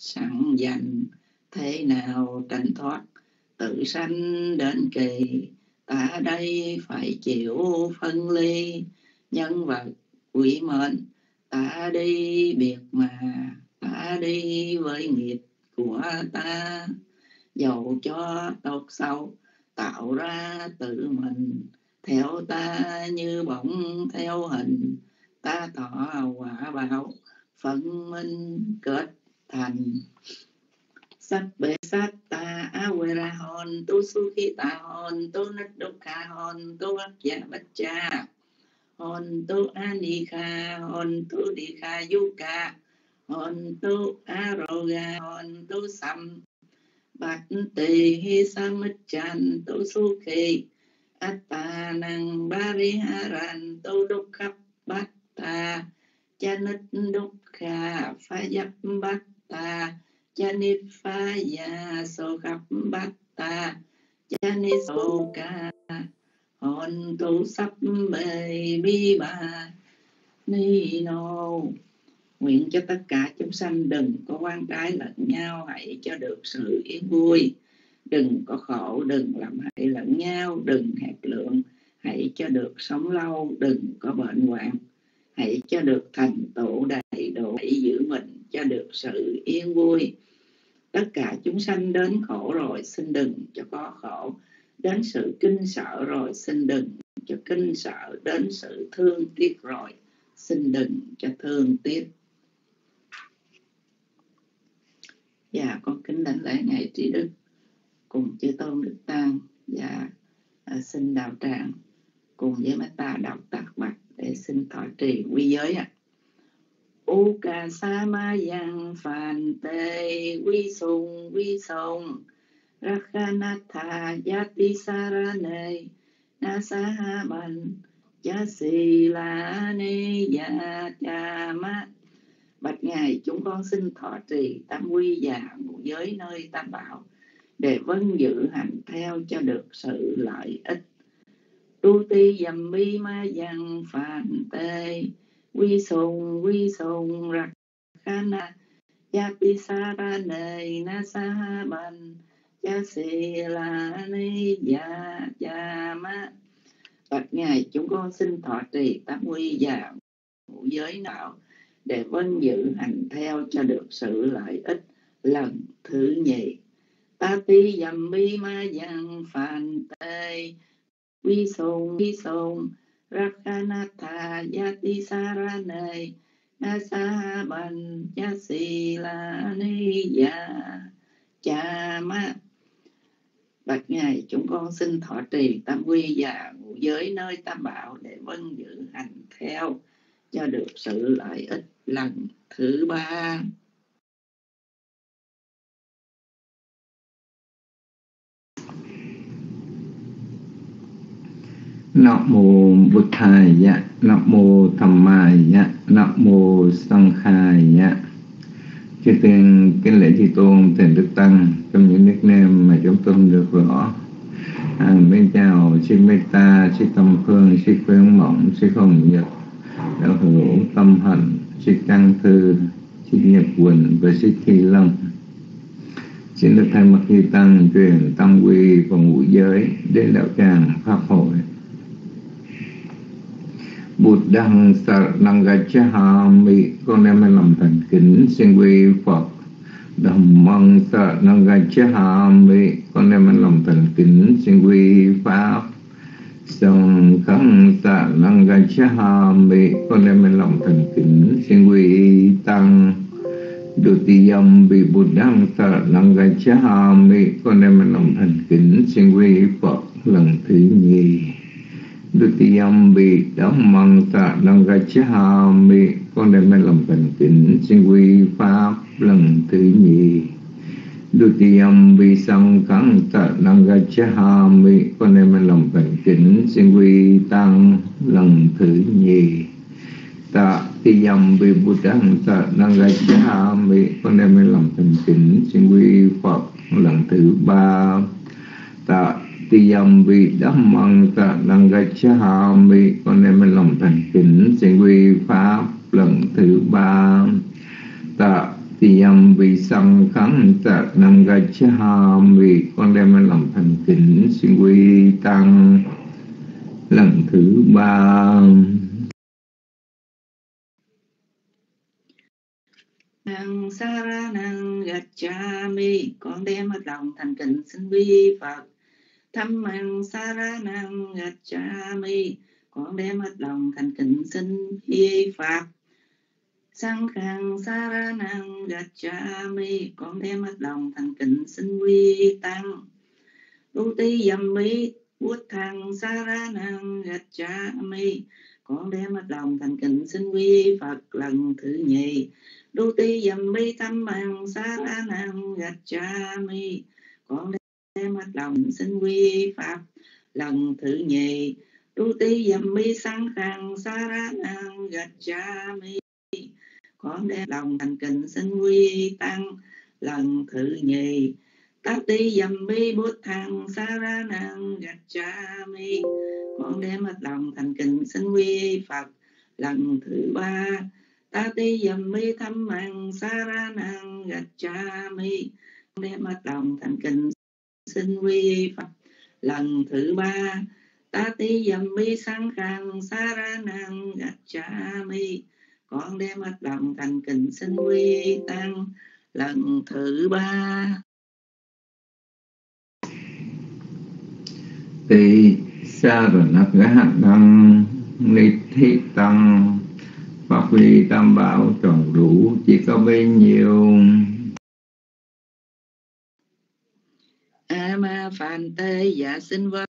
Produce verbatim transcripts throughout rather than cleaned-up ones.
sẵn dành, thế nào tránh thoát tự sanh đến kỳ. Ta đây phải chịu phân ly, nhân vật quỷ mệnh ta đi biệt mà, ta đi với nghiệp của ta. Dầu cho tốt xấu tạo ra tự mình, theo ta như bóng theo hình. Ta tỏ quả báo phân minh kết thành. Sắc bệ sát ta awera hon tu sukhi ta hon tu nát dukkha hon tu akya baccha hon tu anikha hon tu dikha yuka hon tu aroga hon tu sam bát tỳ hi samichan tu sukhi atta năng bariharan tu dukkha batta chanit dukkha phayap batta chanipaya so khắp batta chanisoka hon tu sắp bề bi bà ni nô. Nguyện cho tất cả chúng sanh đừng có oán trái lẫn nhau, hãy cho được sự yên vui. Đừng có khổ, đừng làm hại lẫn nhau, đừng hẹp lượng, hãy cho được sống lâu, đừng có bệnh hoạn, hãy cho được thành tựu đầy đủ, hãy giữ mình cho được sự yên vui. Tất cả chúng sanh đến khổ rồi, xin đừng cho có khổ. Đến sự kinh sợ rồi, xin đừng cho kinh sợ. Đến sự thương tiếc rồi, xin đừng cho thương tiếc. Dạ, con kính đảnh lễ Ngài Trí Đức cùng chư tôn Đức Tăng và à, xin đạo tràng cùng với mấy ta đọc tác bạch để xin thọ trì quy giới ạ. Uka sama yang phàn tê quy sung quy sung rakhanatha yati sarane nasahaban jasilane yachama. Bạch Ngài, chúng con xin thọ trì tam quy và ngũ giới nơi tam bảo để vâng giữ hành theo cho được sự lợi ích. Tu ti dầm mi ma yang phàn tê quy sùng quy sùng rạc khana yati sarane nasahaban jasilane yachama. Bạch Ngài, chúng con xin thọ trì tam quy và ngũ giới nào để vâng giữ hành theo cho được sự lợi ích lần thứ nhì. Ta ti dầm bi ma yang phàn tê quy sùng quy sùng rakhanatha yati sarane nasahaban jasilane yachama. Bạch Ngài, chúng con xin thọ trì tam quy và ngũ giới nơi tam bảo để vâng giữ hành theo cho được sự lợi ích lần thứ ba. Nam mô Bụt Thaya, Nam mô Dhammaya, Nam mô Sanghaya. Chư tiên kính lễ chư tôn thầy Đức Tăng trong những nickname mà chúng tôi không được rõ. À, bên chào sư Meta, sư Tâm Phương, sư Khuyến Mộng, sư Không Nhật, đạo hữu Tâm Hạnh, sư Trang Thư, sư Nhật Quỳnh và sư Thi Long. Xin được thay mặt chư Tăng truyền tam quy và ngũ giới đến đạo tràng pháp hội. Bụt Đăng Saranang Gacchami, con em lòng thành kính xin quy Phật. Dhammang Saranang Gacchami, con em lòng thành kính xin quy Pháp. Sanghang Saranang Gacchami, con em lòng thành kính xin quy Tăng. Dutiyam bi Buddhang Saranang Gacchami, con em lòng thành kính xin quy Phật lần thứ nhì. Dutiyam bi Dhammang Saranang Gacchami, con đem lòng thành kính xin quy Pháp lần thứ nhì. Dutiyam bi Sanghang Saranang Gacchami, con đem lòng thành kính xin quy Tăng lần thứ nhì. Tatiyam bi Buddhang Saranang Gacchami, con đem lòng thành kính xin quy Phật lần thứ ba. Tatiyam bi Dhammang Saranang Gacchami, con đem lòng thành kính xin quy Pháp lần thứ ba. Tiyam vi sang kháng tạ nam gacchami. Con đem lòng thành kính xin quy tăng lần thứ ba. Năng saranang gacchami. Con đem hết lòng thành kính xin quy Phật. Dhammang saranang gacchami. Con đem hết lòng thành kính xin quy Phật. Sanghang saranang gacchami. Con đem hết lòng thành kính xin quy tăng. Dutiyampi buddhang saranang gacchami. Con đem hết lòng thành kính xin quy Phật lần thứ nhì. Dutiyampi dhammang saranang gacchami. Con đem hết lòng xin quy Phật lần thứ nhì. Dutiyampi sanghang saranang gacchami. Con đem lòng thành kính xin quy tăng lần thứ nhì. Tatiyampi buddhang saranang gacchami. Con đem hết lòng thành kính xin quy Phật lần thứ ba. Tatiyampi dhammang saranang gacchami. Con đem hết lòng thành kính xin quy Phật lần thứ ba. Tatiyampi sanghang saranang gacchami. Con đem hết lòng thành kính xin quy tăng lần thứ ba. Tỳ saranang ni thi tăng. Pháp huy tam bảo tròn đủ chỉ có bấy nhiêu. A ma phàn tê dạ xin vâng.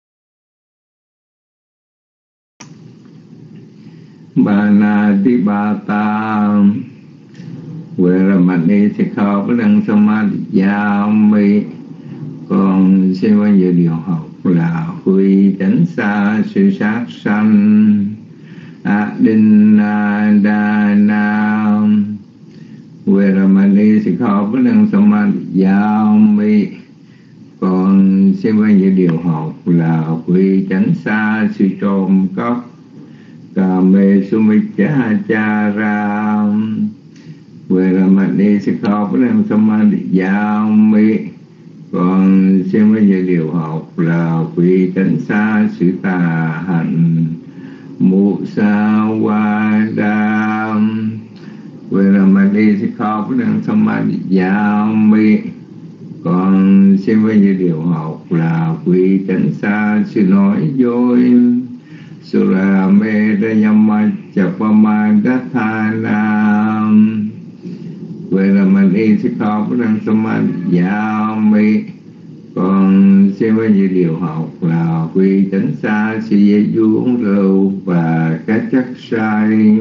Bà na ti ba ta Veramani Sikkhapadang Samadhiyami. Con xin bao nhiêu điều học là huy tránh xa sự sát sanh. Adinadana Veramani Sikkhapadang Samadhiyami. Con xin bao nhiêu điều học là huy tránh xa sự trộm cắp. Kame Sumichachara Veramani Sikkhapadang Samadhiyami. Con xin bao nhiêu điều học là quy tránh xa sự tà hạnh. Musawada Veramani Sikkhapadang Samadhiyami. Con xin bao nhiêu điều học là quy tránh xa sự nói dối. Sura Medayama Chapamadatthana Veramani Sikkhapadang Samadhiyami. Con xin bao nhiêu điều học là quy tránh xa sự dễ du uống rượu và các chất sai.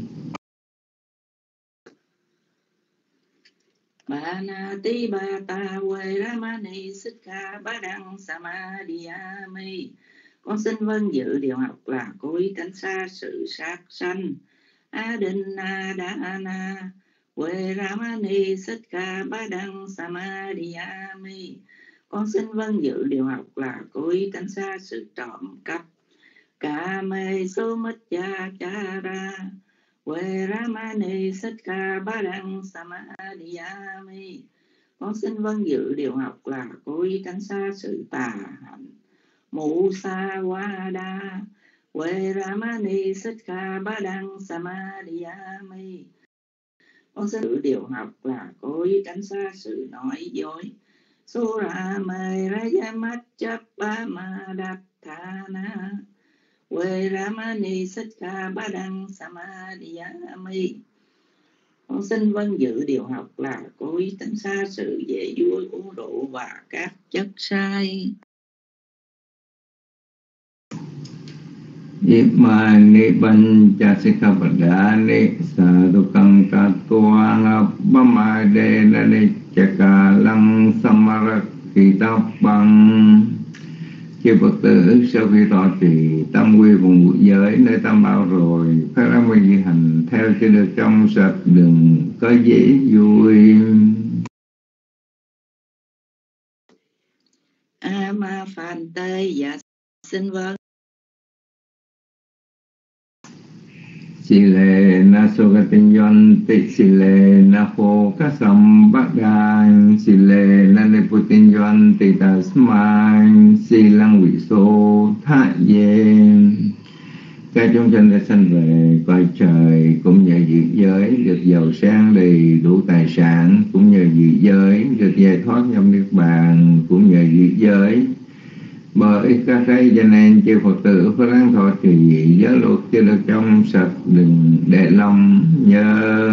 Banati bata Veramani Sikkhapadang Samadhiyami. Con xin vâng dự điều học là cố ý tránh xa sự sát sanh. Adinadana Veramani Sikkhapadang Samadhiyami. Con xin vâng dự điều học là cố ý tránh xa sự trộm cắp. Kame Sumichachara Veramani Sikkhapadang Samadhiyami. Con xin vâng dự điều học là cố ý tránh xa sự tà hạnh. Musawada Veramani Sikkhapadang Samadhiyami. Con xin dự điều học là cố ý tránh xa sự nói dối. Sura Medayama Chapamadatthana Veramani Sikkhapadang Samadhiyami. Con xin vâng dự điều học là cố ý tránh xa sự dễ vui uống rượu và các chất sai. Imani Pancha Sikkhapadani Sadukang Tatuang Pamadena Nichakalang Samarakitapang. Chư Phật tử, sau khi thọ trì tam quy vùng ngũ giới nơi tam bảo rồi, phát ra mê di hành theo cho được trong sạch, đừng có dễ vui. A ma phàn tê dạ xin vâng. Sile na sogatinyanti sile na ho kasambadang sile na niputinyanti tasmai silang viso tha yen. Các chúng sanh đã sanh về cõi trời cũng nhờ diệt giới được giàu sang đầy đủ tài sản, cũng nhờ diệt giới được giải thoát trong niết bàn, cũng nhờ diệt giới bởi các cái cho nên chư Phật tử phải ráng thọ trì dị giới luật cho được trong sạch, đừng để lòng nhớ.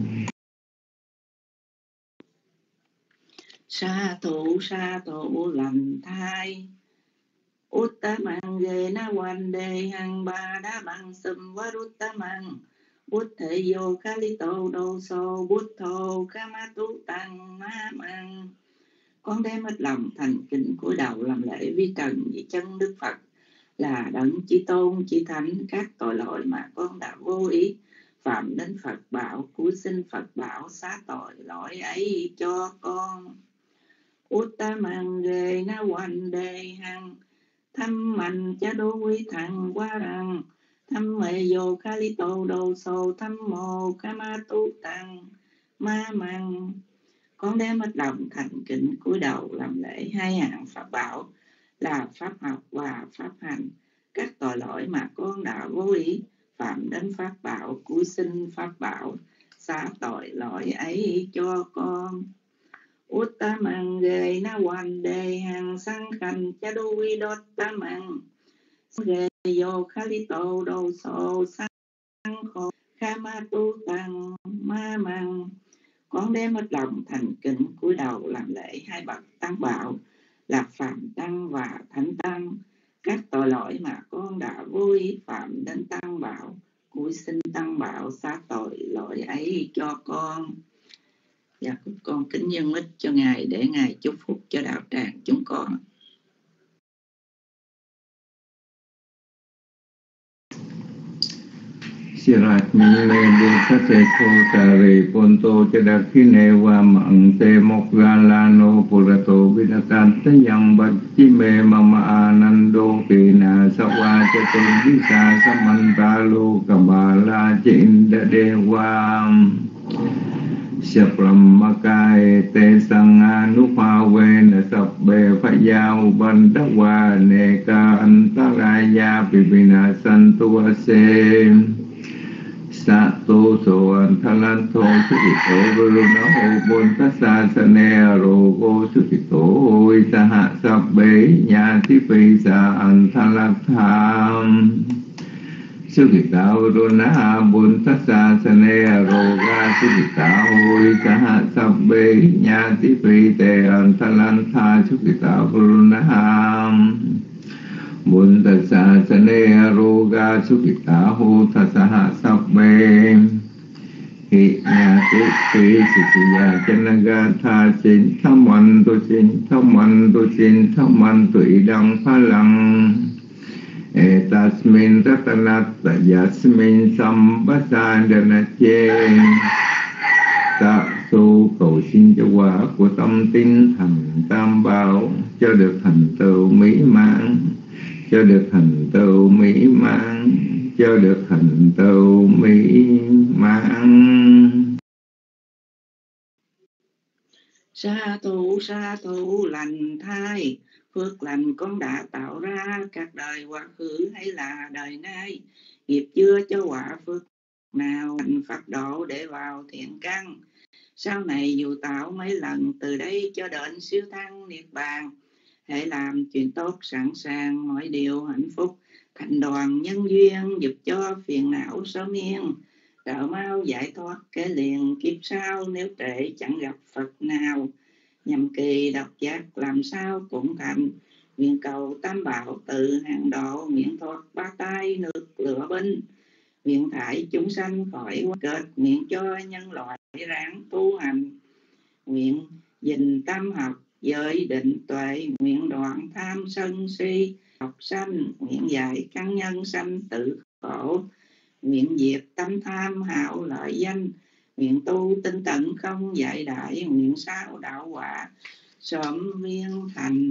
Sa thủ sa thủ lành thai Uttamang ghê na quan đề hằng ba đá bằng sum vá Uttamang Bút thể vô khá lý tô đô sô bút thô khá má tú tăng má măng. Con đem hết lòng thành kính cúi đầu làm lễ vi trần vì chân Đức Phật là đấng chí tôn chí thánh. Các tội lỗi mà con đã vô ý phạm đến Phật bảo, cúi xin Phật bảo xá tội lỗi ấy cho con. Uttamang ghê na quan đề hằng thăm mạnh cha đô quý thằng quá rằng thăm mê vô khá lý tô đô sô thăm mô khá ma tu tăng ma măng. Con đem hết lòng thành kính cúi đầu làm lễ hai hạng pháp bảo là pháp học và pháp hành. Các tội lỗi mà con đã vô ý phạm đến pháp bảo, cúi xin pháp bảo xá tội lỗi ấy cho con. Uttamang ghê na quan đề hằng sang khanh cha đô quy đốt tamang ghê vô khá lý tô đô sô sang khô kha ma tu tăng ma măng. Con đem hết lòng thành kính cúi đầu làm lễ hai bậc tăng bảo là phạm tăng và thánh tăng. Các tội lỗi mà con đã vô ý phạm đến tăng bảo, cúi xin tăng bảo xá tội lỗi ấy cho con. Dạ, con kính dân mít cho Ngài để Ngài chúc phúc cho đạo tràng chúng con. Sirat mile bukate thotare ponto chadakine wa mangte mokgalano purato vidakanta yang bacchime mama anando pina sawa chatundisa samantalo kamala cinda dewa Sapramakae te sanganupawe sabbe phayau bandawa neka antaraya pipina santuase Sato so antalanto sukito guruna hobon tasasane rogo sukito isaha sabbe nyati pisa antalatham Sukita uruna bun tasasane roga sukita isaha sabbe nyati pite antalantha sukita uruna Bun tassa sane roga sukita ho tasaha sabbe Hi nyati pi sitiya chanaga tha sin thaman tu sin thaman tu sin thaman tu idang phalang Etasmin ratanatta yasmin sambasandana che Tạ su cầu xin cho quả của tâm tinh thần tam bảo cho được thành tựu mỹ mãn, cho được thành tựu mỹ mãn, cho được thành tựu mỹ mãn. Sa thủ sa thủ lành thai phước lành con đã tạo ra các đời quá khứ hay là đời nay, nghiệp chưa cho quả phước nào thành Phật độ để vào thiện căn. Sau này dù tạo mấy lần từ đây cho đến siêu thăng niết bàn, hãy làm chuyện tốt sẵn sàng mọi điều hạnh phúc, thành đoàn nhân duyên giúp cho phiền não sớm yên, đỡ mau giải thoát kế liền kiếp sau nếu trễ chẳng gặp Phật nào. Nhằm kỳ độc giác làm sao cũng thành, nguyện cầu tam bảo từ hàng độ, nguyện thoát ba tai nước lửa binh, nguyện thải chúng sanh khỏi quá kết, nguyện cho nhân loại ráng tu hành, nguyện dình tâm học giới định tuệ, nguyện đoạn tham sân si học sanh, nguyện dạy căn nhân sanh tự khổ, nguyện diệt tâm tham hạo lợi danh, nguyện tu tinh tận không dạy đại, nguyện sao đạo quả sớm viên thành.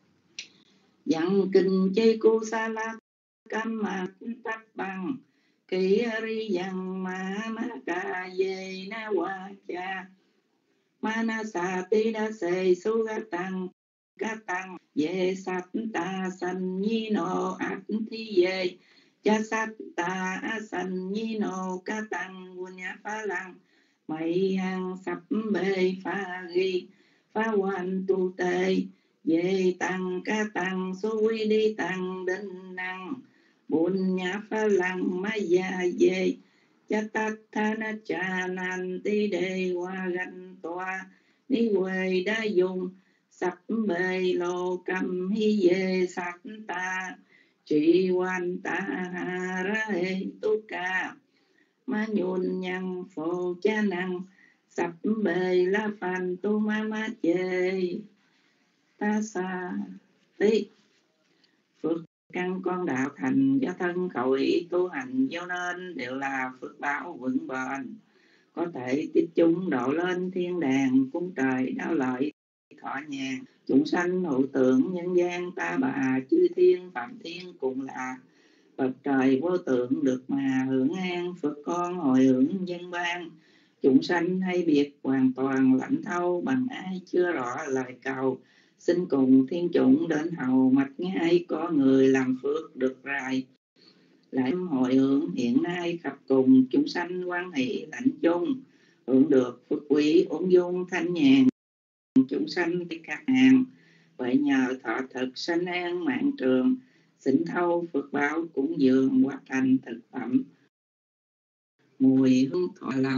Văn kinh chây cô sa la cam mà tắc bằng kỳ ri yang ma ma ca ye na wa cha ma na sa ti đa se su ga tăng ga tăng ye sát ta san nhi no át thi ye cha sát ta san nhi no ca tăng bu nha pha lăng mày hằng sắp bê pha ghi pha hoàn tu tê ye tăng ca tăng số quy đi tăng đến năng bùn nhà pha lăng ma ya ye cha tát tha na cha nan ti đề hoa gan toa ni quê đa dùng sắp bê lô cầm hi ye sát ta chỉ quan ta ha ra he tu ca ma nhôn nhang phô cha năng sắp bê la phan tu ma ma chê ta sa tí phước căn con đạo thành do thân khẩu ý tu hành do nên đều là phước báo vững bền, có thể tiếp chúng độ lên thiên đàng cung trời đáo lợi thọ nhàn chúng sanh hữu tượng nhân gian ta bà chư thiên phạm thiên cùng là bậc trời vô tượng được mà hưởng an phước con hồi hưởng dân ban chúng sanh hay biệt hoàn toàn lãnh thâu bằng ai chưa rõ lời cầu xin cùng thiên chủng đến hầu mặt ngay có người làm phước được rài lại hồi hưởng hiện nay khắp cùng chúng sanh quan hệ lãnh chung hưởng được phước quý ổn dung thanh nhàn chúng sanh các hàng vậy nhờ thọ thực sanh an mạng trường xỉn thâu phước báo cúng dường hóa thành thực phẩm mùi hương thọ lòng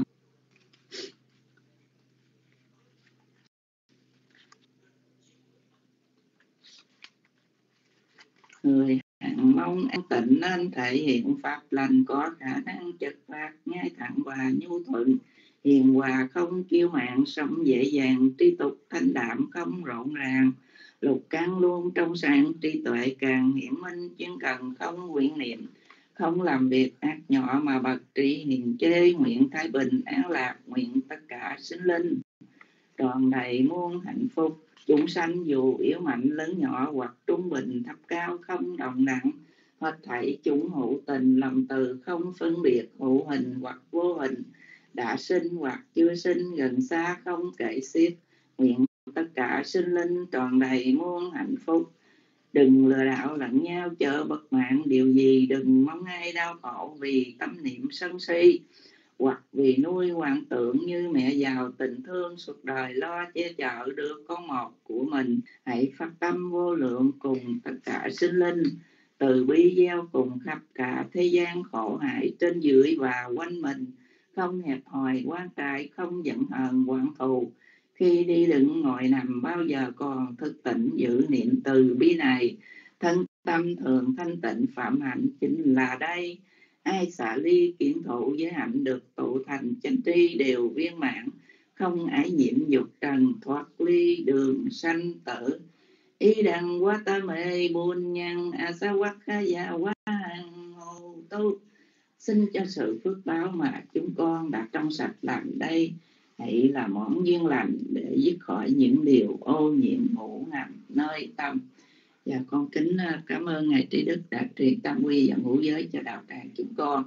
người hạng mong an tịnh nên thể hiện pháp lành có khả năng chất phát ngay thẳng và nhu thuận hiền hòa không kiêu mạn sống dễ dàng tri tục thanh đạm không rộn ràng lục căn luôn trong sáng trí tuệ càng hiển minh chuyên cần không quyển niệm không làm việc ác nhỏ mà bậc trí hiền chê nguyện thái bình an lạc nguyện tất cả sinh linh tròn đầy muôn hạnh phúc chúng sanh dù yếu mạnh lớn nhỏ hoặc trung bình thấp cao không đồng đẳng hết thảy chúng hữu tình lòng từ không phân biệt hữu hình hoặc vô hình đã sinh hoặc chưa sinh gần xa không kể xiết nguyện tất cả sinh linh tròn đầy muôn hạnh phúc đừng lừa đảo lẫn nhau chớ bất mãn điều gì đừng mong ai đau khổ vì tâm niệm sân si hoặc vì nuôi hoàng tượng như mẹ giàu tình thương suốt đời lo che chở được con một của mình hãy phát tâm vô lượng cùng tất cả sinh linh từ bi gieo cùng khắp cả thế gian khổ hại trên dưới và quanh mình không hẹp hòi quan trại không giận hờn oán thù khi đi đứng ngồi nằm bao giờ còn thức tỉnh giữ niệm từ bi này thân tâm thường thanh tịnh phạm hạnh chính là đây ai xả ly kiến thụ với hạnh được tụ thành chánh tri đều viên mãn không ái nhiễm dục trần thoát ly đường sanh tử ý đăng quá ta mê buôn nhân a sa quát kha gia quá hằng hồ tu xin cho sự phước báo mà chúng con đã trong sạch làm đây hãy là món duyên lành để dứt khỏi những điều ô nhiễm ngủ ngầm nơi tâm. Và con kính cảm ơn Ngài Trí Đức đã truyền tam quy và ngũ giới cho đạo tràng chúng con.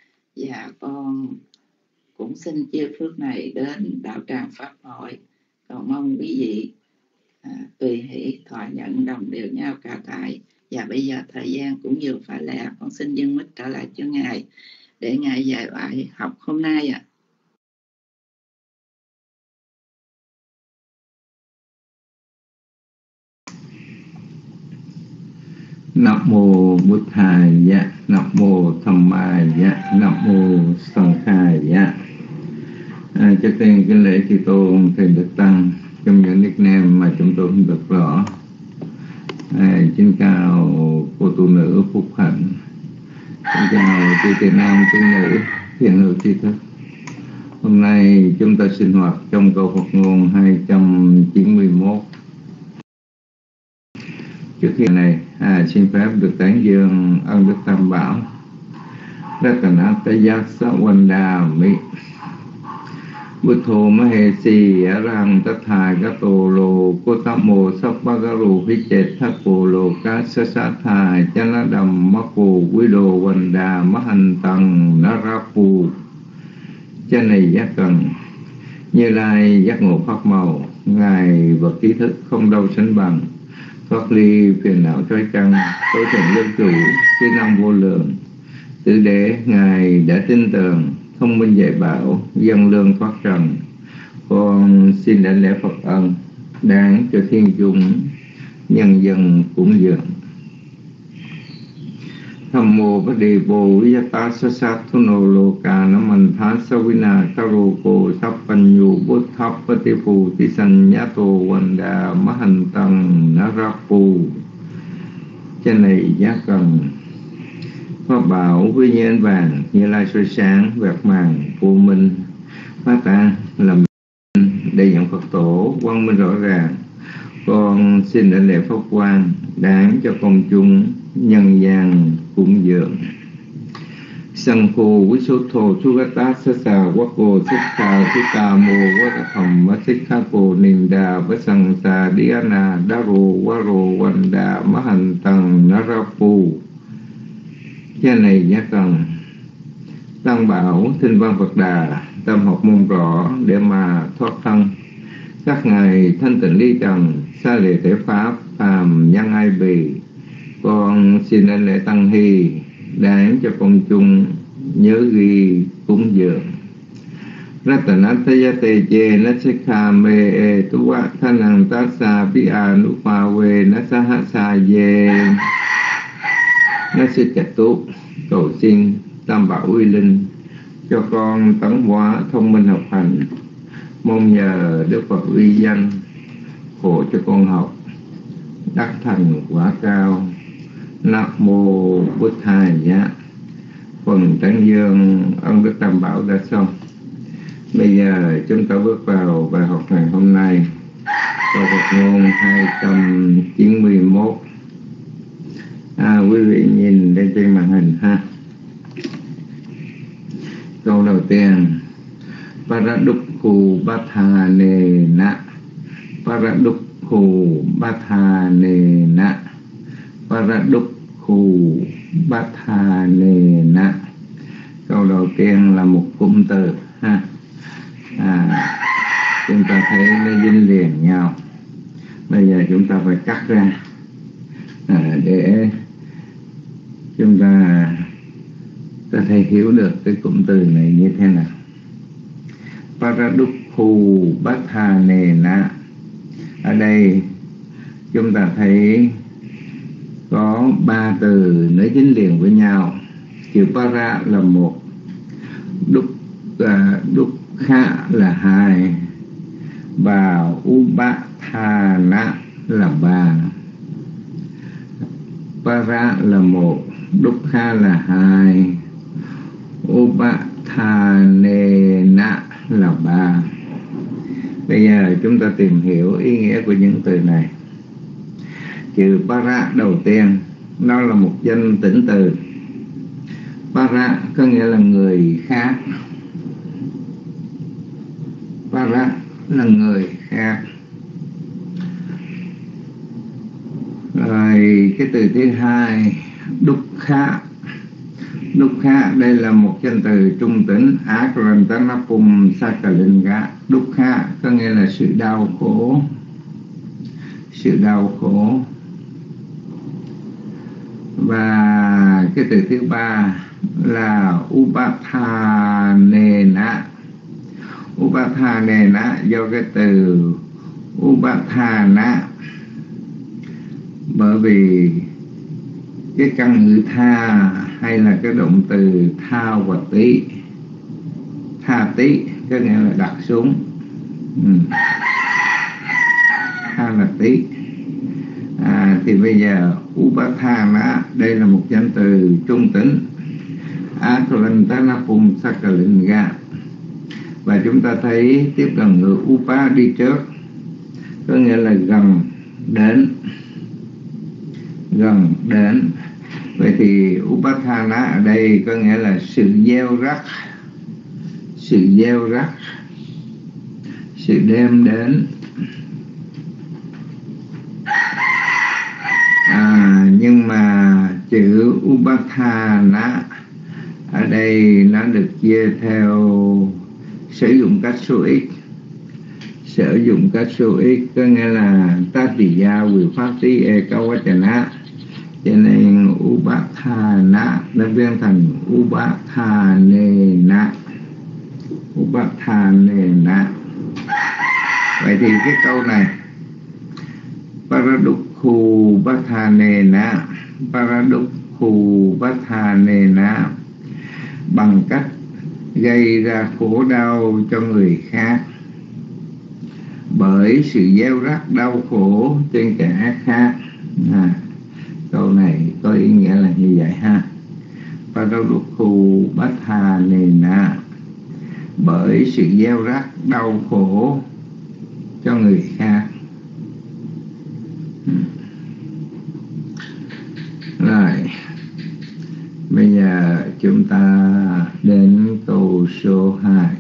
Và con cũng xin chia phước này đến đạo tràng Pháp hội. Cầu mong quý vị à, tùy hỷ thọ nhận đồng đều nhau cả tại. Và bây giờ thời gian cũng vừa phải lẽ, con xin dâng mic trở lại cho Ngài để Ngài dạy bài học hôm nay ạ. À. Nam mô Bụt Thaya, Nam mô Dhammaya, Nam mô Sanghaya. À, trước tiên kính lễ chư tôn thầy Đức Tăng trong những nickname mà chúng tôi không được rõ. À, xin chào cô tu nữ Phúc Hạnh, xin chào chư tiền nam tu nữ thiện hữu tri thức. Hôm nay chúng ta sinh hoạt trong câu Phật ngôn hai trăm chín mươi mốt. Trước khi này, à, xin phép được tán dương ân Đức Tam Bảo Ratanataya Sawandami Bụt thô ma hê si a răng tất thà gá tô lô cô tát mô sắp bá gá rù hít chết thác cô lô cá sá sát thà chá ná đầm má cô quý đồ quần đà má hành tăng ná rá phù chá này giác cần. Như Lai giác ngộ pháp màu, Ngài vật trí thức không đâu sánh bằng, thoát ly phiền não trói trăng, tối thượng dân chủ, trí năng vô lượng. Tử đế Ngài đã tin tưởng, thông minh dạy bảo, dân lương thoát trần. Con xin đảnh lễ Phật ân, đáng cho thiên chúng, nhân dân cúng dường. Tham mô bát đề bồ yata sa sát thu nô lô ca nam man thá sa vina karo cô sắp pan nhu bút thắp bát đề phù tí sanh nhá tô quần đà má hành tăng ná ra phù. Trên này giá cần pháp bảo với nhân vàng Như Lai soi sáng vẹt màng vô minh phát tan làm để nhận Phật tổ quang minh rõ ràng. Con xin đảnh lễ pháp quang đáng cho công chúng nhân gian cúng dường. Sang khô quý số thô chú gát tá sá xà quá cô xích khà xích ca mô quá tạ thầm má xích khá cô nìm đà với sang xà đi á nà đá rô quá rô quanh đà má hành tăng ná ra phù. Cha này giá cần tăng bảo thinh văn Phật Đà tâm học môn rõ để mà thoát thân. Các ngài thanh tịnh ly trần xa lìa thể pháp phàm nhân ai bì. Con xin đảnh lễ tăng hy đáng cho công chúng nhớ ghi cúng dường. Ratanatayate che nasikha me e tuwa thanang tassa pi anupa ve nasahasa ye nasikatu. Cầu xin Tam Bảo uy linh cho con tấn hóa thông minh học hành, mong nhờ Đức Phật uy danh hộ cho con học đắc thành quả cao. Nam mô Bụt Thầy nhá. Phần tán dương ân Đức Tam Bảo đã xong. Bây giờ chúng ta bước vào bài học ngày hôm nay, câu Phật ngôn hai trăm chín mươi mốt. À, quý vị nhìn lên trên màn hình ha. Câu đầu tiên: Paradukhu Bhatthane na. Paradukhu Bhatthane na. Paradukhu Bhatthane na. Câu đầu tiên là một cụm từ ha. À, chúng ta thấy nó dính liền nhau. Bây giờ chúng ta phải cắt ra à, để chúng ta ta thể hiểu được cái cụm từ này như thế nào. Paradukhu Bhatthane na. Ở đây chúng ta thấy có ba từ nó dính liền với nhau. Chữ para là một, đúc à, đúc kha là hai, và upathana là ba. Para là một, đúc kha là hai, upathanena là ba. Bây giờ chúng ta tìm hiểu ý nghĩa của những từ này. Chữ para đầu tiên nó là một danh tĩnh từ. Para có nghĩa là người khác. Para là người khác. Rồi cái từ thứ hai, dukkha. Dukkha đây là một danh từ trung tính. Akrantanapum sakalinga. Dukkha có nghĩa là sự đau khổ. Sự đau khổ. Và cái từ thứ ba là upathanena. Upathanena do cái từ upathana, bởi vì cái căn ngữ tha hay là cái động từ tha và tí. Tha tí có nghĩa là đặt xuống. ừ. Tha là tí. À, thì bây giờ upathana đây là một danh từ trung tính. Akrantanapum sakalinga. Và chúng ta thấy tiếp gần ngữ upa đi trước, có nghĩa là gần đến. Gần đến. Vậy thì upathana ở đây có nghĩa là sự gieo rắc. Sự gieo rắc. sự đem đến. À, nhưng mà chữ Upathana ở đây nó được chia theo sử dụng cách số ít. Sử dụng cách số ít có nghĩa là Tatiya Vipatti Ekavachana, cho nên Upathana nó biến thành Upathanena. Upathanena. Vậy thì cái câu này Paradukhu Pathanena, Paradukhu Pathanena, bằng cách gây ra khổ đau cho người khác bởi sự gieo rắc đau khổ trên kẻ khác. À, câu này có ý nghĩa là như vậy ha. Paradukhu Pathanena, bởi sự gieo rắc đau khổ cho người khác. Rồi, bây giờ chúng ta đến câu số hai.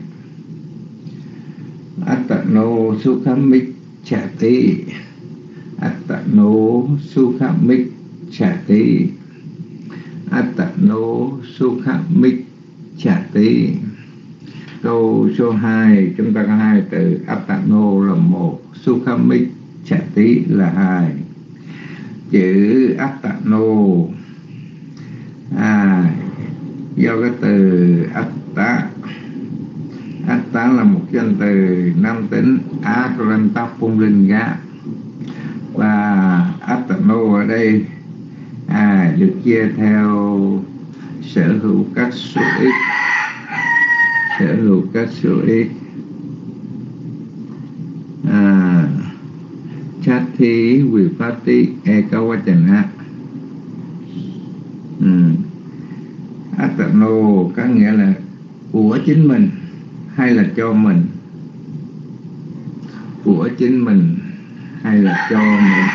Attano Sukhamicchati, Attano Sukhamicchati, Attano Sukhamicchati. Câu số hai chúng ta có hai từ. Attano là một, Sukhamicchati là hai. Chữ Attano à, do cái từ Atta. Atta là một danh từ nam tính Akaranta Pumlinga, và Attano ở đây à, được chia theo sở hữu cách số ít. Sở hữu cách số ít. À, Chatti Vipatti Ekavachana. Ừ. Attano có nghĩa là của chính mình hay là cho mình. Của chính mình hay là cho mình.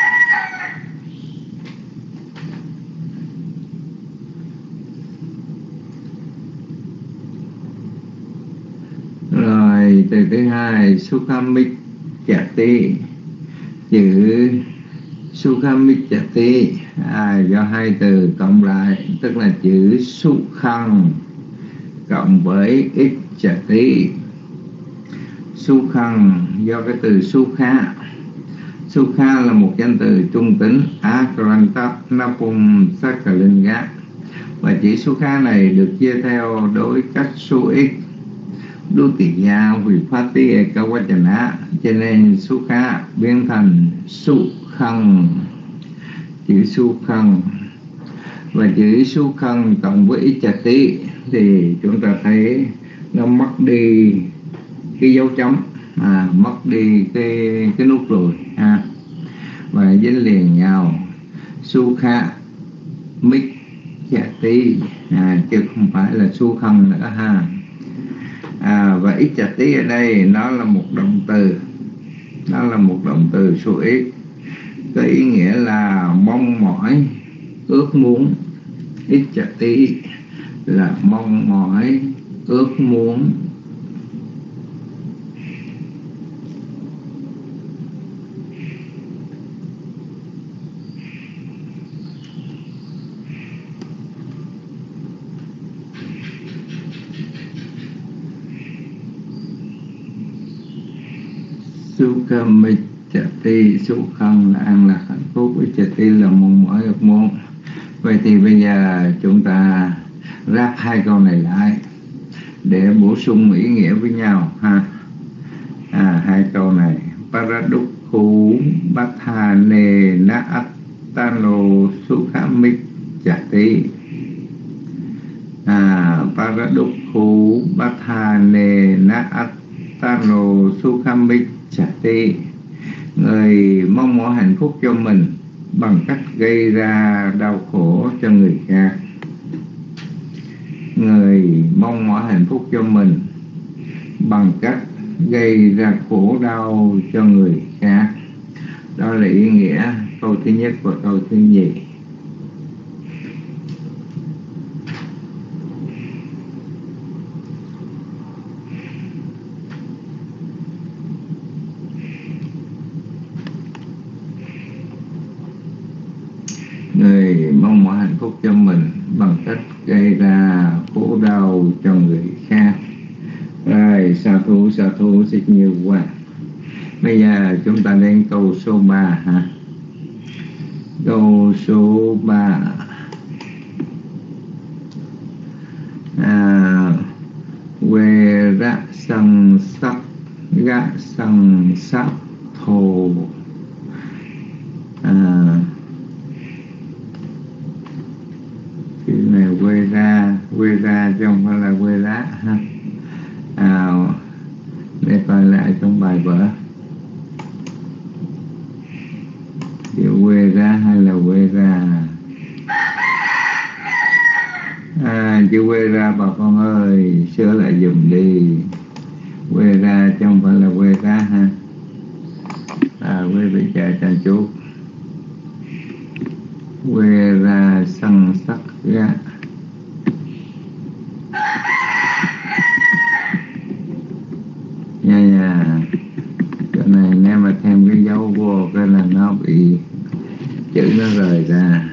Rồi từ thứ hai Sukhamicchati. Chữ Sukhamicchati à, do hai từ cộng lại, tức là chữ Sukhang cộng với Ichchati. Sukhang do cái từ Sukha. Sukha là một danh từ trung tính Akaranta Napumsakalinga, và chữ Sukha này được chia theo đối cách số ít Dutiya Vipatti Ekavachana, cho nên Sukha biến thành Sukhang. Chữ Sukhang và chữ Sukhang cộng với Ichchati thì chúng ta thấy nó mất đi cái dấu chấm, à, mất đi cái cái nút ruồi ha, và dính liền nhau. Sukha Micchati à, chứ không phải là Sukhang nữa ha. À, và Ichchati ở đây nó là một động từ, nó là một động từ số ít, có ý nghĩa là mong mỏi, ước muốn. Ichchati là mong mỏi, ước muốn. Sukhamicchati, Sukhang là an lạc hạnh phúc, Ichchati là mong mỏi ước muốn. Vậy thì bây giờ chúng ta ráp hai câu này lại để bổ sung ý nghĩa với nhau ha. À, hai câu này Paradukhu Pathanena Attano Sukhamicchati. À, Paradukhu Pathanena Attano Sukhamicchati. Người mong mỏi hạnh phúc cho mình bằng cách gây ra đau khổ cho người khác. Người mong mỏi hạnh phúc cho mình bằng cách gây ra khổ đau cho người khác. Đó là ý nghĩa câu thứ nhất và câu thứ nhì. người mong mọi hạnh phúc cho mình bằng cách gây ra khổ đau cho người khác. Rồi, sa thú, sa thú rất nhiều quá. Bây giờ chúng ta đến câu số ba ha. Câu số ba. À, quê ra sân sắc gã sân sắc thô. À, cái này quê ra, quê ra chứ không phải là quê lá ha. À, để coi lại trong bài vở, chữ quê ra hay là quê ra? À, chữ quê ra bà con ơi, sửa lại dùm đi. Quê ra chứ không phải là quê ra ha. À, quý vị chờ cho chút. Quê ra sân sắc gã. Nha nha. Chỗ này nếu mà thêm cái dấu vô cái là nó bị chữ nó rời ra.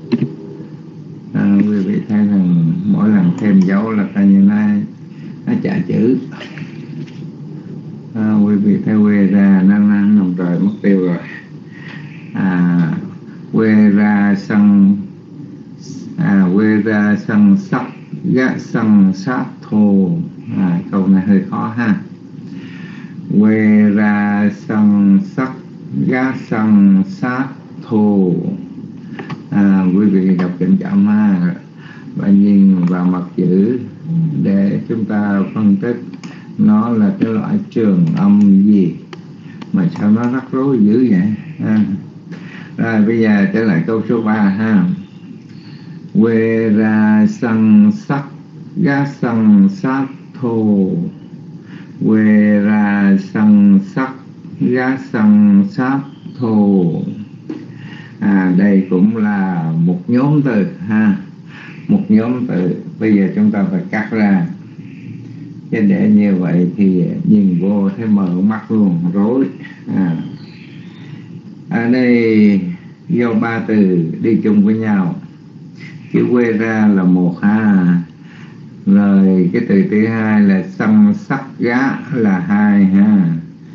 À, quý vị thấy rằng mỗi lần thêm dấu là coi như nó nó trả chữ. À, quý vị thấy quê ra nó nó nằm rồi mất tiêu rồi. À, quê ra sân à, quê ra sân sắc gã sân sát thô. À, câu này hơi khó ha. Quê ra sân sắc gã sân sát thô. À, quý vị đọc chậm chậm ha, và nhìn vào mặt chữ để chúng ta phân tích nó là cái loại trường âm gì mà sao nó rắc rối dữ vậy ha. Rồi bây giờ trở lại câu số ba ha. Quê ra sân sắc gã sân sát thô. Quê ra sân sắc gã sân sát thô. À, đây cũng là một nhóm từ ha, một nhóm từ. Bây giờ chúng ta phải cắt ra, chứ để như vậy thì nhìn vô thấy mở mắt luôn, rối. À, ở đây do ba từ đi chung với nhau, chữ quê ra là một ha, rồi cái từ thứ hai là sân sắc gã là hai ha,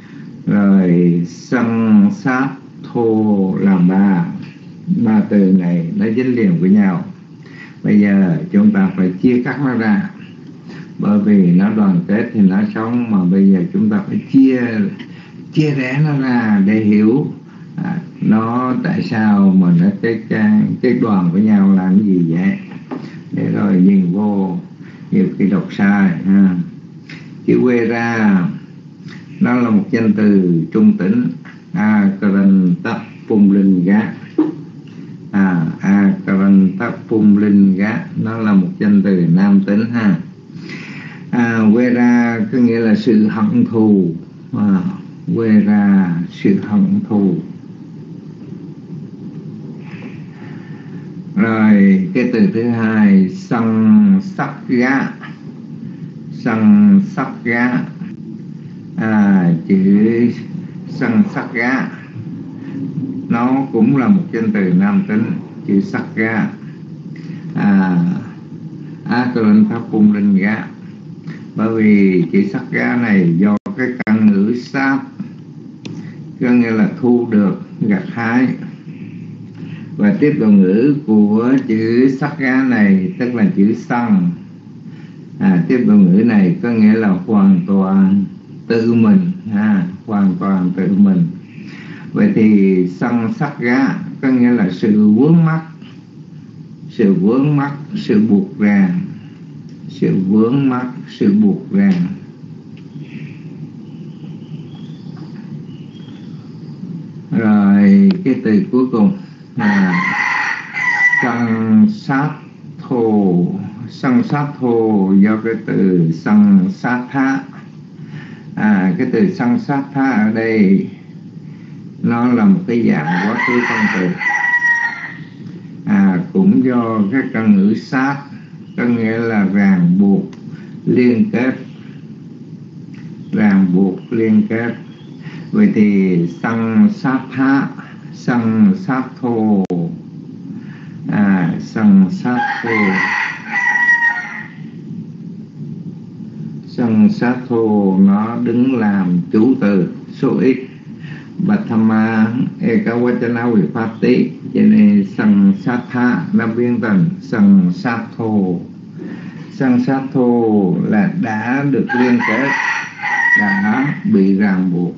rồi sân sát thô là ba. Ba từ này nó dính liền với nhau. Bây giờ chúng ta phải chia cắt nó ra, bởi vì nó đoàn kết thì nó sống, mà bây giờ chúng ta phải chia chia rẽ nó ra để hiểu à, nó tại sao mà nó cái cái cái đoàn với nhau làm cái gì vậy, để rồi nhìn vô nhiều khi đọc sai ha. Chữ quê ra nó là một danh từ trung tính, a karan tap pum linh gá. À, a karan tap pum linh gá nó là một danh từ nam tính ha. À, quê ra có nghĩa là sự hận thù. À, quê ra sự hận thù. Rồi cái từ thứ hai sân sắc gá. Sân sắc gá. À, chữ sân sắc gá nó cũng là một danh từ nam tính, chữ sắc gá. À, á tôi lên tháp cung linh gá, bởi vì chữ sắc gá này do cái căn ngữ sát, có nghĩa là thu được, gặt hái, và tiếp đầu ngữ của chữ sắc gá này tức là chữ sân. À, tiếp đầu ngữ này có nghĩa là hoàn toàn tự mình ha, hoàn toàn tự mình. Vậy thì sân sắc gá có nghĩa là sự vướng mắc, sự vướng mắc, sự buộc ràng, sự vướng mắc, sự buộc ràng. Rồi cái từ cuối cùng là sân sát thô. Sân sát thô do cái từ sân sát thá. À, cái từ sân sát thá ở đây nó là một cái dạng quá khứ phân từ. À, cũng do cái căn ngữ sát, có nghĩa là ràng buộc, liên kết, ràng buộc, liên kết. Vậy thì sân sát thá, sân sát thô sằng sát thô. Sằng sát thô nó đứng làm chủ từ số ít. Bạch tham ma ekawachana vipatti, cho nên sằng sát tha nó biến thành sằng sát thô. Sằng sát thô là đã được liên kết, đã bị ràng buộc,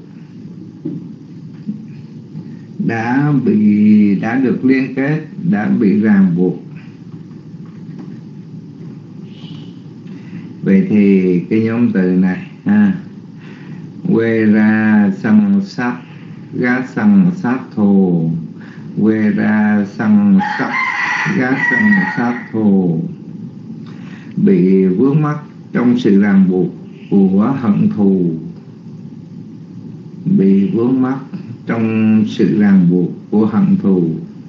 đã bị đã được liên kết, đã bị ràng buộc. Vậy thì cái nhóm từ này ha, quê ra sằng sát gá sằng sát thô, quê ra sằng sát gá sằng sát thô, bị vướng mắc trong sự ràng buộc của hận thù, bị vướng mắc trong sự ràng buộc của hận thù.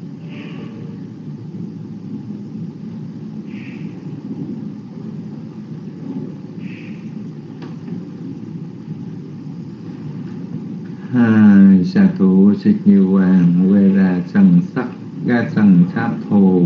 Ha sa thủ xích như hoàng, quê ra sằng sắc ga sằng sát thù.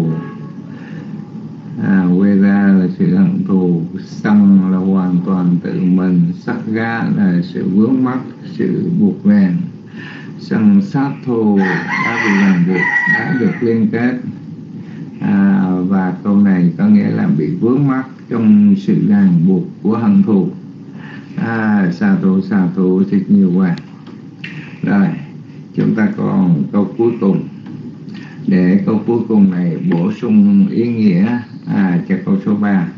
À, quê ra là sự hận thù, sằng là hoàn toàn tự mình, sắc ga là sự vướng mắc, sự buộc ràng. Sằng sát thù đã bị ràng buộc, đã được liên kết. À, và câu này có nghĩa là bị vướng mắc trong sự ràng buộc của hận thù. À, sa thủ sa thủ xích như hoàng. Rồi, chúng ta còn câu cuối cùng, để câu cuối cùng này bổ sung ý nghĩa à, cho câu số ba.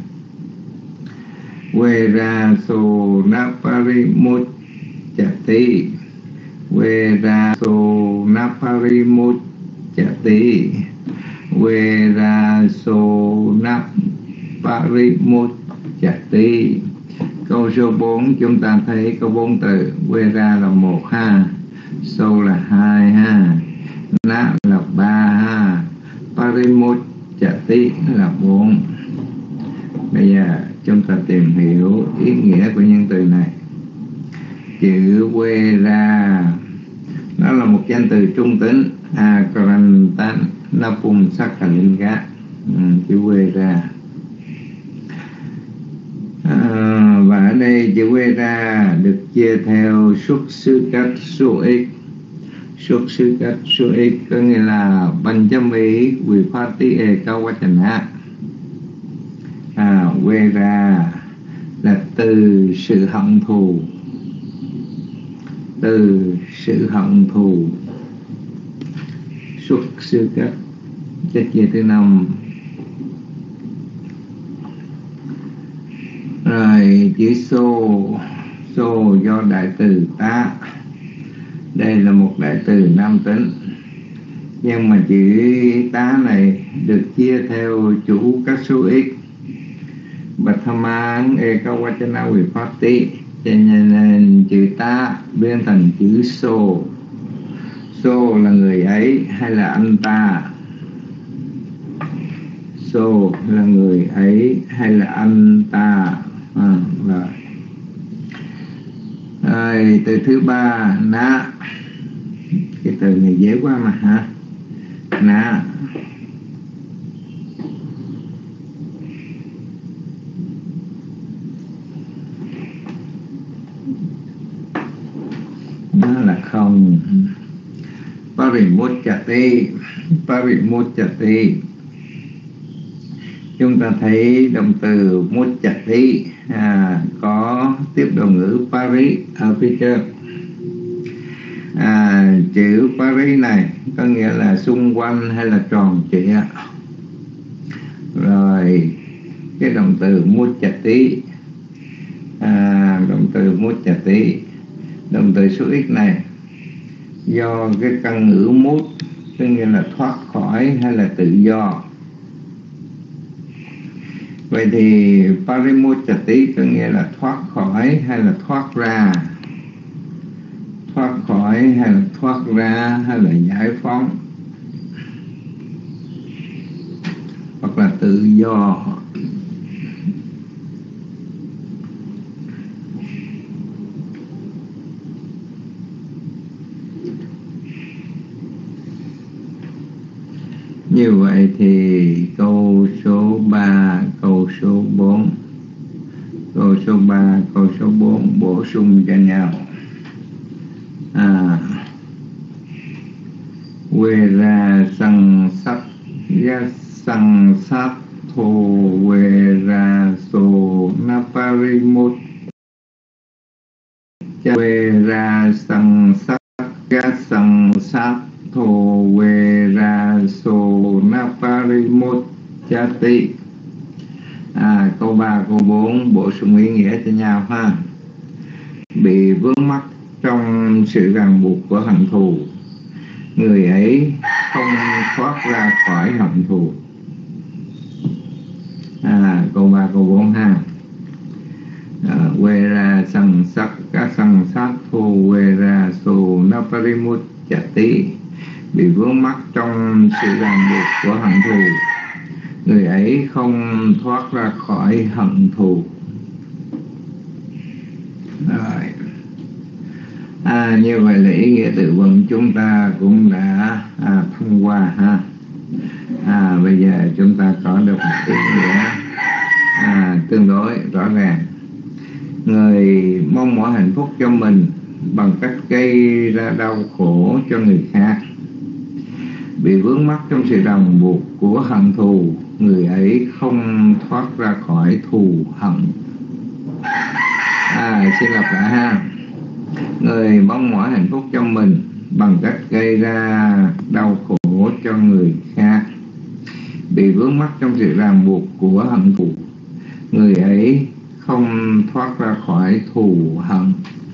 Quê ra sô napari mut chati, quê ra sô napari mut chati, quê ra sô napari mut chati. Câu số bốn chúng ta thấy có bốn từ, quê ra là một ha, sô là hai ha, na là ba ha, parimut chati là bốn. Bây giờ chúng ta tìm hiểu ý nghĩa của những từ này. Chữ quê ra nó là một danh từ trung tính, akarantan napum sakkalinga. Ừ, chữ quê ra. À, và ở đây chữ quê ra được chia theo xuất xứ cách số ít. Xuất xứ cách số ít có nghĩa là Panchami Vipatti Ekawachana. À, quê ra là từ sự hận thù, từ sự hận thù. Xuất xứ cách chất chia thứ năm. Rồi chữ xô, xô do đại từ tá. Đây là một đại từ nam tính, nhưng mà chữ tá này được chia theo chủ các số ít. Bạch tham án ekawachana vipatti, cho nên chữ tá biến thành chữ xô. Xô là người ấy hay là anh ta. Xô là người ấy hay là anh ta. À, rồi. Rồi, từ thứ ba, ná. Cái từ này dễ quá mà hả? Ná. Nó là không. Parimutchati. Parimutchati. Chúng ta thấy động từ muchchati à, có tiếp đầu ngữ pari ở phía trên. À, chữ pari này có nghĩa là xung quanh hay là tròn trịa. Rồi cái động từ muchchati, à, động từ muchchati, động từ số ít này do cái căn ngữ mút, có nghĩa là thoát khỏi hay là tự do. Vậy thì parimutchati có nghĩa là thoát khỏi hay là thoát ra. Thoát khỏi hay là thoát ra hay là giải phóng, hoặc là tự do. Như vậy thì câu số ba, câu số bốn, câu số ba, câu số bốn bổ sung cho nhau. À, quê ra sang sắc ya sang sát thô quê ra so naparimut quê ra sang sắc ya sang sát thô quê ra so naparimut chati. À, câu ba, câu bốn bổ sung ý nghĩa cho nhau ha. Bị vướng mắc trong sự ràng buộc của hận thù, người ấy không thoát ra khỏi hận thù. À, câu ba, câu bốn ha. À, quê ra sằng sắc các sằng sát thô quê ra sô naparimut chati. Bị vướng mắc trong sự ràng buộc của hận thù, người ấy không thoát ra khỏi hận thù. Rồi. À, như vậy là ý nghĩa tự vận chúng ta cũng đã à, thông qua ha. À, bây giờ chúng ta có được một ý nghĩa à, tương đối rõ ràng. Người mong mỏi hạnh phúc cho mình bằng cách gây ra đau khổ cho người khác, bị vướng mắc trong sự ràng buộc của hận thù, người ấy không thoát ra khỏi thù hận. À, xin lặp lại ha. Người mong mỏi hạnh phúc cho mình bằng cách gây ra đau khổ cho người khác, bị vướng mắc trong sự ràng buộc của hận thù, người ấy không thoát ra khỏi thù hận.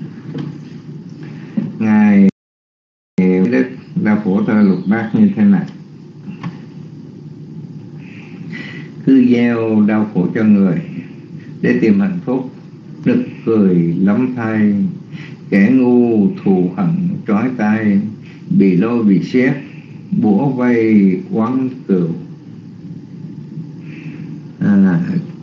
Ngài Đức Đa Phổ Tơ Lục Bát như thế này: cứ gieo đau khổ cho người để tìm hạnh phúc, nực cười lắm thay, kẻ ngu thù hận trói tay, bị lôi bị xiết, bủa vây oán cừu. À,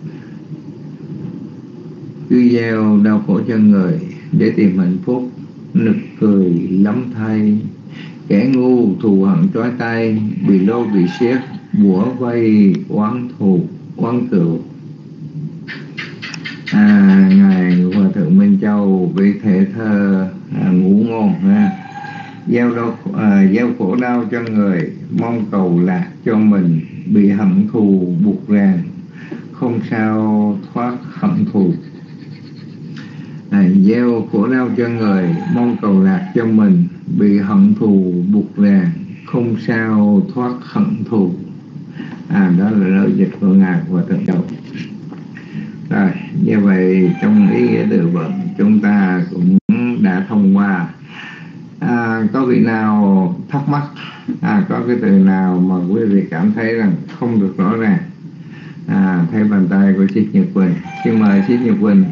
cứ gieo đau khổ cho người để tìm hạnh phúc, nực cười lắm thay, kẻ ngu thù hận trói tay, bị lôi bị xiết, bủa vây oán thù oán cừu. À, ngài Hòa Thượng Minh Châu vị thể thơ à, ngũ ngôn ha. Gieo đau à, gieo khổ đau cho người, mong cầu lạc cho mình, bị hận thù buộc ràng, không sao thoát hận thù. À, gieo khổ đau cho người, mong cầu lạc cho mình, bị hận thù buộc ràng, không sao thoát hận thù. À, đó là lời dịch của ngài Hòa Thượng Châu. Rồi, như vậy trong ý nghĩa từ vựng chúng ta cũng đã thông qua. À, có vị nào thắc mắc, à, có cái từ nào mà quý vị cảm thấy rằng không được rõ ràng, à, thấy bàn tay của Sít Nhật Quỳnh. Xin mời Sít Nhật Quỳnh.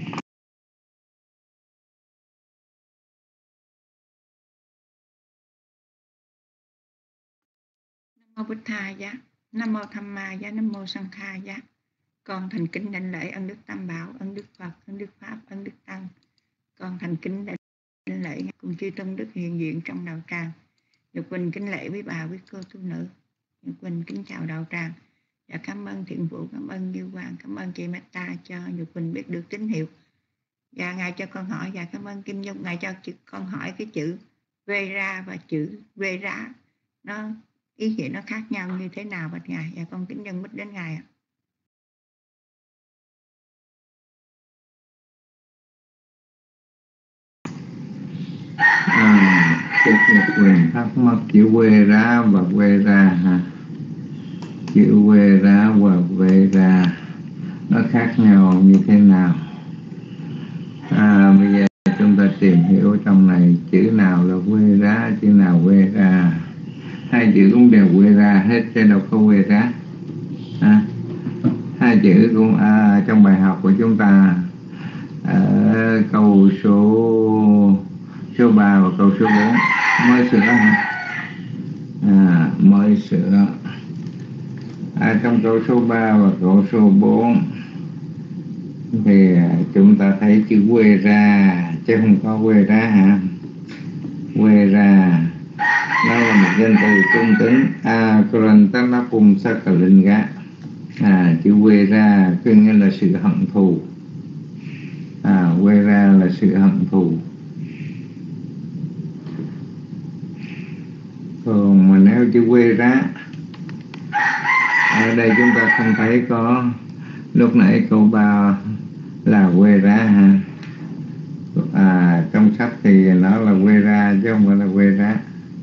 Nam mô Bụt Thà giá, Nam mô Tham Ma giá, Nam mô Sang Kha giá. Con thành kính đảnh lễ ân đức Tam Bảo, ân đức Phật, ân đức Pháp, ân đức Tăng. Con thành kính đảnh lễ cùng chư tôn đức hiện diện trong đạo tràng. Nhật Quỳnh kính lễ với bà, với cô tu nữ. Nhật Quỳnh kính chào đạo tràng. Và cảm ơn Thiện Vụ, cảm ơn Như Quang, cảm ơn chị Meta cho Nhật Quỳnh biết được tín hiệu. Và ngài cho con hỏi, và cảm ơn Kim Nhung, ngài cho con hỏi cái chữ vê ra và chữ vê ra nó ý nghĩa nó khác nhau như thế nào bạch ngài? Và con kính nhân mít đến ngài ạ. À, Sít Nhật Quỳnh thắc mắc chữ quê ra và quê ra ha. Chữ quê ra và quê ra nó khác nhau như thế nào? À, bây giờ chúng ta tìm hiểu trong này chữ nào là quê ra, chữ nào quê ra. Hai chữ cũng đều quê ra hết chứ đâu có quê ra. À, hai chữ cũng à, trong bài học của chúng ta ở câu số số ba và câu số bốn mới sửa hả? À, mới sửa. À, trong câu số ba và câu số bốn thì chúng ta thấy chữ quê ra chứ không có quê ra hả? Quê ra nó là một danh từ trung tính a karantana sakkalinga. À, chữ quê ra có nghĩa là sự hận thù. À, quê ra là sự hận thù. Còn mà nếu chữ quê ra, ở đây chúng ta không thấy có, lúc nãy câu ba là quê ra ha. À, trong sách thì nó là quê ra chứ không phải là quê ra.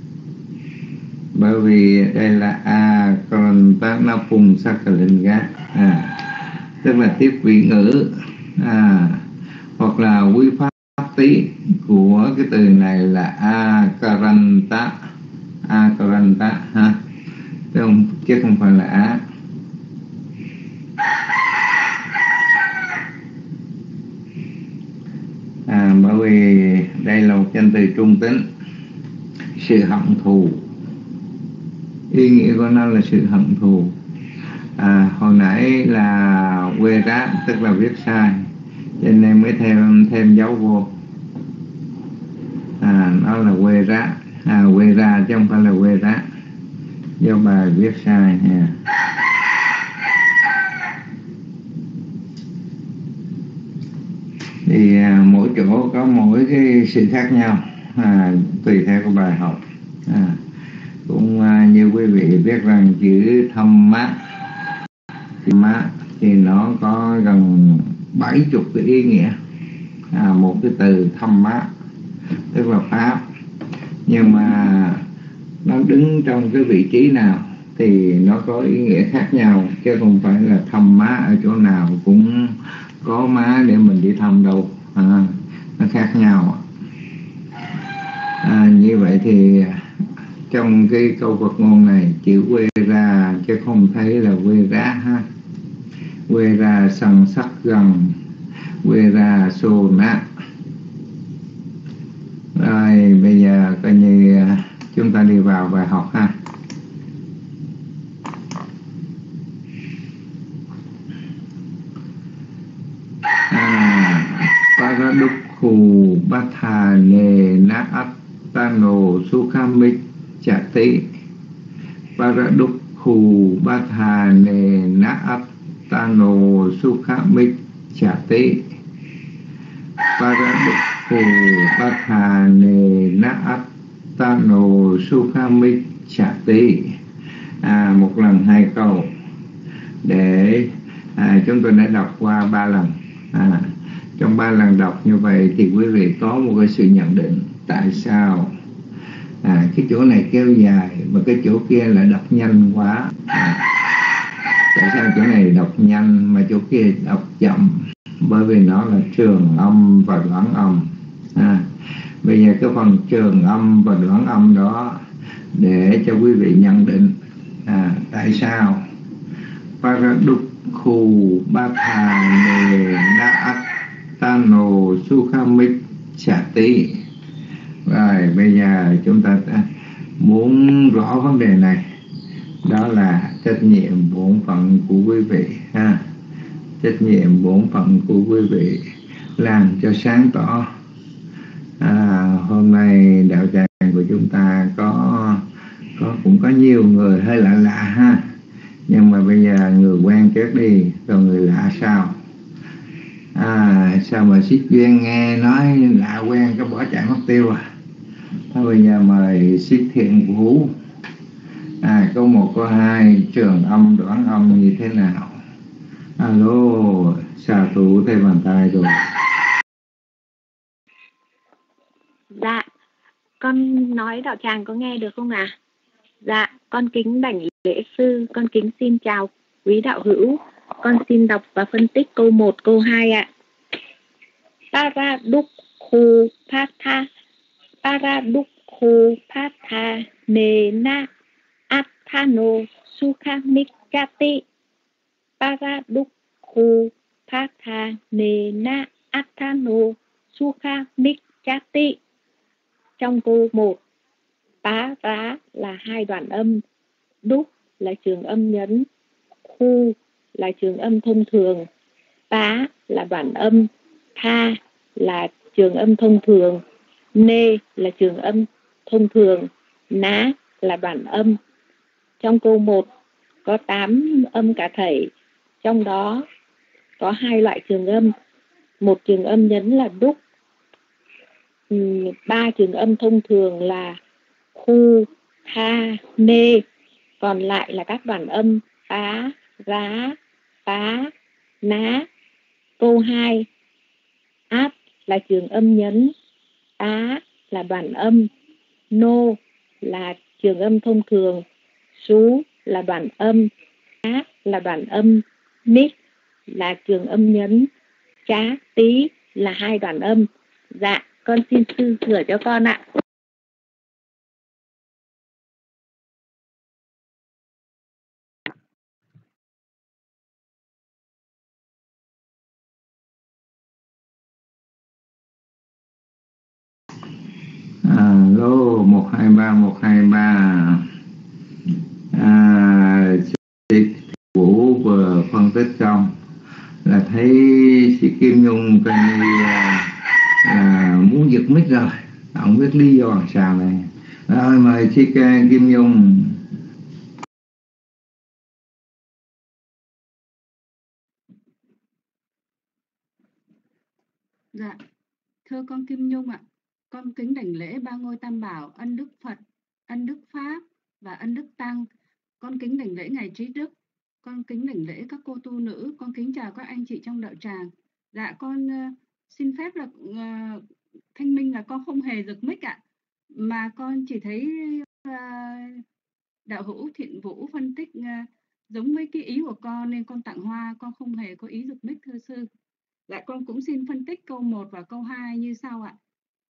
Bởi vì đây là a karantana sakkalinga, à, tức là tiếp vị ngữ, à, hoặc là quy pháp tí của cái từ này là akaranta, akaranta ha, chứ không, chứ không phải là á. À, bởi vì đây là một danh từ trung tính, sự hận thù, ý nghĩa của nó là sự hận thù. À, hồi nãy là quê rá, tức là viết sai, cho nên mới thêm thêm dấu vô. À, nó là quê rá, à, quê ra chứ không phải là quê rá, do bài viết sai nha. Thì à, mỗi chỗ có mỗi cái sự khác nhau, à, tùy theo cái bài học. À, cũng à, như quý vị biết rằng chữ thâm mát, mát thì nó có gần bảy chục cái ý nghĩa. À, một cái từ thâm mát tức là pháp, nhưng mà nó đứng trong cái vị trí nào thì nó có ý nghĩa khác nhau, chứ không phải là thăm má ở chỗ nào cũng có má để mình đi thăm đâu. À, nó khác nhau. À, như vậy thì trong cái câu Phật ngôn này, chữ quê ra chứ không thấy là quê rá ha. Quê ra săn sắc gần, quê ra xô nát. Rồi bây giờ coi như chúng ta đi vào bài học ha. À, Paradukhu Bhathane Na Attano Sukhamik Chati. Paradukhu Bhathane Na Attano Sukhamik Chati. Paradukhu Bhathane Na Attano Sukhamik Chati. À, một lần hai câu để à, chúng tôi đã đọc qua ba lần. À, trong ba lần đọc như vậy thì quý vị có một cái sự nhận định tại sao à, cái chỗ này kéo dài mà cái chỗ kia lại đọc nhanh quá. À, tại sao chỗ này đọc nhanh mà chỗ kia đọc chậm? Bởi vì nó là trường âm và đoạn âm. À, bây giờ cái phần trường âm và đoạn âm đó để cho quý vị nhận định à, tại sao Paradukhu Bhathane Na Attano Sukhamik Chati. Rồi bây giờ chúng ta muốn rõ vấn đề này, đó là trách nhiệm bổn phận của quý vị ha. Trách nhiệm bổn phận của quý vị làm cho sáng tỏ. À, hôm nay đạo tràng của chúng ta có có cũng có nhiều người hơi lạ lạ ha, nhưng mà bây giờ người quen trước đi rồi người lạ sao? À, sao mà xích duyên nghe nói lạ quen cái bỏ chạy mất tiêu à? Thôi bây giờ mời xích Thiện Vũ. À, câu một câu hai trường âm đoạn âm như thế nào? Alo, xà thủ thay bàn tay rồi. Dạ, con nói đạo tràng có nghe được không ạ? À? Dạ, con kính đảnh lễ sư, con kính xin chào quý đạo hữu. Con xin đọc và phân tích câu một, câu hai ạ. Paradukhu Patha Paradukhu Patha Nena Attano Sukhamikati. Paradukhu Patha Nena Attano Sukhamikati. Trong câu một, Pá rá là hai đoạn âm, đúc là trường âm nhấn, khu là trường âm thông thường, pá là đoạn âm, tha là trường âm thông thường, nê là trường âm thông thường, ná là đoạn âm. Trong câu một có tám âm cả thảy, trong đó có hai loại trường âm. Một trường âm nhấn là đúc, ba trường âm thông thường là khu, tha, nê, còn lại là các đoạn âm pá, rá, pá, ná. Câu hai, át là trường âm nhấn, á là đoạn âm, nô là trường âm thông thường, sú là đoạn âm, á là đoạn âm, mít là trường âm nhấn, chá, tí là hai đoạn âm. Dạ, con xin sư sửa cho con ạ. Alo, một hai ba một hai ba. À, chị Vũ vừa phân tích xong là thấy chị Kim Nhung coi như à, muốn giật mic rồi, không biết lý do làm sao này. Rồi mời chị Kim Nhung. Dạ, thưa con Kim Nhung ạ, con kính đảnh lễ ba ngôi Tam Bảo, ân Đức Phật, ân Đức Pháp và ân Đức Tăng. Con kính đảnh lễ Ngài Trí Đức, con kính đảnh lễ các cô tu nữ, con kính chào các anh chị trong đạo tràng. Dạ, con uh, xin phép là uh, thanh minh là con không hề giật mic ạ, mà con chỉ thấy uh, đạo hữu Thiện Vũ phân tích uh, giống với cái ý của con nên con tặng hoa, con không hề có ý giật mic thưa sư. Dạ, con cũng xin phân tích câu một và câu hai như sau ạ.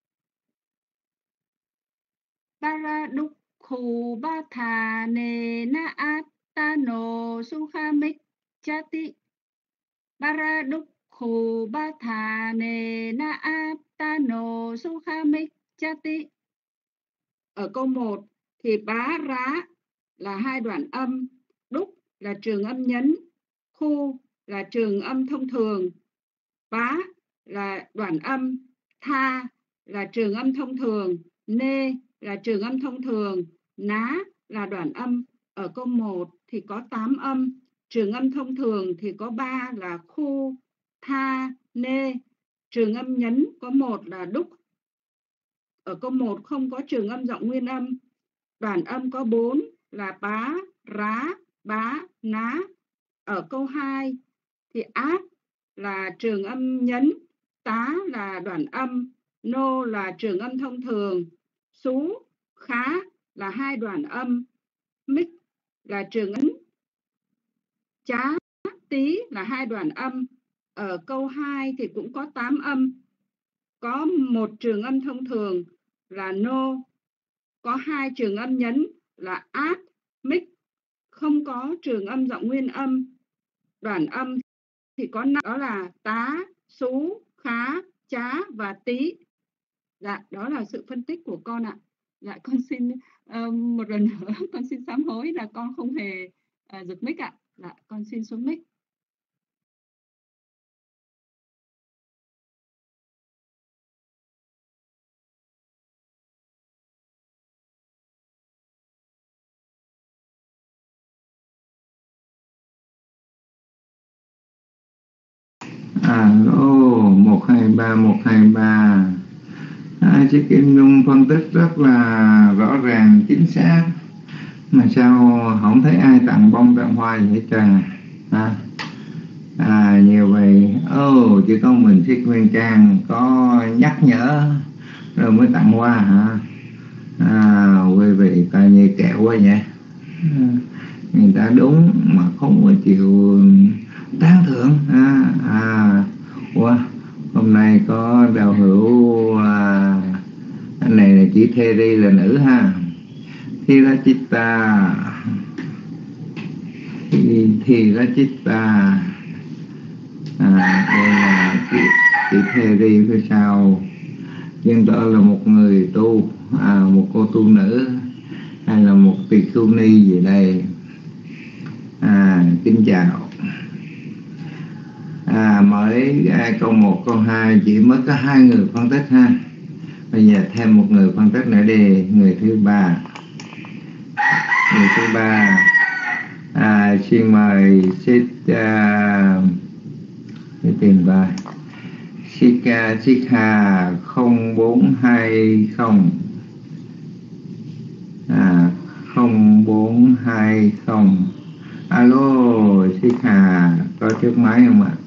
Paradukhu Batha Nena Atano Sukhamik Chati. Paradukhu Batha Nena Atano Sukhamik Chati. Ở câu một thì bá rá là hai đoạn âm, đúc là trường âm nhấn, khu là trường âm thông thường, bá là đoạn âm, tha là trường âm thông thường, nê là trường âm thông thường, ná là đoạn âm. Ở câu một thì có tám âm, trường âm thông thường thì có ba là khu, tha, nê, trường âm nhấn có một là đúc. Ở câu một không có trường âm giọng nguyên âm, đoạn âm có bốn là bá, rá, bá, ná. Ở câu hai thì át là trường âm nhấn, tá là đoạn âm, nô là trường âm thông thường, sú, khá là hai đoạn âm, mít là trường âm, chá, tí là hai đoạn âm. Ở câu hai thì cũng có tám âm, có một trường âm thông thường là nô, có hai trường âm nhấn là át, mít, không có trường âm giọng nguyên âm. Đoạn âm thì có năm, đó là tá, sú, khá, chá và tí. Dạ, đó là sự phân tích của con ạ. Dạ, con xin uh, một lần nữa con xin sám hối là con không hề uh, giật mic ạ. Dạ, con xin xuống mic. Alo, một hai ba một hai ba. À, chị Kim Nhung phân tích rất là rõ ràng, chính xác. Mà sao không thấy ai tặng bông tặng hoa gì hết trơn à? À, nhiều vậy. Ồ, oh, chỉ có mình Thiết Nguyên Trang có nhắc nhở rồi mới tặng hoa hả? À, quý vị coi như kẹo quá vậy. À, người ta đúng mà không có chịu tán thưởng. À, à, wow. Hôm nay có đạo hữu à, anh này là chỉ Theri là nữ ha, Thirachitta, Thirachitta. À, đây là chị, chị Theri phía sau. Dân tớ là một người tu, à, một cô tu nữ hay là một tỳ khưu ni gì đây. À, kính chào. À, mới à, câu một, câu hai chỉ mới có hai người phân tích ha. Bây giờ thêm một người phân tích nữa đi, người thứ ba. người thứ ba. À, xin mời Sít uh, để tìm coi Sika Sikha không bốn hai không. À, không bốn hai không. Alo Sikha, có chiếc máy không ạ?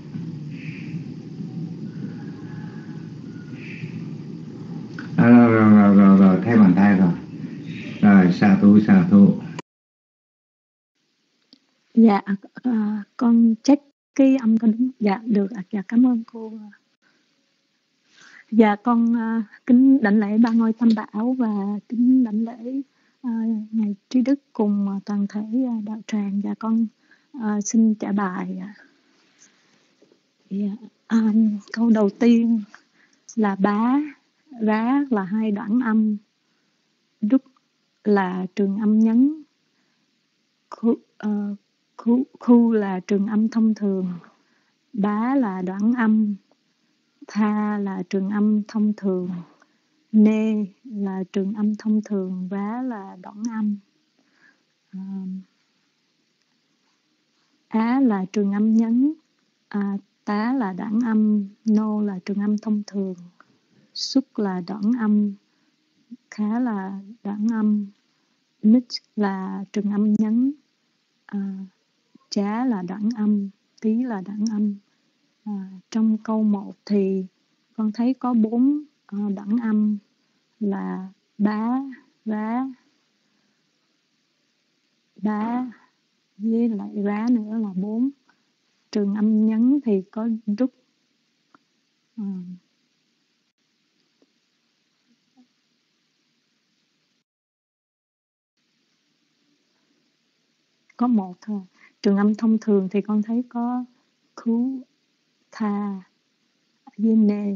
À, rồi, rồi, rồi, rồi, rồi, thấy bàn tay rồi. Rồi, sa thú, sa thú. Dạ, à, con check cái âm có đúng. Dạ, được ạ. Dạ, cảm ơn cô. Dạ, con uh, kính đảnh lễ ba ngôi Tam Bảo và kính đảnh lễ uh, Ngài Trí Đức cùng uh, toàn thể uh, đạo tràng. Dạ, con uh, xin trả bài. Yeah. Um, câu đầu tiên là bá, rá là hai đoạn âm, đúc là trường âm nhấn, khu, uh, khu, khu là trường âm thông thường, bá là đoạn âm, tha là trường âm thông thường, nê là trường âm thông thường, rá là đoạn âm, uh, á là trường âm nhấn, à, tá là đoạn âm, nô là trường âm thông thường, xúc là đoạn âm, khá là đoạn âm, nít là trường âm nhấn, à, chá là đoạn âm, tí là đoạn âm. À, trong câu một thì con thấy có bốn uh, đoạn âm là bá, rá, bá với lại rá nữa là bốn. Trường âm nhấn thì có đúc, uh, có một thôi. Trường âm thông thường thì con thấy có khú, tha, với nê.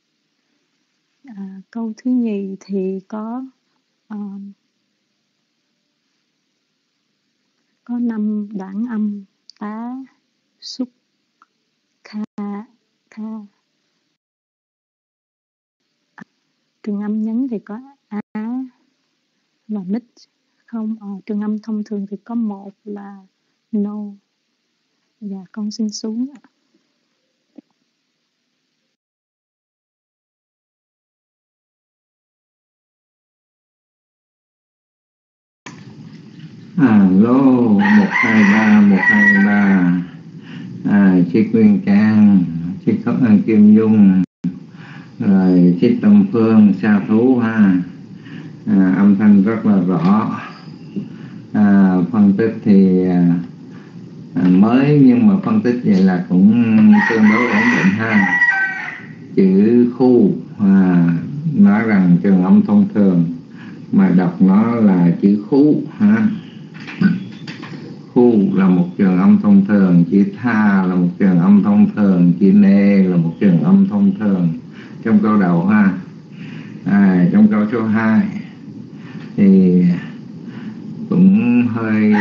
À, câu thứ nhì thì có uh, có năm đoạn âm tá, xúc, kha, kha. À, trường âm nhấn thì có á và nít. Không, ờ, trường âm thông thường thì có một là no. Dạ, con xin xuống. Alo, một hai ba, một hai ba. À, chị Quyên Trang, chị Kim Dung, rồi chị Tâm Phương, sa thú ha. À, âm thanh rất là rõ. À, phân tích thì à, mới nhưng mà phân tích vậy là cũng tương đối ổn định ha. Chữ khu à, nói rằng trường âm thông thường mà đọc nó là chữ khu ha. Khu là một trường âm thông thường, chữ tha là một trường âm thông thường, chữ nê là một trường âm thông thường trong câu đầu ha. À, trong câu số hai thì cũng hơi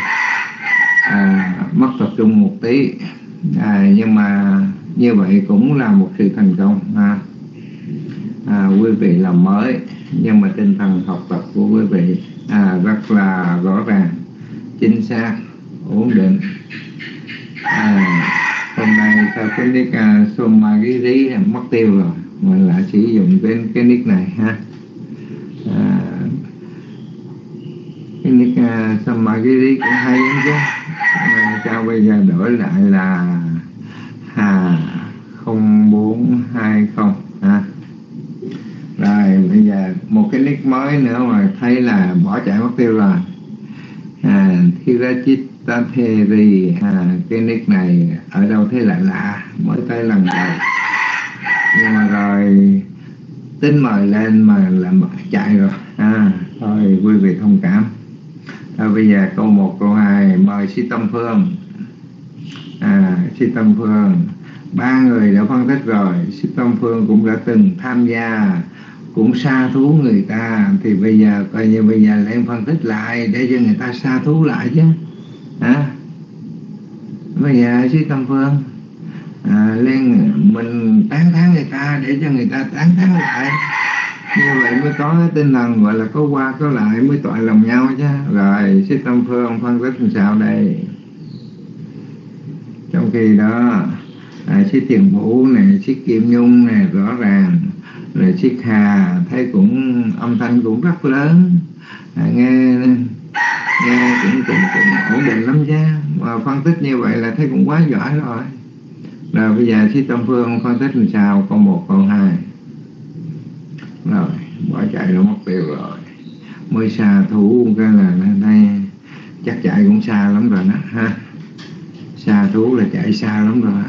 à, mất tập trung một tí, à, nhưng mà như vậy cũng là một sự thành công ha. À, quý vị làm mới nhưng mà tinh thần học tập của quý vị à, rất là rõ ràng, chính xác, ổn định. À, hôm nay sao cái nick uh, Somagiri mất tiêu rồi, mình lại sử dụng cái cái nick này ha. À, cái nick uh, Somagiri cũng hay lắm chứ. À, sao bây giờ đổi lại là Hà không bốn hai không ha. Rồi bây giờ một cái nick mới nữa mà thấy là bỏ chạy mất tiêu rồi. À, Thirachita Theri, à, cái nick này ở đâu thấy lạ lạ, mới tới lần đầu, nhưng mà rồi tính mời lên mà làm chạy rồi. À, thôi quý vị thông cảm. Thôi bây giờ câu một, câu hai, mời Sĩ Tâm Phương. À, Sĩ Tâm Phương, ba người đã phân tích rồi, Sĩ Tâm Phương cũng đã từng tham gia, cũng sa thú người ta, thì bây giờ coi như bây giờ lên phân tích lại để cho người ta sa thú lại chứ. À, bây giờ Sĩ Tâm Phương à, lên mình tán thán người ta để cho người ta tán thán lại. Như vậy mới có cái tinh thần gọi là có qua có lại mới tội lòng nhau chứ. Rồi Sư Tâm Phương phân tích làm sao đây? Trong khi đó à, Sư Thiền Vũ này, Sư Kim Nhung này rõ ràng, rồi Sư Hà thấy cũng âm thanh cũng rất lớn, à, nghe nghe cũng, cũng, cũng ổn định lắm chứ. Mà phân tích như vậy là thấy cũng quá giỏi rồi. Rồi bây giờ Sư Tâm Phương phân tích làm sao? Câu một, câu hai. Rồi bỏ chạy nó mất tiêu rồi. Mới xa thú cái là đây chắc chạy cũng xa lắm rồi đó ha. Xa thú là chạy xa lắm rồi.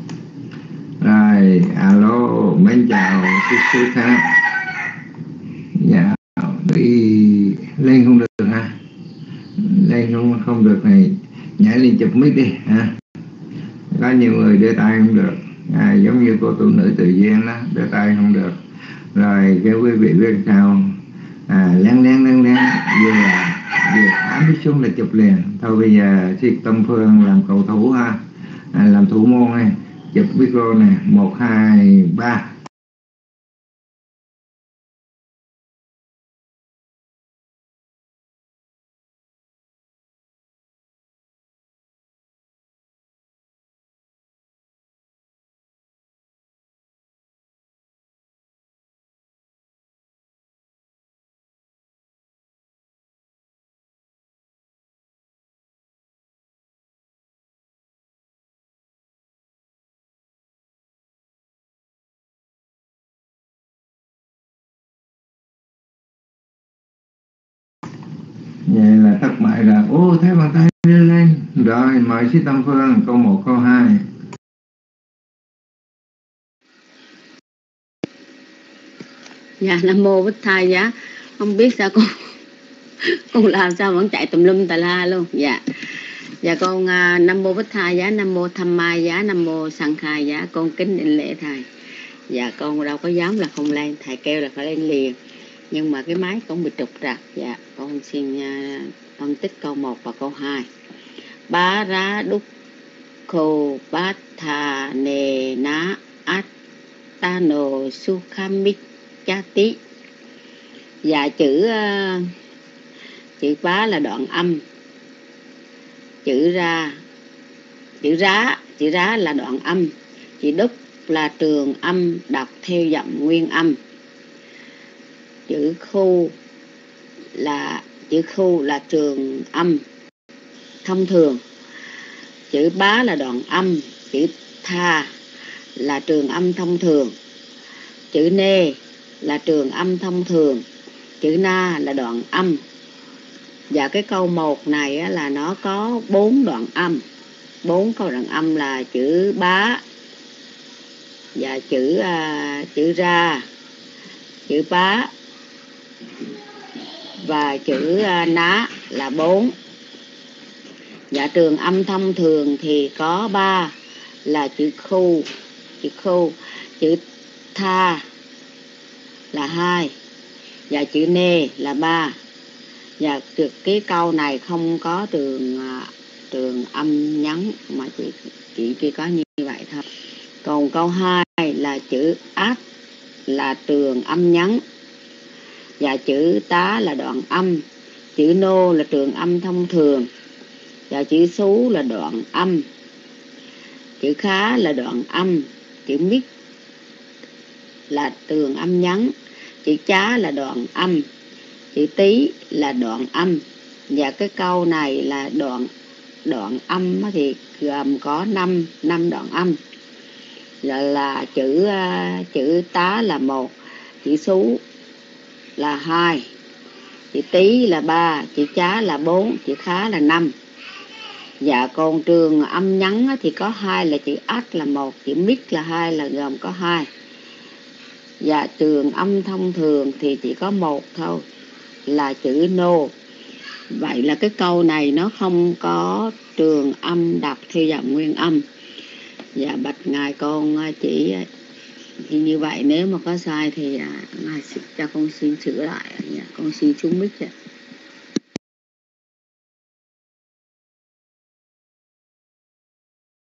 Rồi alo, mến chào sư sư khác. Dạ đi lên không được ha. Lên không không được này nhảy lên chụp mic đi ha. Có nhiều người đưa tay không được, à, giống như cô tu nữ tự nhiên đó, đưa tay không được. Rồi cái quý vị biết sao? À, lén lén lén lén vừa vừa thả biết xuống là chụp liền. Thôi bây giờ Sư Tâm Phương làm cầu thủ ha, à, làm thủ môn này, chụp micro này, một hai ba. Vậy là thất bại là ô thấy bàn tay lên lên. Rồi mời Sư Tâm Phương câu một câu hai. Dạ Nam Mô Bích Thai Giá. Không biết sao con con làm sao vẫn chạy tùm lum tà la luôn. Dạ Dạ con uh, Nam Mô Bích Thai Giá, Nam Mô Tham Ma Giá, Nam Mô Sang Khai Giá. Con kính định lễ thầy. Dạ con đâu có dám là không lên. Thầy kêu là phải lên liền, nhưng mà cái máy cũng bị trục trặc. Dạ con xin uh, phân tích câu một và câu hai. Bá Rá Đúc Khô Bát Thà Nề Ná Át Ta Nô Su Kham Mít Cha Tí. Dạ chữ uh, chữ bá là đoạn âm, chữ ra chữ rá chữ rá là đoạn âm, chữ đúc là trường âm đọc theo giọng nguyên âm, chữ khu là chữ khu là trường âm thông thường, chữ bá là đoạn âm, chữ tha là trường âm thông thường, chữ nê là trường âm thông thường, chữ na là đoạn âm. Và cái câu một này á, là nó có bốn đoạn âm. Bốn câu đoạn âm là chữ bá và chữ à, chữ ra, chữ bá và chữ à, ná là bốn. Và trường âm thông thường thì có ba là chữ khu, chữ khu, chữ tha là hai và chữ nê là ba. Và được cái câu này không có trường trường âm nhấn mà chỉ chỉ chỉ có như vậy thôi. Còn câu hai là chữ át là trường âm nhấn và chữ tá là đoạn âm, chữ nô là trường âm thông thường và chữ xú là đoạn âm, chữ khá là đoạn âm, chữ mít là trường âm nhấn, chữ chá là đoạn âm, chữ tí là đoạn âm. Và cái câu này là đoạn đoạn âm thì gồm có năm năm đoạn âm. Là, là chữ chữ tá là một, chữ xú là hai, chữ tí là ba, chữ chá là bốn, chữ khá là năm. Và còn trường âm nhấn thì có hai là chữ át là một, chữ mít là hai, là gồm có hai. Và trường âm thông thường thì chỉ có một thôi là chữ nô. Vậy là cái câu này nó không có trường âm đọc theo giọng nguyên âm. Dạ bạch ngài con chỉ như vậy, nếu mà có sai thì ngài cho con xin sửa lại. Dạ, con xin xuống mic ạ.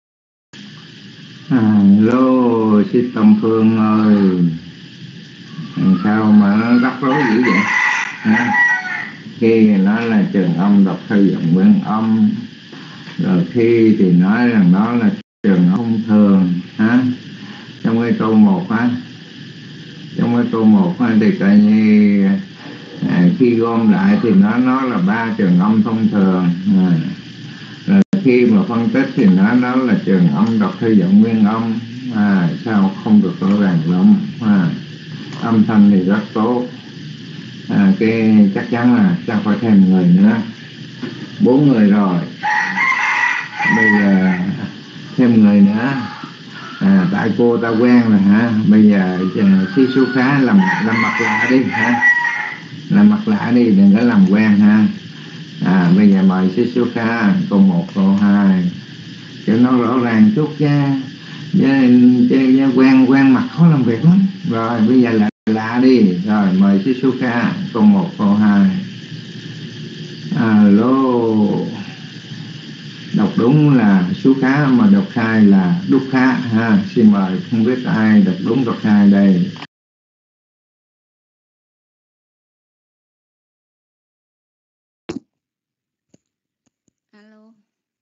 Alo Sư Tâm Phương ơi, Sao mà nó rắc rối dữ vậy? Ha? Khi nói là trường âm đọc theo giọng nguyên âm, rồi khi thì nói rằng nó là trường âm thông thường. Ha? Trong cái câu một á, trong cái câu một á, thì coi như à, khi gom lại thì nó nó là ba trường âm thông thường. À, rồi khi mà phân tích thì nó nó là trường âm đọc theo giọng nguyên âm. À, sao không được rõ ràng lắm. À, âm thanh thì rất tốt. À, cái chắc chắn là chắc phải thêm người nữa, bốn người rồi, bây giờ thêm người nữa. À, tại cô ta quen rồi hả, bây giờ xí số khá làm làm mặt lạ đi hả, làm mặt lạ đi, đừng có làm quen ha. À, bây giờ mời xí số khá câu một câu hai cho nó rõ ràng chút nha, chứ quen quen mặt khó làm việc lắm. Rồi bây giờ là lạ đi. Rồi mời xí số khá câu một câu hai. Alo, đọc đúng là số khá mà đọc sai là đúc khá ha. Xin mời, không biết ai đọc đúng đọc sai đây. Alo.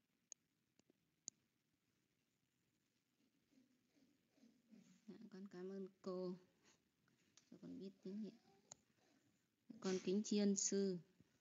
Con cảm ơn cô, con biết tiếng Việt. Con kính tri ân sư.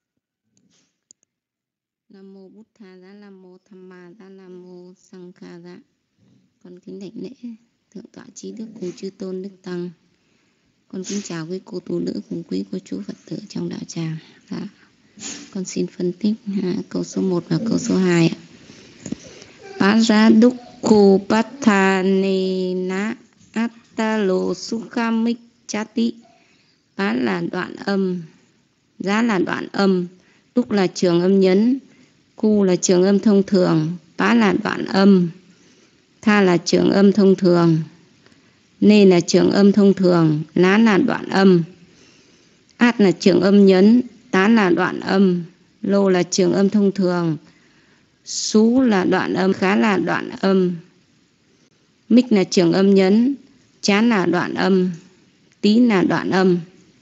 Nam mô Bụt Thà Giá, Nam mô Tham Ma Giá, Nam mô Sang Kha Giá. Con kính đảnh lễ thượng tọa trí đức cùng chư tôn đức tăng. Con kính chào quý cô tu nữ cùng quý cô chú Phật tử trong đạo tràng. Dạ. Con xin phân tích ha, câu số một và câu số hai. Para Dukku Pathanena Attalo Sukhamicchati. Pá là đoạn âm, Giá là đoạn âm, Đúc là trường âm nhấn, Cu là trường âm thông thường, Pá là đoạn âm, Tha là trường âm thông thường, Nê là trường âm thông thường, Lá là đoạn âm, Át là trường âm nhấn, Tá là đoạn âm, Lô là trường âm thông thường, Sú là đoạn âm, Khá là đoạn âm, Mích là trường âm nhấn, Chán là đoạn âm, Tí là đoạn âm.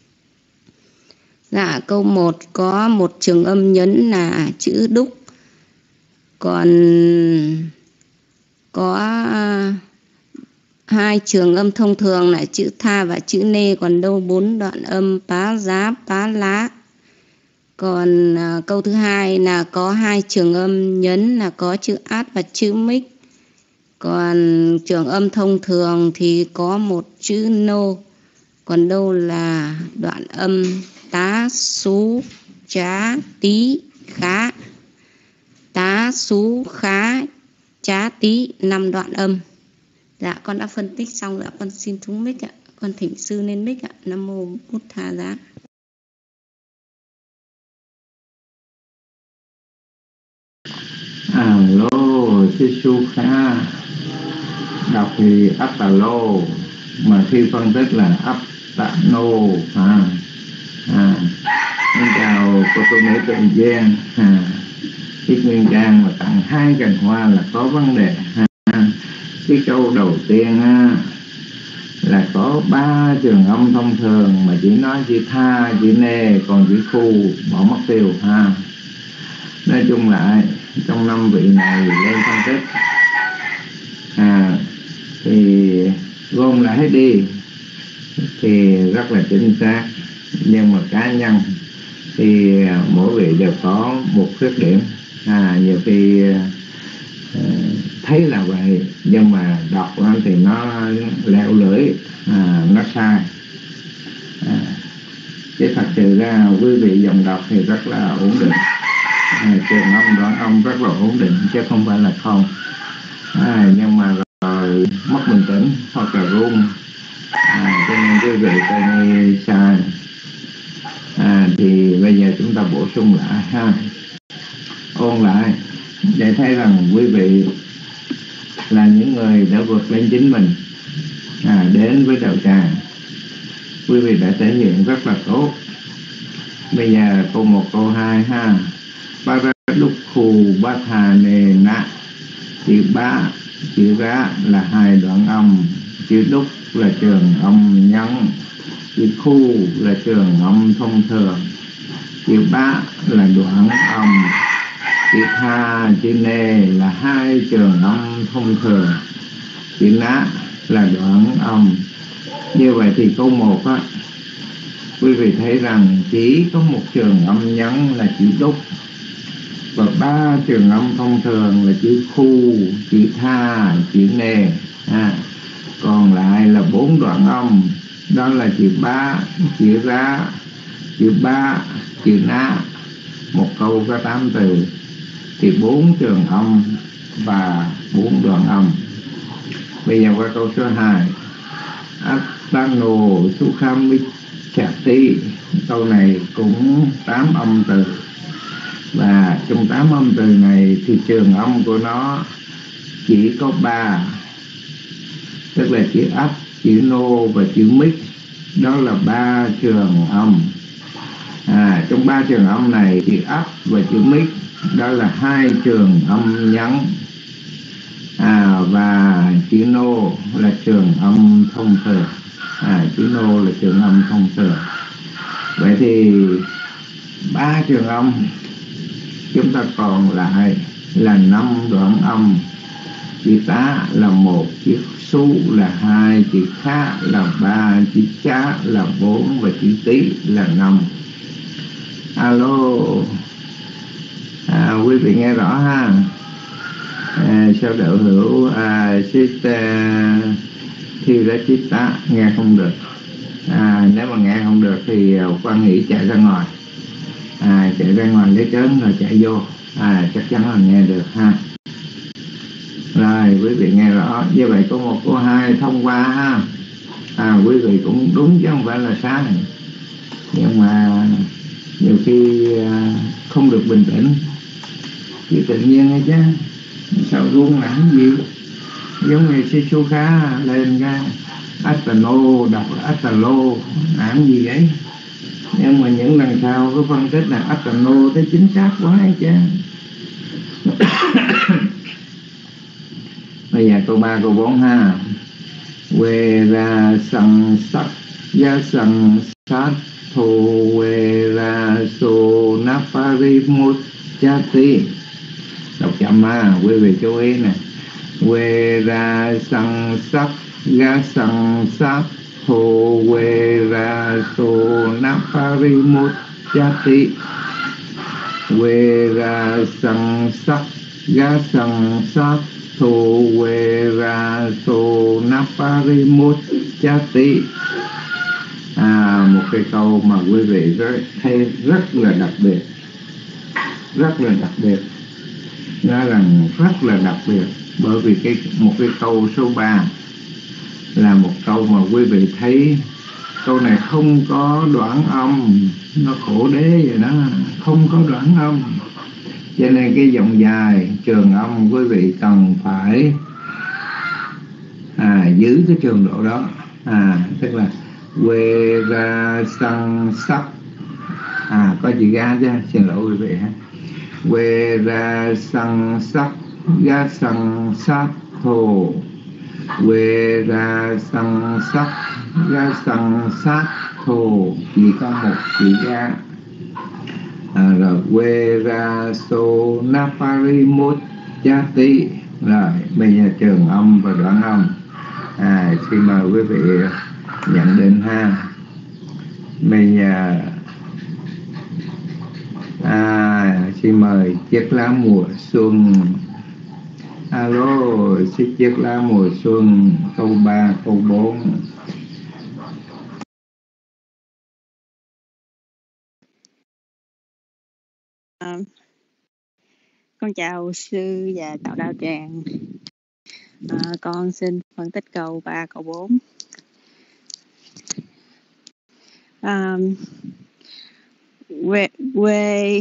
Dạ, câu một có một trường âm nhấn là chữ đúc, còn có hai trường âm thông thường là chữ tha và chữ nê, còn đâu bốn đoạn âm pá giá, pá lá. Còn à, câu thứ hai là có hai trường âm nhấn là có chữ át và chữ mích. Còn trường âm thông thường thì có một chữ nô, còn đâu là đoạn âm tá, sú, chá, tí, khá. Tá, sú, khá, chá, tí, năm đoạn âm. Dạ, con đã phân tích xong rồi, con xin thúng mic ạ. Con thỉnh sư lên mic ạ. Nam mô Bụt Thà Giá. Alo, sư su khá. Đọc thì ấp tà lô, mà khi phân tích là ấp tạ nô. À, à. Xin chào cô tu nữ Trần Giang. À, Tiết Nguyên Trang mà tặng hai cành hoa là có vấn đề. À, cái câu đầu tiên á, là có ba trường âm thông thường mà chỉ nói chữ tha, chữ nê, còn chữ khu bỏ mất tiêu ha. Nói chung lại trong năm vị này lên phân tích à, thì gom lại hết đi thì rất là chính xác, nhưng mà cá nhân thì mỗi vị đều có một khuyết điểm. À, nhiều khi uh, thấy là vậy nhưng mà đọc thì nó leo lưỡi, à, nó sai. À, chứ thật sự ra quý vị dòng đọc thì rất là ổn định, à, trường âm đoạn âm rất là ổn định chứ không phải là không. À, nhưng mà rồi mất bình tĩnh hoặc là run, à, cho nên quý vị coi như sai. À, thì bây giờ chúng ta bổ sung lại ha, ôn lại để thấy rằng quý vị là những người đã vượt lên chính mình, à, đến với đạo tràng. Quý vị đã thể hiện rất là tốt. Bây giờ câu một câu hai ha. Para Dukku Pathanena. Chữ bá, chữ rá là hai đoạn âm, chữ đúc là trường âm nhấn, chữ khu là trường âm thông thường, chữ bá là đoạn âm, chữ tha, chữ nê là hai trường âm thông thường, chữ ná là đoạn âm. Như vậy thì câu một á, quý vị thấy rằng chỉ có một trường âm nhấn là chữ đúc, và ba trường âm thông thường là chữ khu, chữ tha, chữ nê. À, còn lại là bốn đoạn âm, đó là chữ ba, chữ rá, chữ ba, chữ ná. Một câu có tám từ thì bốn trường âm và bốn đoạn âm. Bây giờ qua câu số hai. Attano Sukhamicchati. Câu này cũng tám âm từ, và trong tám âm từ này thì trường âm của nó chỉ có ba, tức là chữ ấp, chữ nô và chữ mích. Đó là ba trường âm. À, trong ba trường âm này, chữ ấp và chữ mích đó là hai trường âm nhấn. À, và chữ nô là trường âm thông thường. À, chữ nô là trường âm thông thường. Vậy thì ba trường âm chúng ta còn lại là năm đoạn âm. Chữ tá là một, chữ su là hai, chữ khá là ba, chữ chá là bốn và chữ tí là năm. Alo, à, quý vị nghe rõ ha? À, sao đạo hữu à, Sita Thirachita nghe không được? À, nếu mà nghe không được thì quan nghĩ chạy ra ngoài, à, chạy ra ngoài lấy trớn rồi chạy vô, à, chắc chắn là nghe được ha. Rồi quý vị nghe rõ. Như vậy có một câu hai thông qua ha. À, quý vị cũng đúng chứ không phải là sai, nhưng mà nhiều khi à, không được bình tĩnh, chỉ tự nhiên hay chứ sao run làm gì. Giống như Shizuka lên ra Atano đọc Atalo làm gì vậy. Nhưng mà những lần sau có phân tích là Atano tới chính xác quá hay chứ. Bây giờ câu ba câu bốn ha. Quê ra sẵn sắc gia sẵn sát thô quê ra sô napari mút chati. Đọc chậm ha, quý vị chú ý nè. Quê ra sẵn sắc gia sẵn sát thô quê ra sô napari mút chati. Quê ra sẵn sắc gia sẵn sát thô quê ra sô napari mút chati. À, một cái câu mà quý vị rất, thấy rất là đặc biệt, rất là đặc biệt, nói rằng rất là đặc biệt, bởi vì cái một cái câu số ba là một câu mà quý vị thấy câu này không có đoạn âm, nó khổ đế vậy đó, không có đoạn âm, cho nên cái dòng dài trường âm quý vị cần phải à, giữ cái trường độ đó. À, tức là quê ra săng sắc, à có chữ ga chứ, xin lỗi quý vị ha. Quê ra săng sắc ga săng sát thô, quê ra săng sắc ga săng sát thô, chỉ có một chữ ga. À, rồi quê ra so napari mút chati. Rồi bây giờ trường âm và đoạn âm. À, xin mời quý vị nhận định ha. Bây giờ à, xin mời chiếc lá mùa xuân. Alo, xin chiếc lá mùa xuân câu ba câu bốn. À, con chào sư và chào đạo tràng. À, con xin phân tích câu ba câu bốn. À, quê quê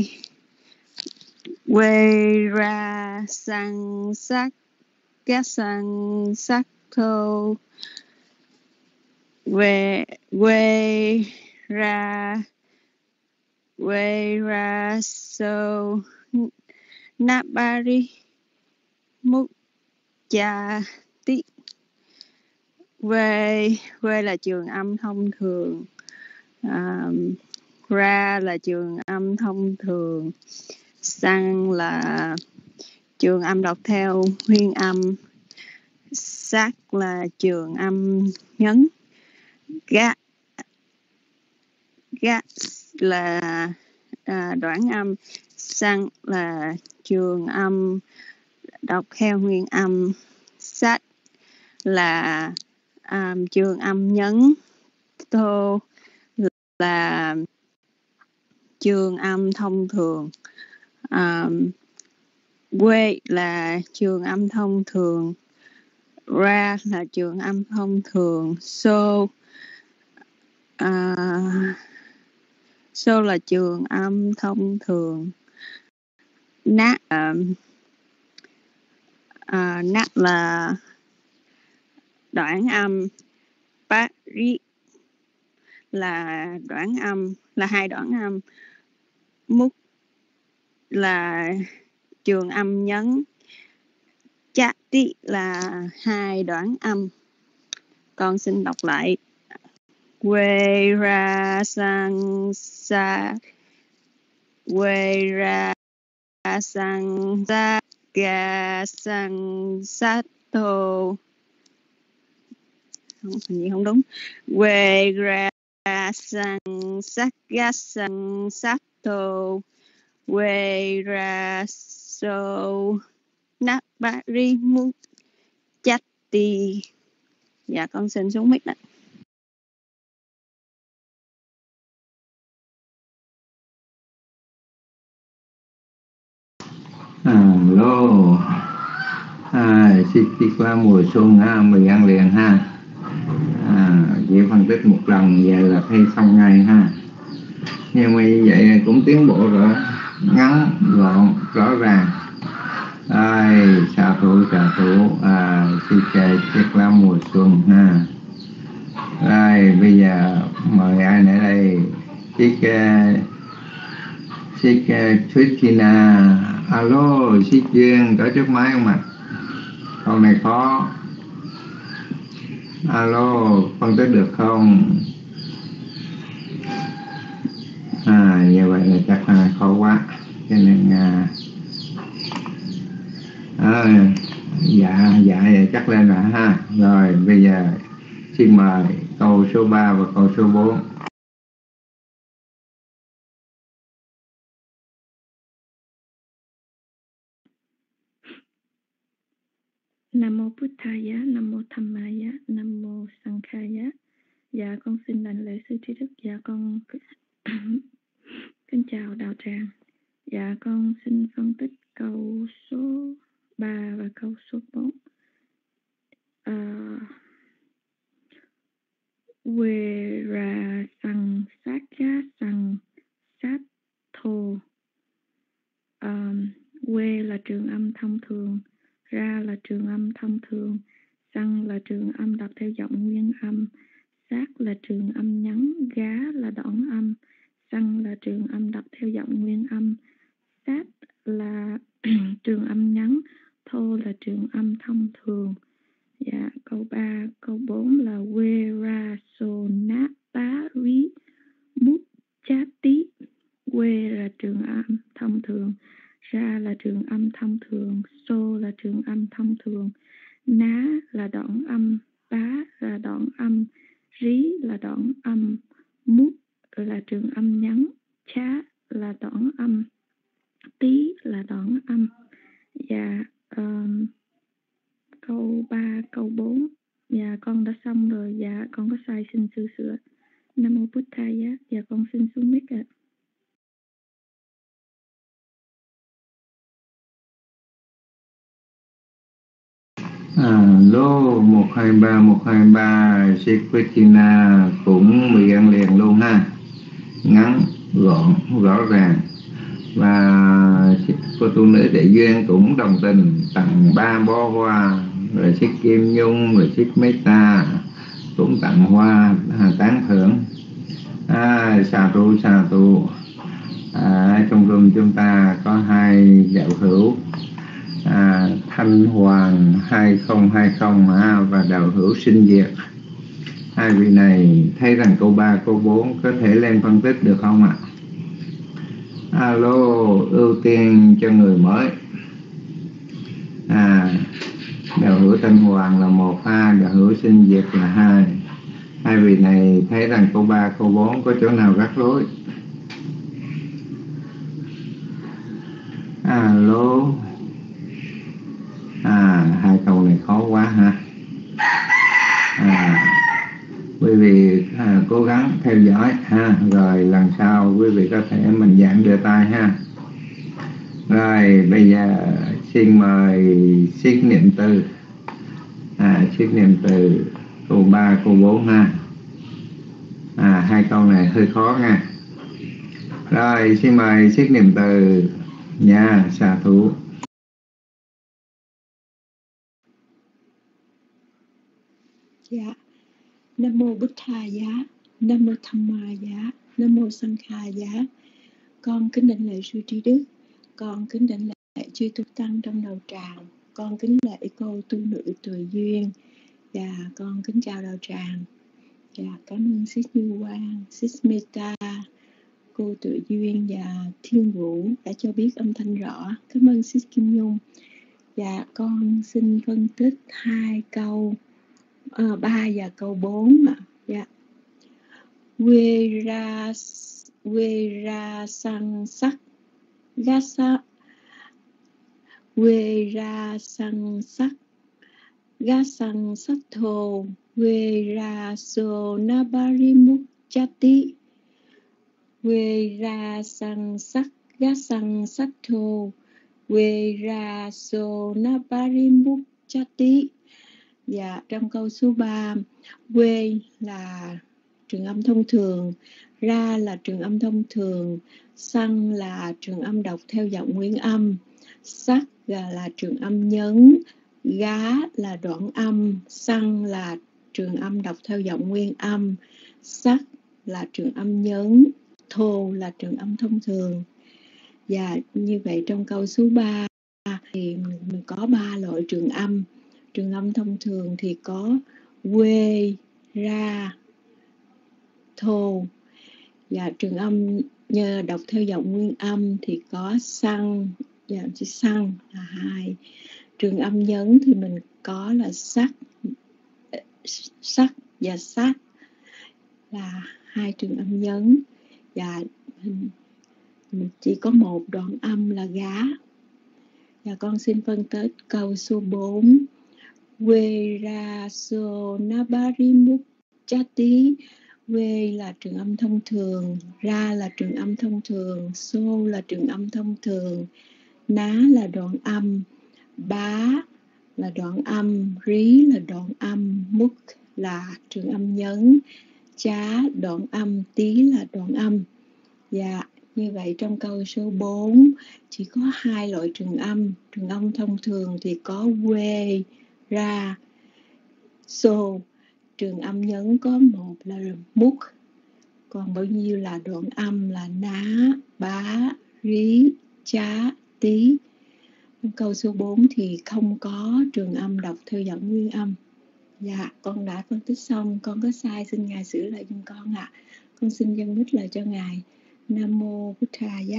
quê ra sang sắc các sang sắc thô, quê quê ra quê ra so napari mút cha tí. Quê quê là trường âm thông thường, À, ra là trường âm thông thường, sang là trường âm đọc theo nguyên âm, sát là trường âm nhấn, gác gác là à, đoạn âm, sang là trường âm đọc theo nguyên âm, sát là à, trường âm nhấn, tô là trường âm thông thường, à, quê là trường âm thông thường, ra là trường âm thông thường, so à, so là trường âm thông thường, nát à, à, nát là đoạn âm, bát ri là đoạn âm, là hai đoạn âm, mút là trường âm nhấn, chát tí là hai đoạn âm. Con xin đọc lại. Quê ra sang sa, quê ra sang sa, ga sang sát thô. Không, hình như không đúng. Quê ra sang sát, ga sang sát thô, quê ra so nát ba ri mu chát ti. Dạ con xin xuống mic ạ. Alo, à, xin đi qua mùa xuân ha, mình ăn liền ha. À, chỉ phân tích một lần vậy là thấy xong ngay ha. Nhưng mà như vậy cũng tiến bộ rồi, ngắn, gọn, rõ ràng. Ai, xà thủ, xà thủ, à, xin kể chiếc lá mùa xuân ha. Rồi, bây giờ mời ai nữa đây? Chiếc chiếc Tristina. Alo, chiếc Duyên, có chiếc máy không ạ? Câu này khó. Alo, phân tích được không? À, như vậy là chắc là khó quá. Cho nên à, à, dạ, dạ, chắc lên rồi ha. Rồi, bây giờ xin mời câu số ba và câu số bốn. Nam mô Buddhaya, Nam mô Dhammaya, Nam mô Sankhaya. Dạ con xin đảnh lễ sư trí đức. Dạ con kính chào đạo tràng. Dạ con xin phân tích câu số ba và câu số bốn. Uh, Quê ra sang sát giá sang sát thô. Um, quê là trường âm thông thường, ra là trường âm thông thường, sang là trường âm đọc theo giọng nguyên âm, sát là trường âm nhấn, gá là đoạn âm, sang là trường âm đọc theo giọng nguyên âm, sát là trường âm nhấn, thô là trường âm thông thường. Dạ, câu ba, câu bốn là quê ra so nát tá rí mút chát tí. Quê là trường âm thông thường, ra là trường âm thông thường, so là trường âm thông thường, ná là đoạn âm, bá là đoạn âm, rí là đoạn âm, mút là trường âm nhấn, chá là đoạn âm, tí là đoạn âm. Và um, câu ba, câu bốn, dạ con đã xong rồi. Dạ con có sai xin sư sửa. Nam mô Buddhaya. Dạ con xin xuống mic ạ. Alo, một hai ba, một hai ba, chiếc Christina cũng bị ăn liền luôn ha. Ngắn, gọn, rõ ràng. Và cô tu nữ Đại Duyên cũng đồng tình tặng ba bó hoa. Rồi chiếc Kim Nhung, rồi chiếc Meta cũng tặng hoa tán thưởng. À, xà tu, xà tu. À, trong room chúng ta có hai đạo hữu, à, Thanh Hoàng hai không hai không à, và đạo hữu Sinh Diệt. Hai vị này thấy rằng câu ba, câu bốn có thể lên phân tích được không ạ? Alo, ưu tiên cho người mới. À, đạo hữu Thanh Hoàng là một, ha, đạo hữu Sinh Diệt là hai. Hai vị này thấy rằng câu ba, câu bốn có chỗ nào rắc rối? Alo. À, hai câu này khó quá ha. À, quý vị à, cố gắng theo dõi ha, rồi lần sau quý vị có thể mình dạng đưa tay ha. Rồi bây giờ xin mời siết niệm từ, à, siết niệm từ câu ba, câu bốn ha. À, hai câu này hơi khó nha. Rồi xin mời siết niệm từ nha, xà thủ. Dạ. Nam mô Bụt Thà Giá, Nam mô Tham Ma Giá, Nam mô Sang Kha Giá. Con kính đảnh lễ sư trí đức, con kính đảnh lễ chư tu tăng trong đầu tràng, con kính lễ cô tu nữ Tùy Duyên, và con kính chào đạo tràng. Và cảm ơn Sis Như Quang, Sis Meta, cô Tùy Duyên và Thiên Vũ đã cho biết âm thanh rõ. Cảm ơn Sis Kim Nhung. Và con xin phân tích hai câu uh, ba và câu bốn ạ. Dạ. Quê ra quê ra sang sắc gasa quê ra sang sắc gasang sắc thô quê ra so nabarimuk chati quê ra sang sắc gasang sắc thô quê ra so nabarimuk chati. Dạ, trong câu số ba, quê là trường âm thông thường, ra là trường âm thông thường, sang là trường âm đọc theo giọng nguyên âm, sắc là trường âm nhấn, gá là đoạn âm, sang là trường âm đọc theo giọng nguyên âm, sắc là trường âm nhấn, thô là trường âm thông thường. Và như vậy trong câu số ba thì mình có ba loại trường âm. Trường âm thông thường thì có quê, ra, thô. Và trường âm nhờ đọc theo giọng nguyên âm thì có xăng, và chữ xăng là hai. Trường âm nhấn thì mình có là sắc, sắc và sát là hai trường âm nhấn. Và mình chỉ có một đoạn âm là gá. Và con xin phân tích câu số bốn. Quê ra so nabarimuk chati. Quê là trường âm thông thường, ra là trường âm thông thường, so là trường âm thông thường, ná là đoạn âm, bá là đoạn âm, rí là đoạn âm, múc là trường âm nhấn, chá đoạn âm, tí là đoạn âm. Dạ, như vậy trong câu số bốn chỉ có hai loại trường âm. Trường âm thông thường thì có quê, ra, so. Trường âm nhấn có một là múc, còn bao nhiêu là đoạn âm là ná, bá, rí, chá, tí. Câu số bốn thì không có trường âm đọc theo giọng nguyên âm. Dạ, con đã phân tích xong, con có sai xin Ngài sửa lại giùm con ạ. À. Con xin dâng mít lại cho Ngài. Nam mô Bụt Thà Giá.